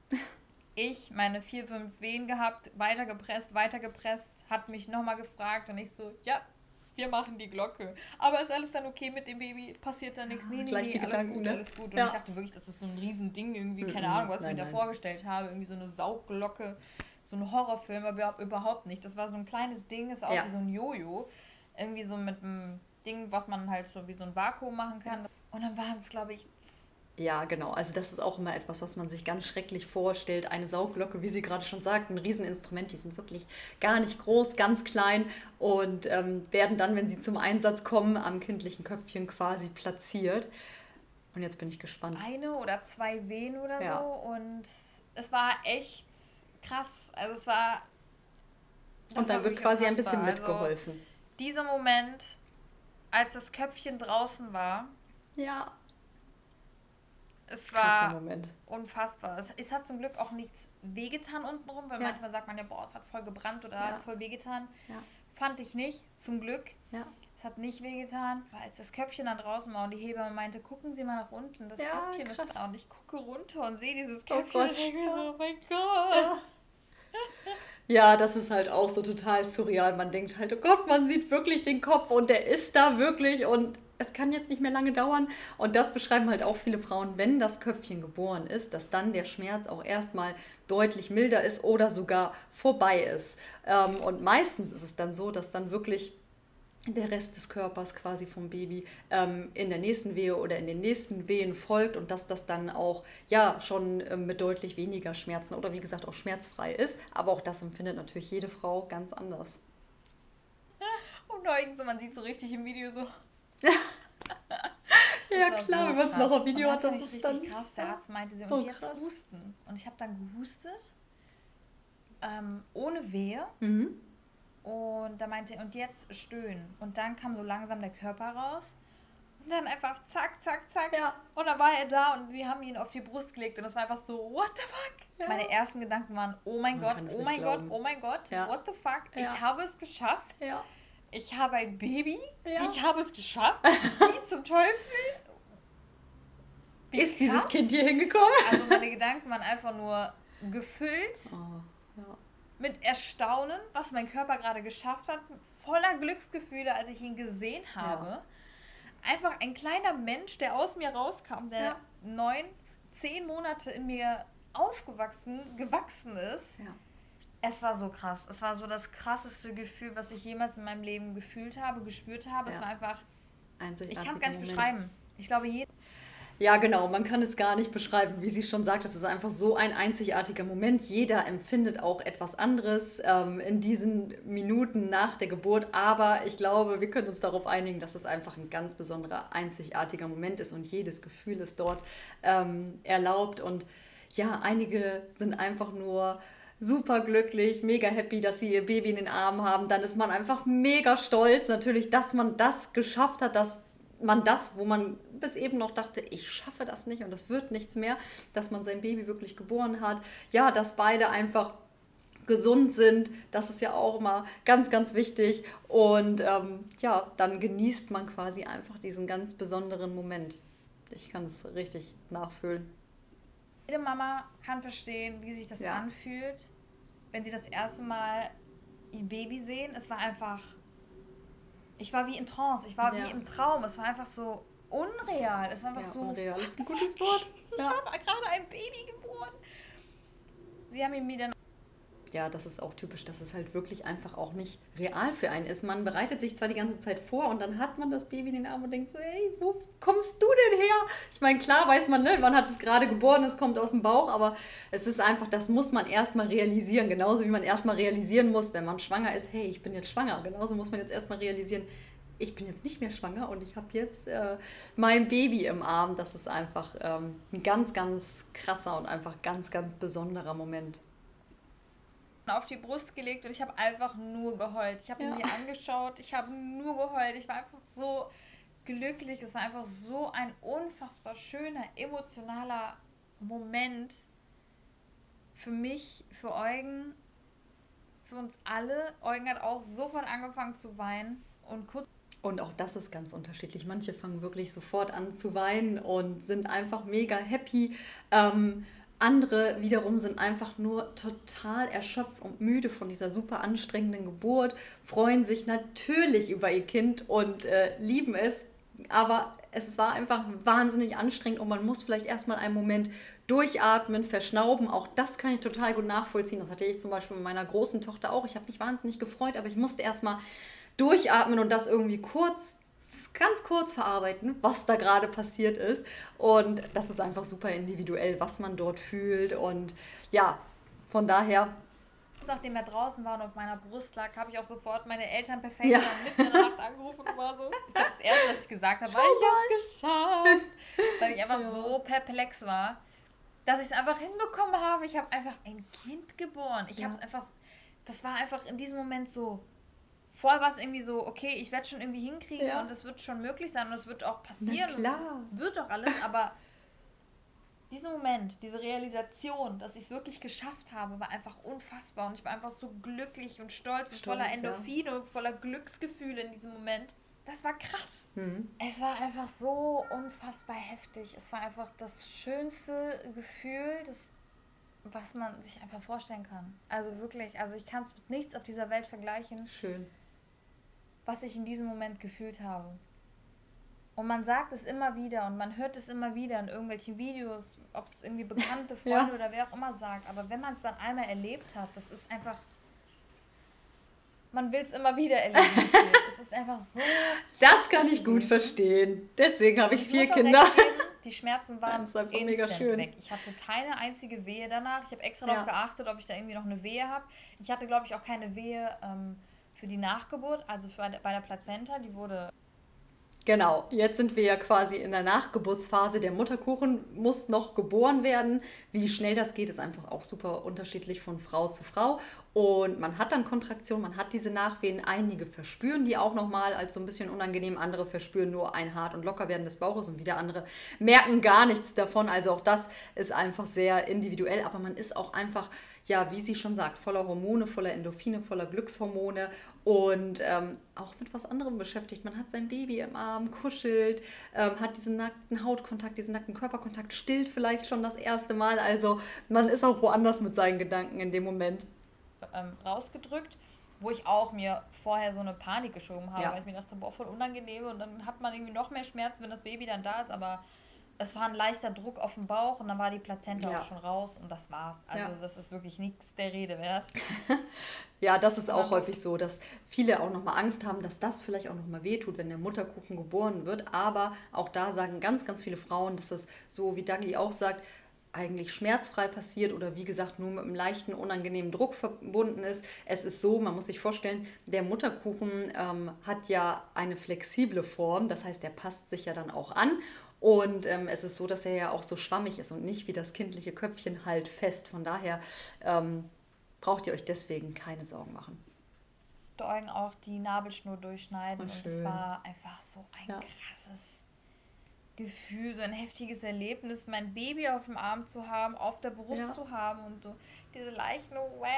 [SPEAKER 2] Ich meine 4, 5 Wehen gehabt, weitergepresst, hat mich nochmal gefragt und ich so, ja, wir machen die Glocke. Aber ist alles dann okay mit dem Baby? Passiert da nichts? Nee, alles gut. Und ich dachte wirklich, das ist so ein Riesending irgendwie, keine Ahnung, was ich mir da vorgestellt habe. Irgendwie so eine Saugglocke, so ein Horrorfilm, aber überhaupt nicht. Das war so ein kleines Ding, ist auch wie so ein Jojo. Irgendwie so mit einem Ding, was man halt so wie so ein Vakuum machen kann. Und dann waren es, glaube ich,
[SPEAKER 1] ja, genau. Also das ist auch immer etwas, was man sich ganz schrecklich vorstellt. Eine Saugglocke, wie sie gerade schon sagt, ein Rieseninstrument. Die sind wirklich gar nicht groß, ganz klein und werden dann, wenn sie zum Einsatz kommen, am kindlichen Köpfchen quasi platziert. Und jetzt bin ich gespannt.
[SPEAKER 2] 1 oder 2 Wehen oder so und es war echt krass. Also es war...
[SPEAKER 1] Und dann wird quasi ein bisschen mitgeholfen.
[SPEAKER 2] Also, dieser Moment, als das Köpfchen draußen war...
[SPEAKER 1] Ja.
[SPEAKER 2] Es
[SPEAKER 1] Krasser
[SPEAKER 2] war
[SPEAKER 1] Moment.
[SPEAKER 2] unfassbar. Es hat zum Glück auch nichts wehgetan untenrum, weil manchmal sagt man ja, boah, es hat voll gebrannt oder hat voll wehgetan.
[SPEAKER 1] Ja.
[SPEAKER 2] Fand ich nicht, zum Glück.
[SPEAKER 1] Ja.
[SPEAKER 2] Es hat nicht wehgetan, weil als das Köpfchen dann draußen war und die Hebamme meinte, gucken Sie mal nach unten, das Köpfchen
[SPEAKER 1] krass.
[SPEAKER 2] ist da. Und ich gucke runter und sehe dieses
[SPEAKER 1] Oh
[SPEAKER 2] Köpfchen
[SPEAKER 1] Gott.
[SPEAKER 2] und denke mir so, oh mein Gott.
[SPEAKER 1] Ja, das ist halt auch so total surreal. Man denkt halt, oh Gott, man sieht wirklich den Kopf und der ist da wirklich und es kann jetzt nicht mehr lange dauern. Und das beschreiben halt auch viele Frauen, wenn das Köpfchen geboren ist, dass dann der Schmerz auch erstmal deutlich milder ist oder sogar vorbei ist. Und meistens ist es dann so, dass dann wirklich der Rest des Körpers quasi vom Baby in der nächsten Wehe oder in den nächsten Wehen folgt und dass das dann auch ja schon mit deutlich weniger Schmerzen oder wie gesagt auch schmerzfrei ist. Aber auch das empfindet natürlich jede Frau ganz anders.
[SPEAKER 2] Und irgend so, man sieht so richtig im Video so.
[SPEAKER 1] Ja klar, wenn man es noch auf Video hat,
[SPEAKER 2] das
[SPEAKER 1] das
[SPEAKER 2] ist
[SPEAKER 1] ist
[SPEAKER 2] richtig
[SPEAKER 1] dann...
[SPEAKER 2] krass. Der Arzt meinte sie, und
[SPEAKER 1] Oh,
[SPEAKER 2] jetzt
[SPEAKER 1] krass.
[SPEAKER 2] husten. Und ich habe dann gehustet, ohne Wehe.
[SPEAKER 1] Mhm.
[SPEAKER 2] Und da meinte er, und jetzt stöhnen. Und dann kam so langsam der Körper raus. Und dann einfach zack, zack, zack.
[SPEAKER 1] Ja.
[SPEAKER 2] Und dann war er da und sie haben ihn auf die Brust gelegt. Und das war einfach so, what the fuck?
[SPEAKER 1] Ja.
[SPEAKER 2] Meine ersten Gedanken waren, oh mein
[SPEAKER 1] Man
[SPEAKER 2] Gott,
[SPEAKER 1] kann es
[SPEAKER 2] oh
[SPEAKER 1] nicht
[SPEAKER 2] mein Gott,
[SPEAKER 1] glauben.
[SPEAKER 2] oh mein Gott,
[SPEAKER 1] Ja.
[SPEAKER 2] what the fuck?
[SPEAKER 1] Ja.
[SPEAKER 2] Ich habe es geschafft.
[SPEAKER 1] Ja.
[SPEAKER 2] Ich habe ein Baby.
[SPEAKER 1] Ja.
[SPEAKER 2] Ich habe es geschafft. Wie zum Teufel? Wie
[SPEAKER 1] Ist dieses
[SPEAKER 2] krass.
[SPEAKER 1] Kind hier hingekommen?
[SPEAKER 2] Also meine Gedanken waren einfach nur gefüllt
[SPEAKER 1] Oh, ja.
[SPEAKER 2] mit Erstaunen, was mein Körper gerade geschafft hat, voller Glücksgefühle, als ich ihn gesehen habe.
[SPEAKER 1] Ja.
[SPEAKER 2] Einfach ein kleiner Mensch, der aus mir rauskam, der
[SPEAKER 1] Ja.
[SPEAKER 2] 9, 10 Monate in mir gewachsen ist.
[SPEAKER 1] Ja.
[SPEAKER 2] Es war so krass. Es war so das krasseste Gefühl, was ich jemals in meinem Leben gefühlt habe, gespürt habe. Es
[SPEAKER 1] Ja.
[SPEAKER 2] war einfach,
[SPEAKER 1] Einzigartiger
[SPEAKER 2] ich kann es gar nicht
[SPEAKER 1] Moment.
[SPEAKER 2] beschreiben. Ich glaube, jeder
[SPEAKER 1] Ja, genau, man kann es gar nicht beschreiben, wie sie schon sagt, es ist einfach so ein einzigartiger Moment. Jeder empfindet auch etwas anderes in diesen Minuten nach der Geburt, aber ich glaube, wir können uns darauf einigen, dass es einfach ein ganz besonderer, einzigartiger Moment ist und jedes Gefühl ist dort erlaubt. Und ja, einige sind einfach nur super glücklich, mega happy, dass sie ihr Baby in den Armen haben. Dann ist man einfach mega stolz natürlich, dass man das geschafft hat, dass man das, wo man bis eben noch dachte, ich schaffe das nicht und das wird nichts mehr, dass man sein Baby wirklich geboren hat. Ja, dass beide einfach gesund sind, das ist ja auch immer ganz, ganz wichtig. Und ja, dann genießt man quasi einfach diesen ganz besonderen Moment. Ich kann es richtig nachfühlen.
[SPEAKER 2] Jede Mama kann verstehen, wie sich das
[SPEAKER 1] Ja.
[SPEAKER 2] anfühlt, wenn sie das erste Mal ihr Baby sehen. Es war einfach, ich war wie in Trance, ich war
[SPEAKER 1] Ja.
[SPEAKER 2] wie im Traum. Es war einfach so unreal. Es war einfach
[SPEAKER 1] Ja,
[SPEAKER 2] so,
[SPEAKER 1] unreal ist ein gutes Wort.
[SPEAKER 2] ich
[SPEAKER 1] Ja.
[SPEAKER 2] habe gerade ein Baby geboren. Sie haben ihn mir dann
[SPEAKER 1] Ja, das ist auch typisch, dass es halt wirklich einfach auch nicht real für einen ist. Man bereitet sich zwar die ganze Zeit vor und dann hat man das Baby in den Arm und denkt so, hey, wo kommst du denn her? Ich meine, klar weiß man, ne, man hat es gerade geboren, es kommt aus dem Bauch, aber es ist einfach, das muss man erstmal realisieren. Genauso wie man erstmal realisieren muss, wenn man schwanger ist, hey, ich bin jetzt schwanger. Genauso muss man jetzt erstmal realisieren, ich bin jetzt nicht mehr schwanger und ich habe jetzt mein Baby im Arm. Das ist einfach ein ganz, ganz krasser und einfach ganz, ganz besonderer Moment.
[SPEAKER 2] auf die Brust gelegt und ich habe einfach nur geheult. Ich habe ihn
[SPEAKER 1] Ja.
[SPEAKER 2] mir angeschaut, ich habe nur geheult. Ich war einfach so glücklich. Es war einfach so ein unfassbar schöner, emotionaler Moment für mich, für Eugen, für uns alle. Eugen hat auch sofort angefangen zu weinen und kurz
[SPEAKER 1] Und auch das ist ganz unterschiedlich. Manche fangen wirklich sofort an zu weinen und sind einfach mega happy. Andere wiederum sind einfach nur total erschöpft und müde von dieser super anstrengenden Geburt, freuen sich natürlich über ihr Kind und lieben es. Aber es war einfach wahnsinnig anstrengend und man muss vielleicht erstmal einen Moment durchatmen, verschnauben. Auch das kann ich total gut nachvollziehen. Das hatte ich zum Beispiel mit meiner großen Tochter auch. Ich habe mich wahnsinnig gefreut, aber ich musste erstmal durchatmen und das irgendwie ganz kurz verarbeiten, was da gerade passiert ist. Und das ist einfach super individuell, was man dort fühlt. Und ja, von daher,
[SPEAKER 2] nachdem er draußen war und auf meiner Brust lag, habe ich auch sofort meine Eltern perfekt
[SPEAKER 1] Ja.
[SPEAKER 2] mitten in der Nacht angerufen und war so. Ich glaube, das Erste, was ich gesagt habe, war, ich habe es geschafft. Weil ich einfach
[SPEAKER 1] Ja.
[SPEAKER 2] so perplex war, dass ich es einfach hinbekommen habe. Ich habe einfach ein Kind geboren. Ich habe es einfach, das war einfach in diesem Moment so. Vorher war es irgendwie so, okay, ich werde schon irgendwie hinkriegen
[SPEAKER 1] Ja.
[SPEAKER 2] und es wird schon möglich sein und es wird auch passieren
[SPEAKER 1] Na
[SPEAKER 2] und
[SPEAKER 1] klar.
[SPEAKER 2] es wird doch alles, aber Dieser Moment, diese Realisation, dass ich es wirklich geschafft habe, war einfach unfassbar. Und ich war einfach so glücklich und stolz und voller Endorphine und voller Glücksgefühle in diesem Moment. Das war krass. Es war einfach so unfassbar heftig. Es war einfach das schönste Gefühl, was man sich einfach vorstellen kann. Also wirklich, also ich kann es mit nichts auf dieser Welt vergleichen.
[SPEAKER 1] Schön.
[SPEAKER 2] Was ich in diesem Moment gefühlt habe. Und man sagt es immer wieder und man hört es immer wieder in irgendwelchen Videos, ob es irgendwie bekannte Freunde oder wer auch immer sagt. Aber wenn man es dann einmal erlebt hat, das ist einfach... Man will es immer wieder erleben. Es ist einfach so...
[SPEAKER 1] Das kann ich gut verstehen. Deswegen habe ich 4 Kinder.
[SPEAKER 2] Die Schmerzen waren
[SPEAKER 1] mega schön
[SPEAKER 2] weg. Ich hatte keine einzige Wehe danach. Ich habe extra darauf geachtet, ob ich da irgendwie noch eine Wehe habe. Ich hatte, glaube ich, auch keine Wehe für die Nachgeburt, also bei der Plazenta. Die wurde...
[SPEAKER 1] Genau, jetzt sind wir ja quasi in der Nachgeburtsphase. Der Mutterkuchen muss noch geboren werden. Wie schnell das geht, ist einfach auch super unterschiedlich von Frau zu Frau. Und man hat dann Kontraktion, man hat diese Nachwehen. Einige verspüren die auch nochmal als so ein bisschen unangenehm. Andere verspüren nur ein hart und locker werden des Bauches und wieder andere merken gar nichts davon. Also auch das ist einfach sehr individuell. Aber man ist auch einfach, ja, wie sie schon sagt, voller Hormone, voller Endorphine, voller Glückshormone und auch mit was anderem beschäftigt. Man hat sein Baby im Arm, kuschelt, hat diesen nackten Hautkontakt, diesen nackten Körperkontakt, stillt vielleicht schon das erste Mal. Also man ist auch woanders mit seinen Gedanken in dem Moment.
[SPEAKER 2] Rausgedrückt, wo ich auch mir vorher so eine Panik geschoben habe, weil ich mir dachte, boah, voll unangenehm und dann hat man irgendwie noch mehr Schmerzen, wenn das Baby dann da ist, aber es war ein leichter Druck auf dem Bauch und dann war die Plazenta auch schon raus und das war's. Also das ist wirklich nichts der Rede wert.
[SPEAKER 1] Ja, das ist auch häufig so, dass viele auch nochmal Angst haben, dass das vielleicht auch nochmal wehtut, wenn der Mutterkuchen geboren wird. Aber auch da sagen ganz, ganz viele Frauen, dass es so, wie Dagi auch sagt, eigentlich schmerzfrei passiert oder wie gesagt nur mit einem leichten, unangenehmen Druck verbunden ist. Es ist so, man muss sich vorstellen, der Mutterkuchen hat ja eine flexible Form, das heißt, der passt sich ja dann auch an. Und es ist so, dass er ja auch so schwammig ist und nicht wie das kindliche Köpfchen halt fest. Von daher braucht ihr euch deswegen keine Sorgen machen.
[SPEAKER 2] Augen auch die Nabelschnur durchschneiden und es war einfach so ein krasses Gefühl, so ein heftiges Erlebnis, mein Baby auf dem Arm zu haben, auf der Brust zu haben und so diese leichten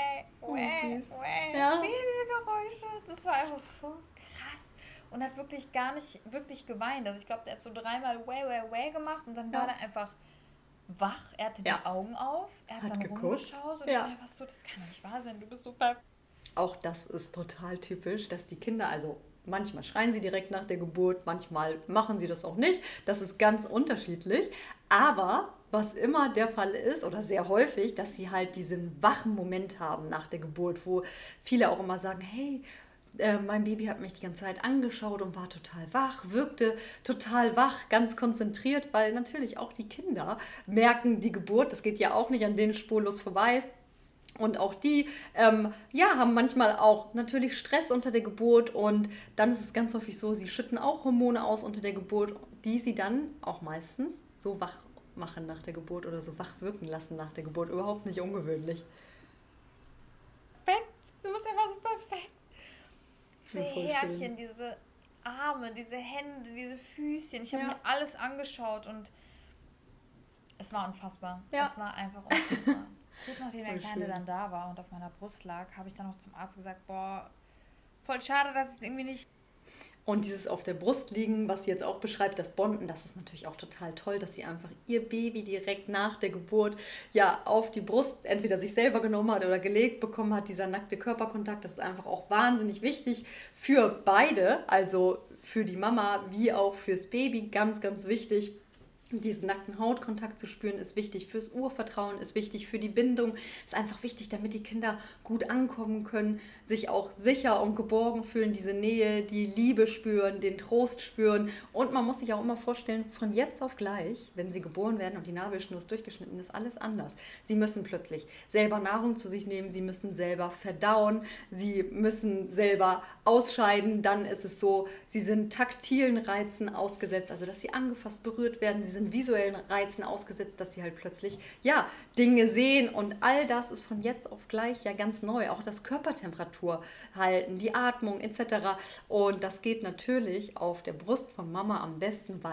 [SPEAKER 2] Babygeräusche. Das war einfach so krass. Und hat wirklich gar nicht wirklich geweint. Also ich glaube, der hat so 3-mal gemacht und dann war er einfach wach. Er hatte die Augen auf, er hat dann rumgeschaut und ich war einfach so, das kann nicht wahr sein, du bist super.
[SPEAKER 1] Auch das ist total typisch, dass die Kinder, also manchmal schreien sie direkt nach der Geburt, manchmal machen sie das auch nicht. Das ist ganz unterschiedlich. Aber was immer der Fall ist oder sehr häufig, dass sie halt diesen wachen Moment haben nach der Geburt, wo viele auch immer sagen, hey, mein Baby hat mich die ganze Zeit angeschaut und war total wach, wirkte total wach, ganz konzentriert, weil natürlich auch die Kinder merken die Geburt, das geht ja auch nicht an denen spurlos vorbei. Und auch die haben manchmal auch natürlich Stress unter der Geburt und dann ist es ganz häufig so, sie schütten auch Hormone aus unter der Geburt, die sie dann auch meistens so wach machen nach der Geburt oder so wach wirken lassen nach der Geburt. Überhaupt nicht ungewöhnlich.
[SPEAKER 2] Perfekt, du bist einfach so perfekt. Diese Härchen, diese Arme, diese Hände, diese Füßchen, ich habe mir alles angeschaut und es war unfassbar. Es war einfach unfassbar. Kurz nachdem der Kleine dann da war und auf meiner Brust lag, habe ich dann noch zum Arzt gesagt, boah, voll schade, dass es irgendwie nicht...
[SPEAKER 1] Und dieses auf der Brust liegen, was sie jetzt auch beschreibt, das Bonden, das ist natürlich auch total toll, dass sie einfach ihr Baby direkt nach der Geburt auf die Brust entweder sich selber genommen hat oder gelegt bekommen hat, dieser nackte Körperkontakt, das ist einfach auch wahnsinnig wichtig für beide, also für die Mama wie auch fürs Baby, ganz, ganz wichtig. Diesen nackten Hautkontakt zu spüren ist wichtig fürs Urvertrauen, ist wichtig für die Bindung, ist einfach wichtig, damit die Kinder gut ankommen können, sich auch sicher und geborgen fühlen, diese Nähe, die Liebe spüren, den Trost spüren. Und man muss sich auch immer vorstellen, von jetzt auf gleich, wenn sie geboren werden und die Nabelschnur ist durchgeschnitten, ist alles anders. Sie müssen plötzlich selber Nahrung zu sich nehmen, sie müssen selber verdauen, sie müssen selber ausscheiden. Dann ist es so, sie sind taktilen Reizen ausgesetzt, also dass sie angefasst, berührt werden, sie sind visuellen Reizen ausgesetzt, dass sie halt plötzlich Dinge sehen und all das ist von jetzt auf gleich ganz neu. Auch das Körpertemperatur halten, die Atmung etc. Und das geht natürlich auf der Brust von Mama am besten, weil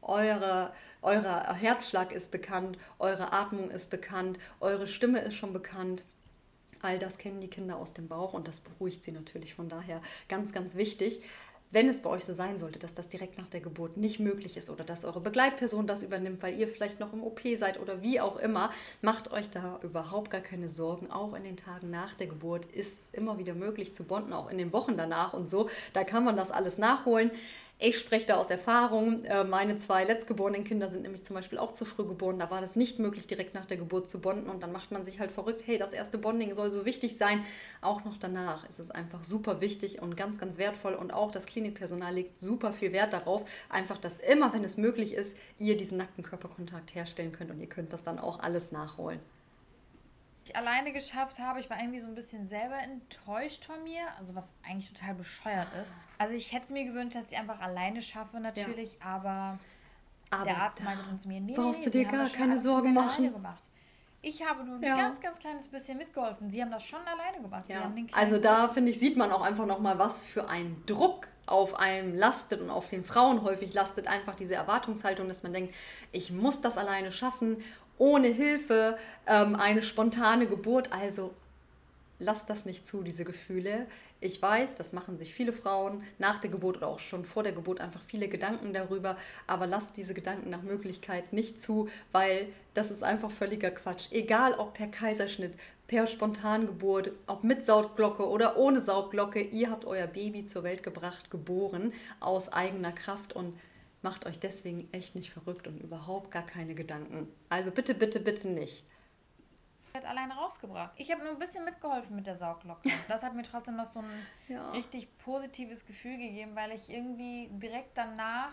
[SPEAKER 1] euer Herzschlag ist bekannt, eure Atmung ist bekannt, eure Stimme ist schon bekannt. All das kennen die Kinder aus dem Bauch und das beruhigt sie natürlich. Von daher ganz, ganz wichtig. Wenn es bei euch so sein sollte, dass das direkt nach der Geburt nicht möglich ist oder dass eure Begleitperson das übernimmt, weil ihr vielleicht noch im OP seid oder wie auch immer, macht euch da überhaupt gar keine Sorgen. Auch in den Tagen nach der Geburt ist es immer wieder möglich zu bonden, auch in den Wochen danach und so. Da kann man das alles nachholen. Ich spreche da aus Erfahrung. Meine 2 letztgeborenen Kinder sind nämlich zum Beispiel auch zu früh geboren. Da war das nicht möglich, direkt nach der Geburt zu bonden. Und dann macht man sich halt verrückt. Hey, das erste Bonding soll so wichtig sein. Auch noch danach ist es einfach super wichtig und ganz, ganz wertvoll. Und auch das Klinikpersonal legt super viel Wert darauf. Einfach, dass immer, wenn es möglich ist, ihr diesen nackten Körperkontakt herstellen könnt. Und ihr könnt das dann auch alles nachholen.
[SPEAKER 2] Ich alleine geschafft habe. Ich war irgendwie so ein bisschen selber enttäuscht von mir, also was eigentlich total bescheuert ist. Also ich hätte es mir gewünscht, dass ich einfach alleine schaffe natürlich, aber der Arzt meinte dann zu mir, nee,
[SPEAKER 1] brauchst du
[SPEAKER 2] Sie
[SPEAKER 1] dir
[SPEAKER 2] haben
[SPEAKER 1] gar
[SPEAKER 2] das schon
[SPEAKER 1] keine
[SPEAKER 2] alles
[SPEAKER 1] Sorgen
[SPEAKER 2] komplett
[SPEAKER 1] machen.
[SPEAKER 2] alleine gemacht. Ich habe nur ein ganz, ganz kleines bisschen mitgeholfen. Sie haben das schon alleine gemacht. Sie haben den
[SPEAKER 1] Also da, finde ich, sieht man auch einfach nochmal, was für ein Druck auf einem lastet und auf den Frauen häufig lastet. Einfach diese Erwartungshaltung, dass man denkt, ich muss das alleine schaffen, ohne Hilfe, eine spontane Geburt. Also lasst das nicht zu, diese Gefühle. Ich weiß, das machen sich viele Frauen nach der Geburt oder auch schon vor der Geburt einfach viele Gedanken darüber, aber lasst diese Gedanken nach Möglichkeit nicht zu, weil das ist einfach völliger Quatsch. Egal ob per Kaiserschnitt, per Spontangeburt, ob mit Saugglocke oder ohne Saugglocke, ihr habt euer Baby zur Welt gebracht, geboren, aus eigener Kraft und macht euch deswegen echt nicht verrückt und überhaupt gar keine Gedanken. Also bitte, bitte, bitte nicht.
[SPEAKER 2] alleine rausgebracht. Ich habe nur ein bisschen mitgeholfen mit der Sauglocke. Das hat mir trotzdem noch so ein richtig positives Gefühl gegeben, weil ich irgendwie direkt danach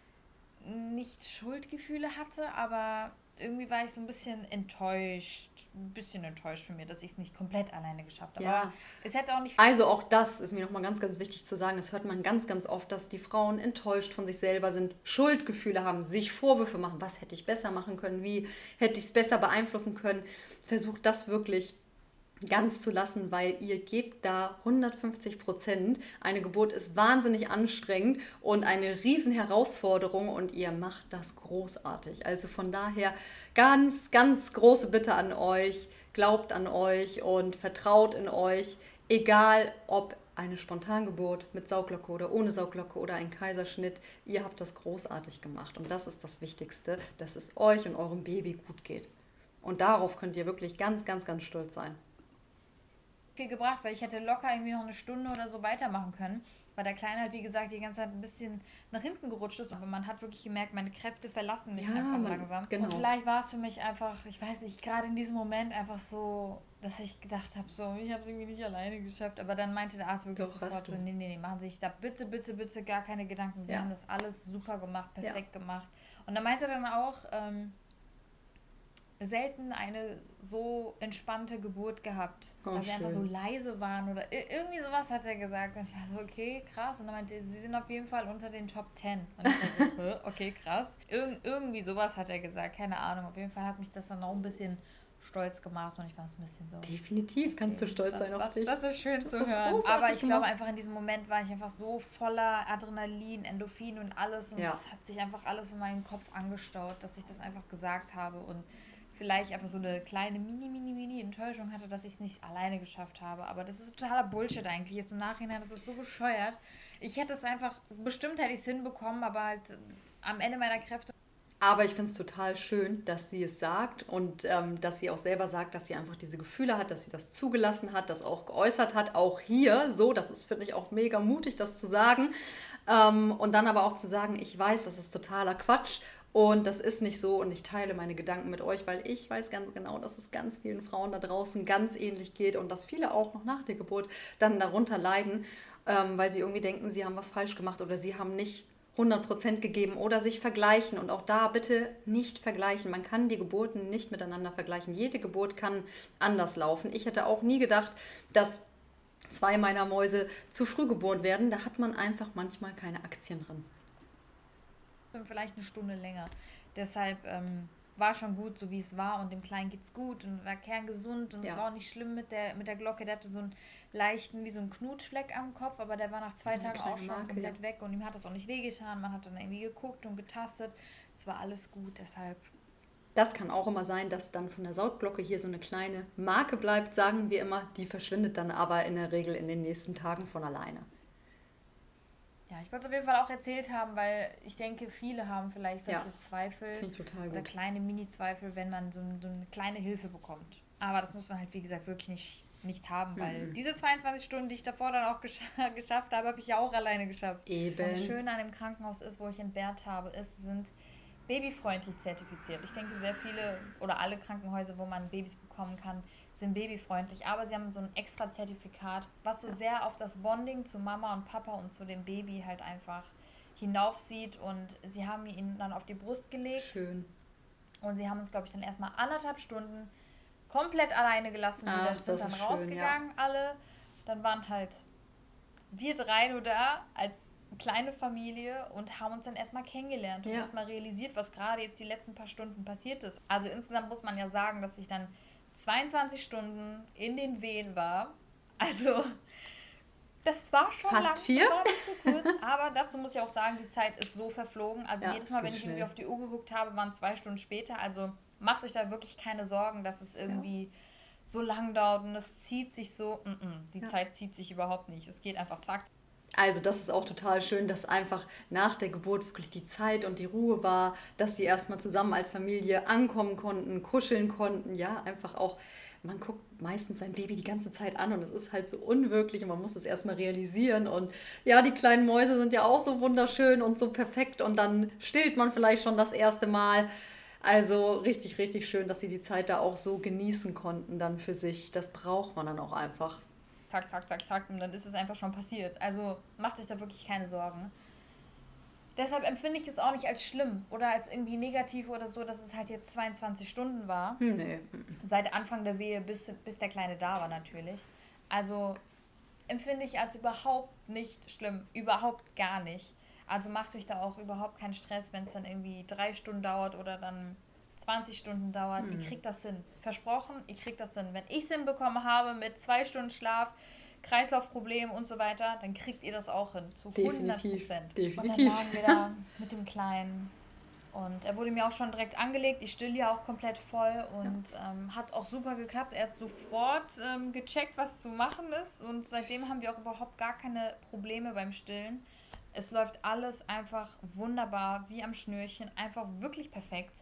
[SPEAKER 2] nicht Schuldgefühle hatte, aber irgendwie war ich so ein bisschen enttäuscht von mir, dass ich es nicht komplett alleine geschafft habe. Aber es hätte auch nicht...
[SPEAKER 1] Also auch das ist mir nochmal ganz, ganz wichtig zu sagen. Das hört man ganz, ganz oft, dass die Frauen enttäuscht von sich selber sind, Schuldgefühle haben, sich Vorwürfe machen. Was hätte ich besser machen können? Wie hätte ich es besser beeinflussen können? Versucht das wirklich ganz zu lassen, weil ihr gebt da 150%. Eine Geburt ist wahnsinnig anstrengend und eine riesen Herausforderung und ihr macht das großartig. Also von daher ganz, ganz große Bitte an euch, glaubt an euch und vertraut in euch, egal ob eine Spontangeburt mit Sauglocke oder ohne Sauglocke oder ein Kaiserschnitt, ihr habt das großartig gemacht und das ist das Wichtigste, dass es euch und eurem Baby gut geht. Und darauf könnt ihr wirklich ganz, ganz, ganz stolz sein.
[SPEAKER 2] Viel gebracht, weil ich hätte locker irgendwie noch eine Stunde oder so weitermachen können, weil der Kleine halt, wie gesagt, die ganze Zeit ein bisschen nach hinten gerutscht ist, aber man hat wirklich gemerkt, meine Kräfte verlassen mich einfach langsam.
[SPEAKER 1] Genau.
[SPEAKER 2] Und vielleicht war es für mich einfach, ich weiß nicht, gerade in diesem Moment einfach so, dass ich gedacht habe, so, ich habe es irgendwie nicht alleine geschafft, aber dann meinte der Arzt wirklich sofort so, nee, machen Sie sich da bitte, bitte, bitte gar keine Gedanken, Sie haben das alles super gemacht, perfekt gemacht. Und dann meinte er dann auch, selten eine so entspannte Geburt gehabt, weil sie einfach so leise waren oder irgendwie sowas hat er gesagt. Und ich war so, okay, krass. Und dann meinte er, sie sind auf jeden Fall unter den Top 10. Und ich war so, okay, krass. Irgendwie sowas hat er gesagt, keine Ahnung. Auf jeden Fall hat mich das dann auch ein bisschen stolz gemacht und ich war so ein bisschen so...
[SPEAKER 1] Definitiv kannst du stolz sein auf dich.
[SPEAKER 2] Das ist schön zu hören. Aber ich glaube einfach in diesem Moment war ich einfach so voller Adrenalin, Endorphin und alles und es hat sich einfach alles in meinem Kopf angestaut, dass ich das einfach gesagt habe und vielleicht einfach so eine kleine mini Enttäuschung hatte, dass ich es nicht alleine geschafft habe. Aber das ist totaler Bullshit eigentlich. Jetzt im Nachhinein, das ist so bescheuert. Ich hätte es einfach, bestimmt hätte ich es hinbekommen, aber halt am Ende meiner Kräfte.
[SPEAKER 1] Aber ich finde es total schön, dass sie es sagt und dass sie auch selber sagt, dass sie einfach diese Gefühle hat, dass sie das zugelassen hat, das auch geäußert hat, auch hier so. Das ist, finde ich, auch mega mutig, das zu sagen. Und dann aber auch zu sagen, ich weiß, das ist totaler Quatsch. Und das ist nicht so und ich teile meine Gedanken mit euch, weil ich weiß ganz genau, dass es ganz vielen Frauen da draußen ganz ähnlich geht und dass viele auch noch nach der Geburt dann darunter leiden, weil sie irgendwie denken, sie haben was falsch gemacht oder sie haben nicht 100% gegeben oder sich vergleichen. Und auch da bitte nicht vergleichen. Man kann die Geburten nicht miteinander vergleichen. Jede Geburt kann anders laufen. Ich hätte auch nie gedacht, dass 2 meiner Mäuse zu früh geboren werden. Da hat man einfach manchmal keine Aktien drin.
[SPEAKER 2] Vielleicht eine Stunde länger. Deshalb war schon gut, so wie es war und dem Kleinen geht's gut und war kerngesund und es
[SPEAKER 1] Ja.
[SPEAKER 2] war auch nicht schlimm mit der Glocke. Der hatte so einen leichten, wie so einen Knutschfleck am Kopf, aber der war nach 2
[SPEAKER 1] So eine
[SPEAKER 2] Tagen auch
[SPEAKER 1] kleine
[SPEAKER 2] schon
[SPEAKER 1] Marke,
[SPEAKER 2] komplett
[SPEAKER 1] ja.
[SPEAKER 2] weg und ihm hat das auch nicht wehgetan. Man hat dann irgendwie geguckt und getastet. Es war alles gut, deshalb.
[SPEAKER 1] Das kann auch immer sein, dass dann von der Saugglocke hier so eine kleine Marke bleibt, sagen wir immer. Die verschwindet dann aber in der Regel in den nächsten Tagen von alleine.
[SPEAKER 2] Ja, ich wollte es auf jeden Fall auch erzählt haben, weil ich denke, viele haben vielleicht solche
[SPEAKER 1] Ja,
[SPEAKER 2] Zweifel
[SPEAKER 1] finde ich total
[SPEAKER 2] oder
[SPEAKER 1] gut.
[SPEAKER 2] kleine Mini-Zweifel, wenn man so eine kleine Hilfe bekommt. Aber das muss man halt, wie gesagt, wirklich nicht haben, weil diese 22 Stunden, die ich davor dann auch geschafft habe, habe ich ja auch alleine geschafft. Und das
[SPEAKER 1] Eben.
[SPEAKER 2] Schöne an dem Krankenhaus ist, wo ich entbehrt habe, ist, sind babyfreundlich zertifiziert. Ich denke, sehr viele oder alle Krankenhäuser, wo man Babys bekommen kann, sind babyfreundlich. Aber sie haben so ein extra Zertifikat, was so sehr auf das Bonding zu Mama und Papa und zu dem Baby halt einfach hinaufsieht. Und sie haben ihn dann auf die Brust gelegt
[SPEAKER 1] Schön.
[SPEAKER 2] und sie haben uns, glaube ich, dann erstmal 1,5 Stunden komplett alleine gelassen. Sie
[SPEAKER 1] Ach,
[SPEAKER 2] sind
[SPEAKER 1] das
[SPEAKER 2] dann
[SPEAKER 1] ist schön,
[SPEAKER 2] rausgegangen, alle. Dann waren halt wir drei nur da als kleine Familie und haben uns dann erstmal kennengelernt und
[SPEAKER 1] Ja.
[SPEAKER 2] erstmal realisiert, was gerade jetzt die letzten paar Stunden passiert ist. Also insgesamt muss man ja sagen, dass ich dann 22 Stunden in den Wehen war. Also das war schon
[SPEAKER 1] Fast
[SPEAKER 2] lang,
[SPEAKER 1] 4.
[SPEAKER 2] das war nicht so kurz, aber dazu muss ich auch sagen, die Zeit ist so verflogen. Also
[SPEAKER 1] Ja,
[SPEAKER 2] jedes
[SPEAKER 1] es
[SPEAKER 2] Mal,
[SPEAKER 1] geht
[SPEAKER 2] wenn ich irgendwie
[SPEAKER 1] schnell.
[SPEAKER 2] auf die Uhr geguckt habe, waren 2 Stunden später. Also macht euch da wirklich keine Sorgen, dass es irgendwie so lang dauert und es zieht sich so. Die
[SPEAKER 1] Ja.
[SPEAKER 2] Zeit zieht sich überhaupt nicht. Es geht einfach zack.
[SPEAKER 1] Also das ist auch total schön, dass einfach nach der Geburt wirklich die Zeit und die Ruhe war, dass sie erstmal zusammen als Familie ankommen konnten, kuscheln konnten, ja, einfach auch, man guckt meistens sein Baby die ganze Zeit an und es ist halt so unwirklich und man muss das erstmal realisieren und ja, die kleinen Mäuse sind ja auch so wunderschön und so perfekt und dann stillt man vielleicht schon das erste Mal. Also richtig, richtig schön, dass sie die Zeit da auch so genießen konnten dann für sich. Das braucht man dann auch einfach.
[SPEAKER 2] Zack, zack, zack, zack. Und dann ist es einfach schon passiert. Also macht euch da wirklich keine Sorgen. Deshalb empfinde ich es auch nicht als schlimm oder als irgendwie negativ oder so, dass es halt jetzt 22 Stunden war.
[SPEAKER 1] Nee.
[SPEAKER 2] Seit Anfang der Wehe bis der Kleine da war natürlich. Also empfinde ich als überhaupt nicht schlimm. Überhaupt gar nicht. Also macht euch da auch überhaupt keinen Stress, wenn es dann irgendwie 3 Stunden dauert oder dann 20 Stunden dauert. Ihr kriegt das hin. Versprochen, ihr kriegt das hin. Wenn ich es hinbekommen habe mit 2 Stunden Schlaf, Kreislaufproblemen und so weiter, dann kriegt ihr das auch hin. Zu 100%.
[SPEAKER 1] Definitiv,
[SPEAKER 2] Und
[SPEAKER 1] definitiv.
[SPEAKER 2] dann waren wir da mit dem Kleinen. Und er wurde mir auch schon direkt angelegt. Ich still ja auch komplett voll und hat auch super geklappt. Er hat sofort gecheckt, was zu machen ist. Und seitdem haben wir auch überhaupt gar keine Probleme beim Stillen. Es läuft alles einfach wunderbar, wie am Schnürchen. Einfach wirklich perfekt.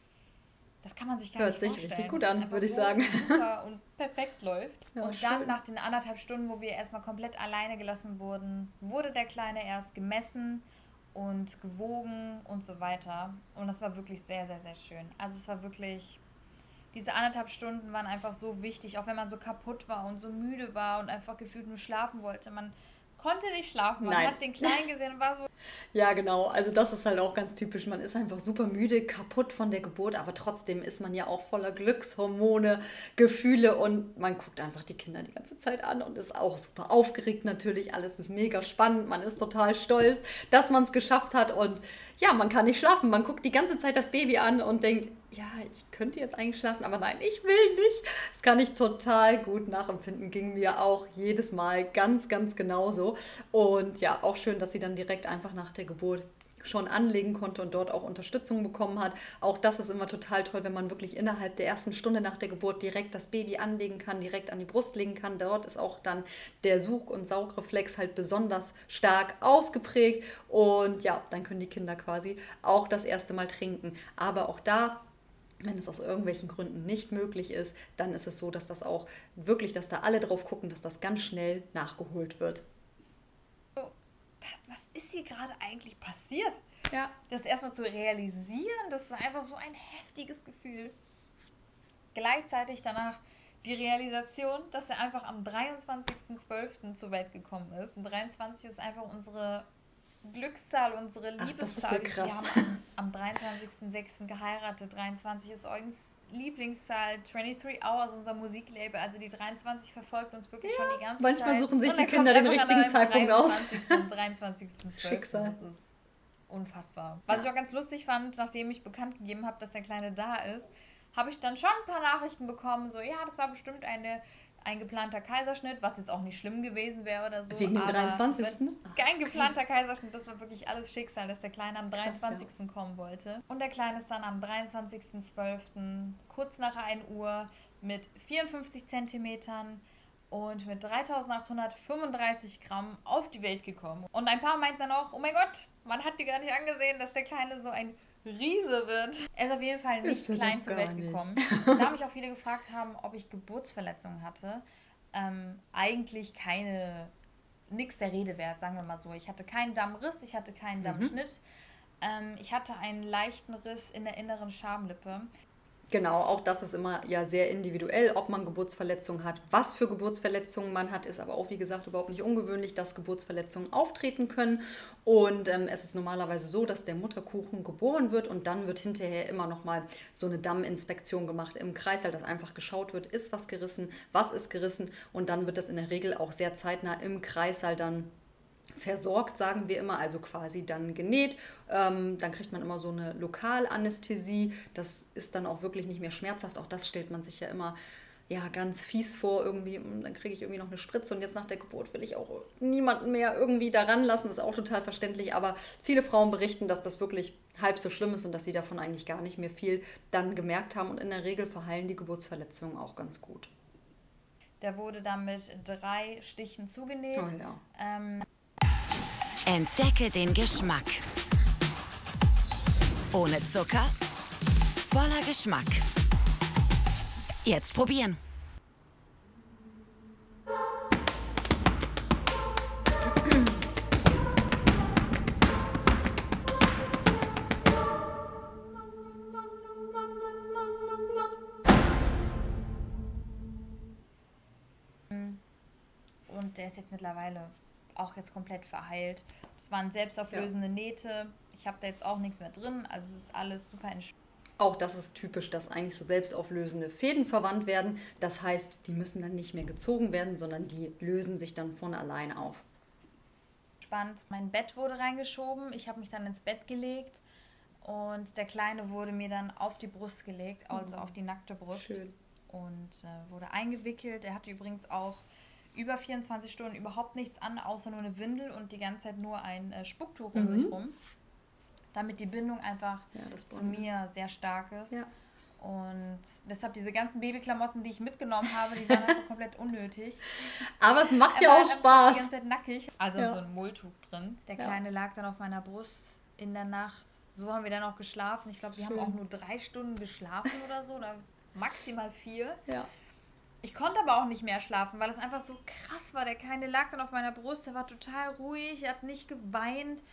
[SPEAKER 2] Das kann man sich gar
[SPEAKER 1] Hört
[SPEAKER 2] nicht
[SPEAKER 1] sich
[SPEAKER 2] vorstellen.
[SPEAKER 1] richtig gut
[SPEAKER 2] dass es
[SPEAKER 1] an,
[SPEAKER 2] einfach
[SPEAKER 1] würde ich
[SPEAKER 2] so
[SPEAKER 1] sagen.
[SPEAKER 2] super und perfekt läuft.
[SPEAKER 1] Ja,
[SPEAKER 2] und dann
[SPEAKER 1] schön.
[SPEAKER 2] nach den 1,5 Stunden, wo wir erstmal komplett alleine gelassen wurden, wurde der Kleine erst gemessen und gewogen und so weiter. Und das war wirklich sehr, sehr, sehr schön. Also es war wirklich, diese 1,5 Stunden waren einfach so wichtig, auch wenn man so kaputt war und so müde war und einfach gefühlt nur schlafen wollte. Man konnte nicht schlafen, man
[SPEAKER 1] Nein.
[SPEAKER 2] hat den Kleinen gesehen und war so,
[SPEAKER 1] Ja, genau. Also das ist halt auch ganz typisch. Man ist einfach super müde, kaputt von der Geburt, aber trotzdem ist man ja auch voller Glückshormone, Gefühle und man guckt einfach die Kinder die ganze Zeit an und ist auch super aufgeregt natürlich. Alles ist mega spannend. Man ist total stolz, dass man es geschafft hat und ja, man kann nicht schlafen. Man guckt die ganze Zeit das Baby an und denkt, ja, ich könnte jetzt eigentlich schlafen, aber nein, ich will nicht. Das kann ich total gut nachempfinden. Ging mir auch jedes Mal ganz, ganz genauso. Und ja, auch schön, dass sie dann direkt einfach nach der Geburt schon anlegen konnte und dort auch Unterstützung bekommen hat. Auch das ist immer total toll, wenn man wirklich innerhalb der ersten Stunde nach der Geburt direkt das Baby anlegen kann, direkt an die Brust legen kann. Dort ist auch dann der Such- und Saugreflex halt besonders stark ausgeprägt und ja, dann können die Kinder quasi auch das erste Mal trinken. Aber auch da, wenn es aus irgendwelchen Gründen nicht möglich ist, dann ist es so, dass das auch wirklich, dass da alle drauf gucken, dass das ganz schnell nachgeholt wird.
[SPEAKER 2] was ist hier gerade eigentlich passiert?
[SPEAKER 1] Ja.
[SPEAKER 2] Das erstmal zu realisieren, das war einfach so ein heftiges Gefühl. Gleichzeitig danach die Realisation, dass er einfach am 23.12. zur Welt gekommen ist. Und 23 ist einfach unsere Glückszahl, unsere
[SPEAKER 1] Ach,
[SPEAKER 2] Liebeszahl.
[SPEAKER 1] das ist ja krass.
[SPEAKER 2] Wir haben am 23.06. geheiratet. 23 ist Eugens Lieblingszahl. 23 Hours, unser Musiklabel. Also die 23 verfolgt uns wirklich schon die ganze Zeit.
[SPEAKER 1] Manchmal suchen sich
[SPEAKER 2] Und
[SPEAKER 1] die
[SPEAKER 2] dann
[SPEAKER 1] Kinder
[SPEAKER 2] kommt
[SPEAKER 1] den
[SPEAKER 2] einfach
[SPEAKER 1] richtigen
[SPEAKER 2] an
[SPEAKER 1] Zeitpunkt aus.
[SPEAKER 2] Am 23.12.
[SPEAKER 1] Schicksal.
[SPEAKER 2] Das ist unfassbar. Was ich auch ganz lustig fand, nachdem ich bekannt gegeben habe, dass der Kleine da ist, habe ich dann schon ein paar Nachrichten bekommen, so, ja, das war bestimmt ein geplanter Kaiserschnitt, was jetzt auch nicht schlimm gewesen wäre oder so.
[SPEAKER 1] Wegen dem 23.
[SPEAKER 2] Kein geplanter Kaiserschnitt, das war wirklich alles Schicksal, dass der Kleine am 23. Krass, ja. kommen wollte. Und der Kleine ist dann am 23.12. kurz nach 1 Uhr mit 54 Zentimetern und mit 3.835 Gramm auf die Welt gekommen. Und ein paar meinten dann auch, oh mein Gott, man hat dir gar nicht angesehen, dass der Kleine so ein Riese wird. Er ist auf jeden Fall nicht klein zur Welt gekommen. Da mich auch viele gefragt haben, ob ich Geburtsverletzungen hatte. Eigentlich nichts der Rede wert, sagen wir mal so. Ich hatte keinen Dammriss, ich hatte keinen Dammschnitt. Ich hatte einen leichten Riss in der inneren Schamlippe.
[SPEAKER 1] Genau, auch das ist immer ja sehr individuell, ob man Geburtsverletzungen hat. Was für Geburtsverletzungen man hat, ist aber auch, wie gesagt, überhaupt nicht ungewöhnlich, dass Geburtsverletzungen auftreten können. Und es ist normalerweise so, dass der Mutterkuchen geboren wird und dann wird hinterher immer noch mal so eine Damminspektion gemacht im Kreißsaal, dass einfach geschaut wird, ist was gerissen, was ist gerissen. Und dann wird das in der Regel auch sehr zeitnah im Kreißsaal dann versorgt, sagen wir immer, also quasi dann genäht. Dann kriegt man immer so eine Lokalanästhesie. Das ist dann auch wirklich nicht mehr schmerzhaft. Auch das stellt man sich ja immer ganz fies vor. Irgendwie, dann kriege ich irgendwie noch eine Spritze und jetzt nach der Geburt will ich auch niemanden mehr irgendwie daran lassen. Das ist auch total verständlich. Aber viele Frauen berichten, dass das wirklich halb so schlimm ist und dass sie davon eigentlich gar nicht mehr viel dann gemerkt haben. Und in der Regel verheilen die Geburtsverletzungen auch ganz gut.
[SPEAKER 2] Der wurde dann mit 3 Stichen zugenäht.
[SPEAKER 1] Oh ja.
[SPEAKER 3] Entdecke den Geschmack. Ohne Zucker, voller Geschmack. Jetzt probieren.
[SPEAKER 2] Und der ist jetzt mittlerweile auch jetzt komplett verheilt. Das waren selbstauflösende Nähte. Ich habe da jetzt auch nichts mehr drin. Also es ist alles super entspannt.
[SPEAKER 1] Auch das ist typisch, dass eigentlich so selbstauflösende Fäden verwandt werden. Das heißt, die müssen dann nicht mehr gezogen werden, sondern die lösen sich dann von alleine auf.
[SPEAKER 2] Spannend. Mein Bett wurde reingeschoben. Ich habe mich dann ins Bett gelegt und der Kleine wurde mir dann auf die Brust gelegt, also auf die nackte Brust.
[SPEAKER 1] Schön.
[SPEAKER 2] Und wurde eingewickelt. Er hatte übrigens auch über 24 Stunden überhaupt nichts an, außer nur eine Windel und die ganze Zeit nur ein Spucktuch um sich rum, damit die Bindung einfach zu mir sehr stark ist. Ja. Und deshalb diese ganzen Babyklamotten, die ich mitgenommen habe, die waren einfach komplett unnötig.
[SPEAKER 1] Aber es macht ja auch Spaß.
[SPEAKER 2] Die ganze Zeit nackig. Also so ein Mulltuch drin. Der Kleine lag dann auf meiner Brust in der Nacht. So haben wir dann auch geschlafen. Ich glaube, wir haben auch nur 3 Stunden geschlafen oder so, oder maximal 4. Ja. Ich konnte aber auch nicht mehr schlafen, weil es einfach so krass war. Der Kleine lag dann auf meiner Brust, der war total ruhig, er hat nicht geweint.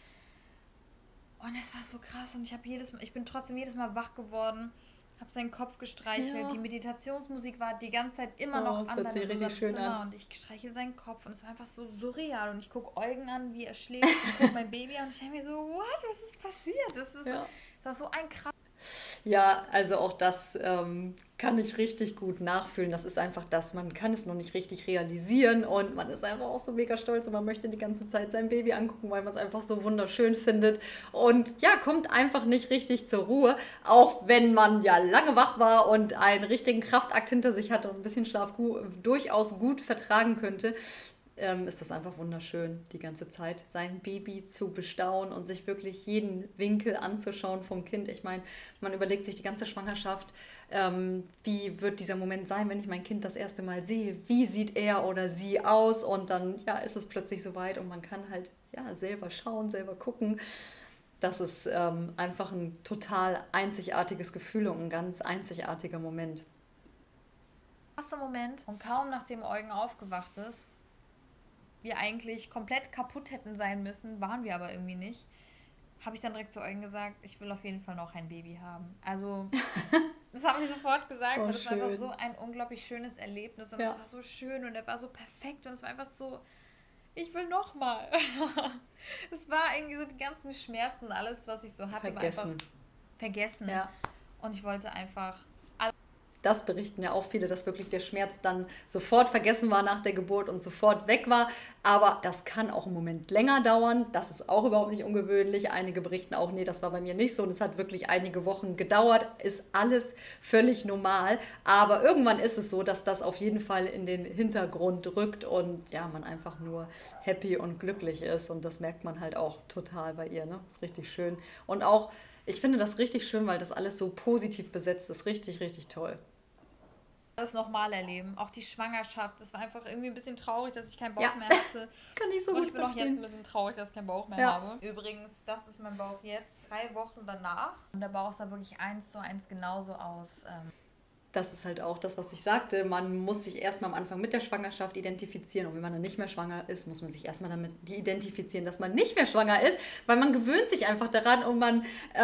[SPEAKER 2] Und es war so krass und ich bin trotzdem jedes Mal wach geworden, habe seinen Kopf gestreichelt. Ja. Die Meditationsmusik war die ganze Zeit immer noch an in unserem Zimmer und ich streichel seinen Kopf und es war einfach so surreal. Und ich gucke Eugen an, wie er schläft, ich gucke mein Baby an und ich denke mir so, what, was ist passiert? Das war so ein krass.
[SPEAKER 1] Ja, also auch das kann ich richtig gut nachfühlen. Das ist einfach das, man kann es noch nicht richtig realisieren und man ist einfach auch so mega stolz und man möchte die ganze Zeit sein Baby angucken, weil man es einfach so wunderschön findet und kommt einfach nicht richtig zur Ruhe, auch wenn man lange wach war und einen richtigen Kraftakt hinter sich hatte und ein bisschen Schlaf durchaus gut vertragen könnte. Ist das einfach wunderschön, die ganze Zeit sein Baby zu bestaunen und sich wirklich jeden Winkel anzuschauen vom Kind. Ich meine, man überlegt sich die ganze Schwangerschaft, wie wird dieser Moment sein, wenn ich mein Kind das erste Mal sehe? Wie sieht er oder sie aus? Und dann ist es plötzlich soweit und man kann halt selber schauen, selber gucken. Das ist einfach ein total einzigartiges Gefühl und ein ganz einzigartiger Moment.
[SPEAKER 2] Erster Moment und kaum nachdem Eugen aufgewacht ist, wir eigentlich komplett kaputt hätten sein müssen, waren wir aber irgendwie nicht, habe ich dann direkt zu Eugen gesagt, ich will auf jeden Fall noch ein Baby haben. Also, das habe ich sofort gesagt, weil das war einfach so ein unglaublich schönes Erlebnis und es war so schön und er war so perfekt und es war einfach so, ich will noch mal. Es war irgendwie so die ganzen Schmerzen und alles, was ich so hatte, war einfach vergessen. Ja. Und ich wollte einfach
[SPEAKER 1] das berichten ja auch viele, dass wirklich der Schmerz dann sofort vergessen war nach der Geburt und sofort weg war. Aber das kann auch einen Moment länger dauern. Das ist auch überhaupt nicht ungewöhnlich. Einige berichten auch, nee, das war bei mir nicht so. Und es hat wirklich einige Wochen gedauert. Ist alles völlig normal. Aber irgendwann ist es so, dass das auf jeden Fall in den Hintergrund rückt und ja, man einfach nur happy und glücklich ist. Und das merkt man halt auch total bei ihr. Ne? Ist richtig schön. Und auch, ich finde das richtig schön, weil das alles so positiv besetzt ist. Richtig, richtig toll.
[SPEAKER 2] Das nochmal erleben. Auch die Schwangerschaft. Das war einfach irgendwie ein bisschen traurig, dass ich keinen Bauch
[SPEAKER 1] Ja.
[SPEAKER 2] mehr hatte.
[SPEAKER 1] Kann ich so
[SPEAKER 2] Und
[SPEAKER 1] gut
[SPEAKER 2] ich bin auch jetzt ein
[SPEAKER 1] verstehen.
[SPEAKER 2] bisschen traurig, dass ich keinen Bauch mehr
[SPEAKER 1] Ja.
[SPEAKER 2] habe. Übrigens, das ist mein Bauch jetzt, 3 Wochen danach. Und der Bauch sah wirklich 1:1 genauso aus.
[SPEAKER 1] Das ist halt auch das, was ich sagte. Man muss sich erstmal am Anfang mit der Schwangerschaft identifizieren. Und wenn man dann nicht mehr schwanger ist, muss man sich erstmal damit identifizieren, dass man nicht mehr schwanger ist, weil man gewöhnt sich einfach daran und man,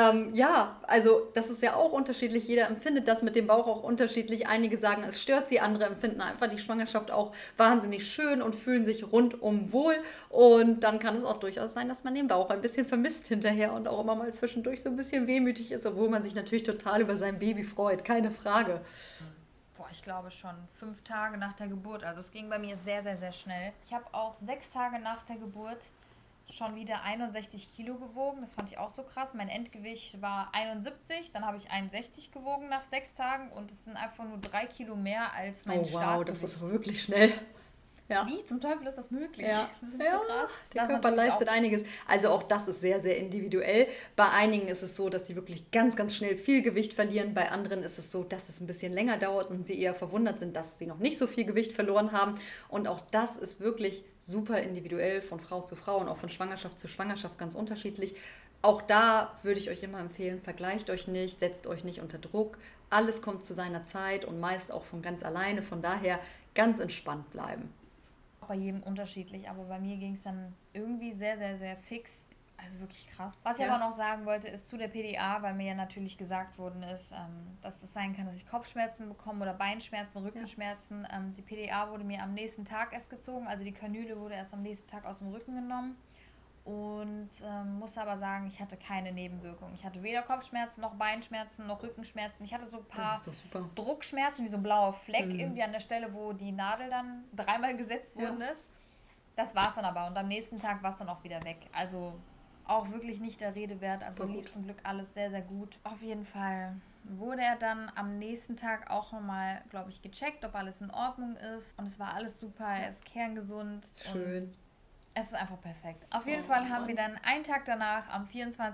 [SPEAKER 1] also das ist ja auch unterschiedlich. Jeder empfindet das mit dem Bauch auch unterschiedlich. Einige sagen, es stört sie, andere empfinden einfach die Schwangerschaft auch wahnsinnig schön und fühlen sich rundum wohl. Und dann kann es auch durchaus sein, dass man den Bauch ein bisschen vermisst hinterher und auch immer mal zwischendurch so ein bisschen wehmütig ist, obwohl man sich natürlich total über sein Baby freut. Keine Frage.
[SPEAKER 2] Boah, ich glaube schon 5 Tage nach der Geburt. Also es ging bei mir sehr, sehr, sehr schnell. Ich habe auch 6 Tage nach der Geburt schon wieder 61 Kilo gewogen. Das fand ich auch so krass. Mein Endgewicht war 71, dann habe ich 61 gewogen nach 6 Tagen und es sind einfach nur 3 Kilo mehr als mein
[SPEAKER 1] Oh wow,
[SPEAKER 2] Startgewicht.
[SPEAKER 1] das ist wirklich schnell. Ja.
[SPEAKER 2] Wie zum Teufel ist das möglich?
[SPEAKER 1] Ja.
[SPEAKER 2] Das ist
[SPEAKER 1] Ja,
[SPEAKER 2] so krass.
[SPEAKER 1] der
[SPEAKER 2] Das ist
[SPEAKER 1] Körper
[SPEAKER 2] natürlich
[SPEAKER 1] leistet
[SPEAKER 2] auch-
[SPEAKER 1] einiges. Also auch das ist sehr, sehr individuell. Bei einigen ist es so, dass sie wirklich ganz, ganz schnell viel Gewicht verlieren. Bei anderen ist es so, dass es ein bisschen länger dauert und sie eher verwundert sind, dass sie noch nicht so viel Gewicht verloren haben. Und auch das ist wirklich super individuell von Frau zu Frau und auch von Schwangerschaft zu Schwangerschaft ganz unterschiedlich. Auch da würde ich euch immer empfehlen, vergleicht euch nicht, setzt euch nicht unter Druck. Alles kommt zu seiner Zeit und meist auch von ganz alleine. Von daher ganz entspannt bleiben.
[SPEAKER 2] bei jedem unterschiedlich, aber bei mir ging es dann irgendwie sehr, sehr, sehr fix. Also wirklich krass. Was ich
[SPEAKER 1] Ja.
[SPEAKER 2] aber noch sagen wollte, ist zu der PDA, weil mir ja natürlich gesagt worden ist, dass es sein kann, dass ich Kopfschmerzen bekomme oder Beinschmerzen, Rückenschmerzen. Die PDA wurde mir am nächsten Tag erst gezogen, also die Kanüle wurde erst am nächsten Tag aus dem Rücken genommen. Und musste aber sagen, ich hatte keine Nebenwirkungen. Ich hatte weder Kopfschmerzen, noch Beinschmerzen, noch Rückenschmerzen. Ich hatte so ein paar
[SPEAKER 1] Das ist doch super.
[SPEAKER 2] Druckschmerzen, wie so ein blauer Fleck irgendwie an der Stelle, wo die Nadel dann 3-mal gesetzt worden ist. Das war es dann aber. Und am nächsten Tag war es dann auch wieder weg. Also auch wirklich nicht der Rede wert. Also
[SPEAKER 1] Voll
[SPEAKER 2] lief
[SPEAKER 1] gut.
[SPEAKER 2] zum Glück alles sehr, sehr gut. Auf jeden Fall wurde er dann am nächsten Tag auch nochmal, glaube ich, gecheckt, ob alles in Ordnung ist. Und es war alles super. Er ist kerngesund.
[SPEAKER 1] Schön.
[SPEAKER 2] Und es ist einfach perfekt. Auf jeden Fall haben wir dann einen Tag danach, am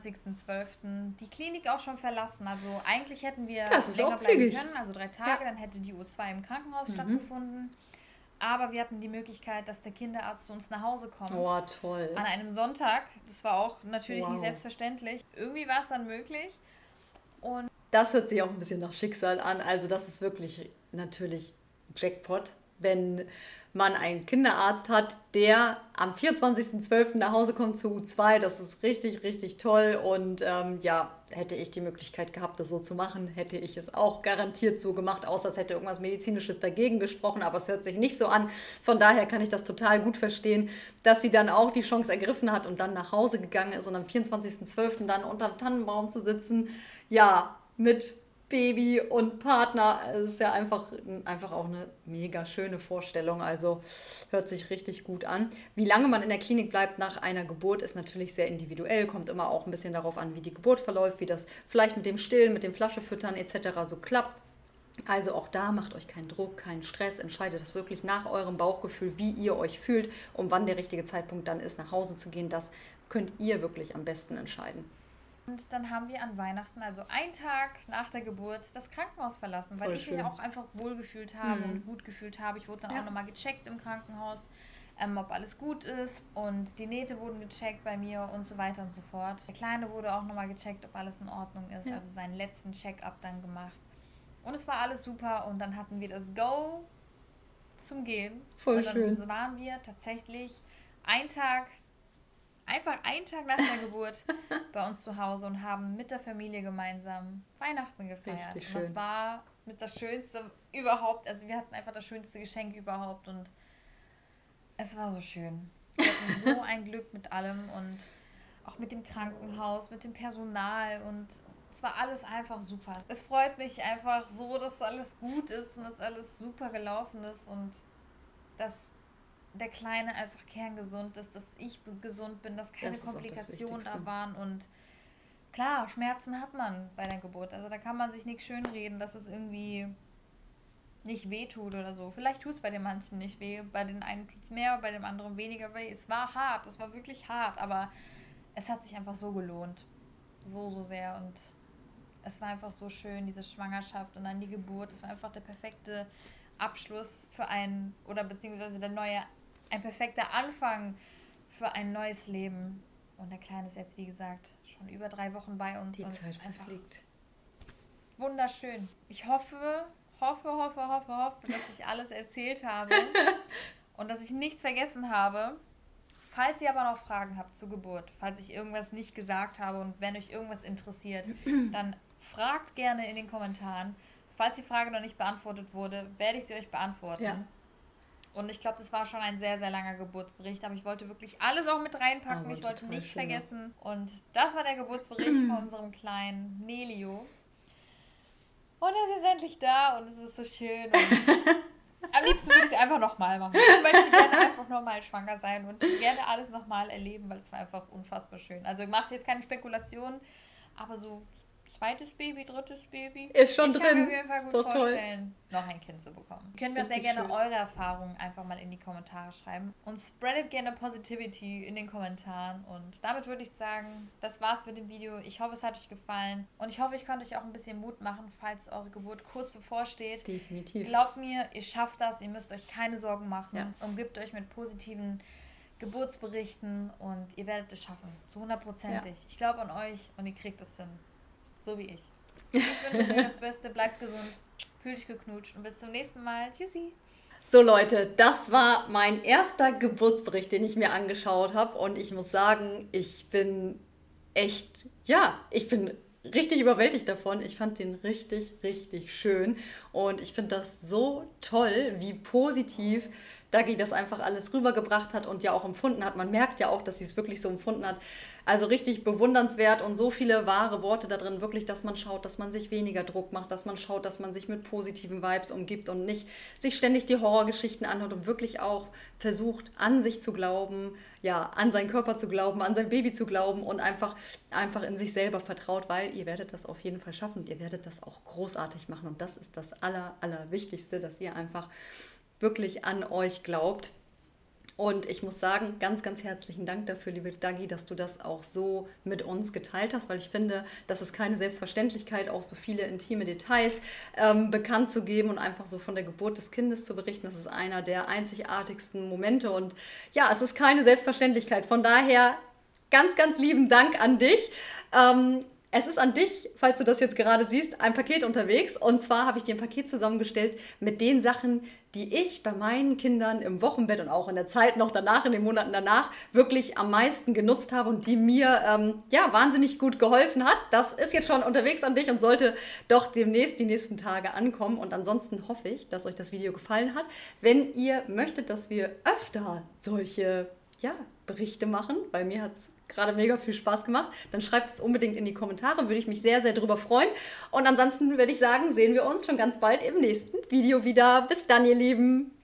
[SPEAKER 2] 24.12., die Klinik auch schon verlassen. Also eigentlich hätten wir
[SPEAKER 1] Das ist
[SPEAKER 2] länger
[SPEAKER 1] auch
[SPEAKER 2] bleiben
[SPEAKER 1] zügig.
[SPEAKER 2] können, also 3 Tage,
[SPEAKER 1] Ja.
[SPEAKER 2] dann hätte die U2 im Krankenhaus stattgefunden. Aber wir hatten die Möglichkeit, dass der Kinderarzt zu uns nach Hause kommt.
[SPEAKER 1] Oh, toll.
[SPEAKER 2] An einem Sonntag. Das war auch natürlich
[SPEAKER 1] Wow.
[SPEAKER 2] nicht selbstverständlich. Irgendwie war es dann möglich. Und
[SPEAKER 1] Das hört sich auch ein bisschen nach Schicksal an. Also das ist wirklich natürlich Jackpot, wenn man einen Kinderarzt hat, der am 24.12. nach Hause kommt zu U2. Das ist richtig, richtig toll. Und hätte ich die Möglichkeit gehabt, das so zu machen, hätte ich es auch garantiert so gemacht, außer es hätte irgendwas Medizinisches dagegen gesprochen. Aber es hört sich nicht so an. Von daher kann ich das total gut verstehen, dass sie dann auch die Chance ergriffen hat und dann nach Hause gegangen ist und am 24.12. dann unterm Tannenbaum zu sitzen. Ja, mit Baby und Partner. Es ist ja einfach auch eine mega schöne Vorstellung. Also hört sich richtig gut an. Wie lange man in der Klinik bleibt nach einer Geburt, ist natürlich sehr individuell. Kommt immer auch ein bisschen darauf an, wie die Geburt verläuft, wie das vielleicht mit dem Stillen, mit dem Flaschefüttern etc. so klappt. Also auch da macht euch keinen Druck, keinen Stress. Entscheidet das wirklich nach eurem Bauchgefühl, wie ihr euch fühlt und wann der richtige Zeitpunkt dann ist, nach Hause zu gehen. Das könnt ihr wirklich am besten entscheiden.
[SPEAKER 2] Und dann haben wir an Weihnachten, also einen Tag nach der Geburt, das Krankenhaus verlassen, weil
[SPEAKER 1] Voll
[SPEAKER 2] ich mich
[SPEAKER 1] schön.
[SPEAKER 2] auch einfach wohlgefühlt habe und gut gefühlt habe. Ich wurde dann
[SPEAKER 1] Ja.
[SPEAKER 2] auch nochmal gecheckt im Krankenhaus, ob alles gut ist. Und die Nähte wurden gecheckt bei mir und so weiter und so fort. Der Kleine wurde auch nochmal gecheckt, ob alles in Ordnung ist.
[SPEAKER 1] Ja.
[SPEAKER 2] Also seinen letzten Check-up dann gemacht. Und es war alles super und dann hatten wir das Go zum Gehen.
[SPEAKER 1] Voll
[SPEAKER 2] und dann
[SPEAKER 1] schön.
[SPEAKER 2] waren wir tatsächlich einfach einen Tag nach der Geburt bei uns zu Hause und haben mit der Familie gemeinsam Weihnachten gefeiert.
[SPEAKER 1] Richtig
[SPEAKER 2] Und das
[SPEAKER 1] schön.
[SPEAKER 2] war mit das Schönste überhaupt. Also wir hatten einfach das schönste Geschenk überhaupt und es war so schön. Wir hatten so ein Glück mit allem und auch mit dem Krankenhaus, mit dem Personal und Es war alles einfach super. Es freut mich einfach so, dass alles gut ist und dass alles super gelaufen ist und dass der Kleine einfach kerngesund ist, dass ich gesund bin, dass keine Komplikationen da waren und klar, Schmerzen hat man bei der Geburt. Also da kann man sich nicht schönreden, dass es irgendwie nicht weh tut oder so. Vielleicht tut es bei den manchen nicht weh, bei den einen tut es mehr, bei dem anderen weniger weh. Es war hart, es war wirklich hart, aber es hat sich einfach so gelohnt. So sehr und es war einfach so schön, diese Schwangerschaft und dann die Geburt. Es war einfach der perfekte Abschluss für beziehungsweise ein perfekter Anfang für ein neues Leben. Und der Kleine ist jetzt, wie gesagt, schon über 3 Wochen bei uns.
[SPEAKER 1] Die
[SPEAKER 2] und
[SPEAKER 1] Zeit
[SPEAKER 2] es ist einfach
[SPEAKER 1] verfliegt.
[SPEAKER 2] Wunderschön. Ich hoffe, dass ich alles erzählt habe und dass ich nichts vergessen habe. Falls ihr aber noch Fragen habt zur Geburt, falls ich irgendwas nicht gesagt habe und wenn euch irgendwas interessiert, dann fragt gerne in den Kommentaren. Falls die Frage noch nicht beantwortet wurde, werde ich sie euch beantworten. Ja. Und ich glaube, das war schon ein sehr, sehr langer Geburtsbericht, aber ich wollte wirklich alles auch mit reinpacken. Ich wollte nichts vergessen. Und das war der Geburtsbericht von unserem kleinen Nelio. Und er ist endlich da und es ist so schön. Und am liebsten würde ich es einfach nochmal machen. Ich möchte gerne einfach nochmal schwanger sein und gerne alles nochmal erleben, weil es war einfach unfassbar schön. Also macht jetzt keine Spekulationen, aber so zweites Baby, drittes Baby.
[SPEAKER 1] Ist schon drin.
[SPEAKER 2] Ich kann mir auf jeden Fall gut vorstellen, noch ein Kind zu bekommen. Können wir sehr gerne eure Erfahrungen einfach mal in die Kommentare schreiben. Und spreadet gerne Positivity in den Kommentaren. Und damit würde ich sagen, das war's mit dem Video. Ich hoffe, es hat euch gefallen. Und ich hoffe, ich konnte euch auch ein bisschen Mut machen, falls eure Geburt kurz bevorsteht.
[SPEAKER 1] Definitiv.
[SPEAKER 2] Glaubt mir, ihr schafft das. Ihr müsst euch keine Sorgen machen. Ja. Umgibt euch mit positiven Geburtsberichten und ihr werdet es schaffen. Zu 100%. Ja. Ich glaube an euch und ihr kriegt es hin. So wie ich. Ich wünsche euch das Beste, bleibt gesund, fühlt euch geknutscht und bis zum nächsten Mal. Tschüssi.
[SPEAKER 1] So Leute, das war mein erster Geburtsbericht, den ich mir angeschaut habe und ich muss sagen, ich bin richtig überwältigt davon. Ich fand den richtig, richtig schön und ich finde das so toll, wie positiv Dagi das einfach alles rübergebracht hat und ja auch empfunden hat. Man merkt ja auch, dass sie es wirklich so empfunden hat. Also richtig bewundernswert und so viele wahre Worte da drin, wirklich, dass man schaut, dass man sich weniger Druck macht, dass man schaut, dass man sich mit positiven Vibes umgibt und nicht sich ständig die Horrorgeschichten anhört und wirklich auch versucht, an sich zu glauben, ja, an seinen Körper zu glauben, an sein Baby zu glauben und einfach in sich selber vertraut, weil ihr werdet das auf jeden Fall schaffen und ihr werdet das auch großartig machen und das ist das Allerwichtigste, dass ihr einfach wirklich an euch glaubt. Und ich muss sagen, ganz, ganz herzlichen Dank dafür, liebe Dagi, dass du das auch so mit uns geteilt hast, weil ich finde, das ist keine Selbstverständlichkeit, auch so viele intime Details bekannt zu geben und einfach so von der Geburt des Kindes zu berichten. Das ist einer der einzigartigsten Momente und ja, es ist keine Selbstverständlichkeit. Von daher ganz, ganz lieben Dank an dich. Es ist an dich, falls du das jetzt gerade siehst, ein Paket unterwegs. Und zwar habe ich dir ein Paket zusammengestellt mit den Sachen, die ich bei meinen Kindern im Wochenbett und auch in der Zeit noch danach, in den Monaten danach, wirklich am meisten genutzt habe und die mir wahnsinnig gut geholfen hat. Das ist jetzt schon unterwegs an dich und sollte doch demnächst die nächsten Tage ankommen. Und ansonsten hoffe ich, dass euch das Video gefallen hat. Wenn ihr möchtet, dass wir öfter solche Berichte machen, weil mir hat es gerade mega viel Spaß gemacht, dann schreibt es unbedingt in die Kommentare, würde ich mich sehr, sehr drüber freuen. Und ansonsten würde ich sagen, sehen wir uns schon ganz bald im nächsten Video wieder. Bis dann, ihr Lieben!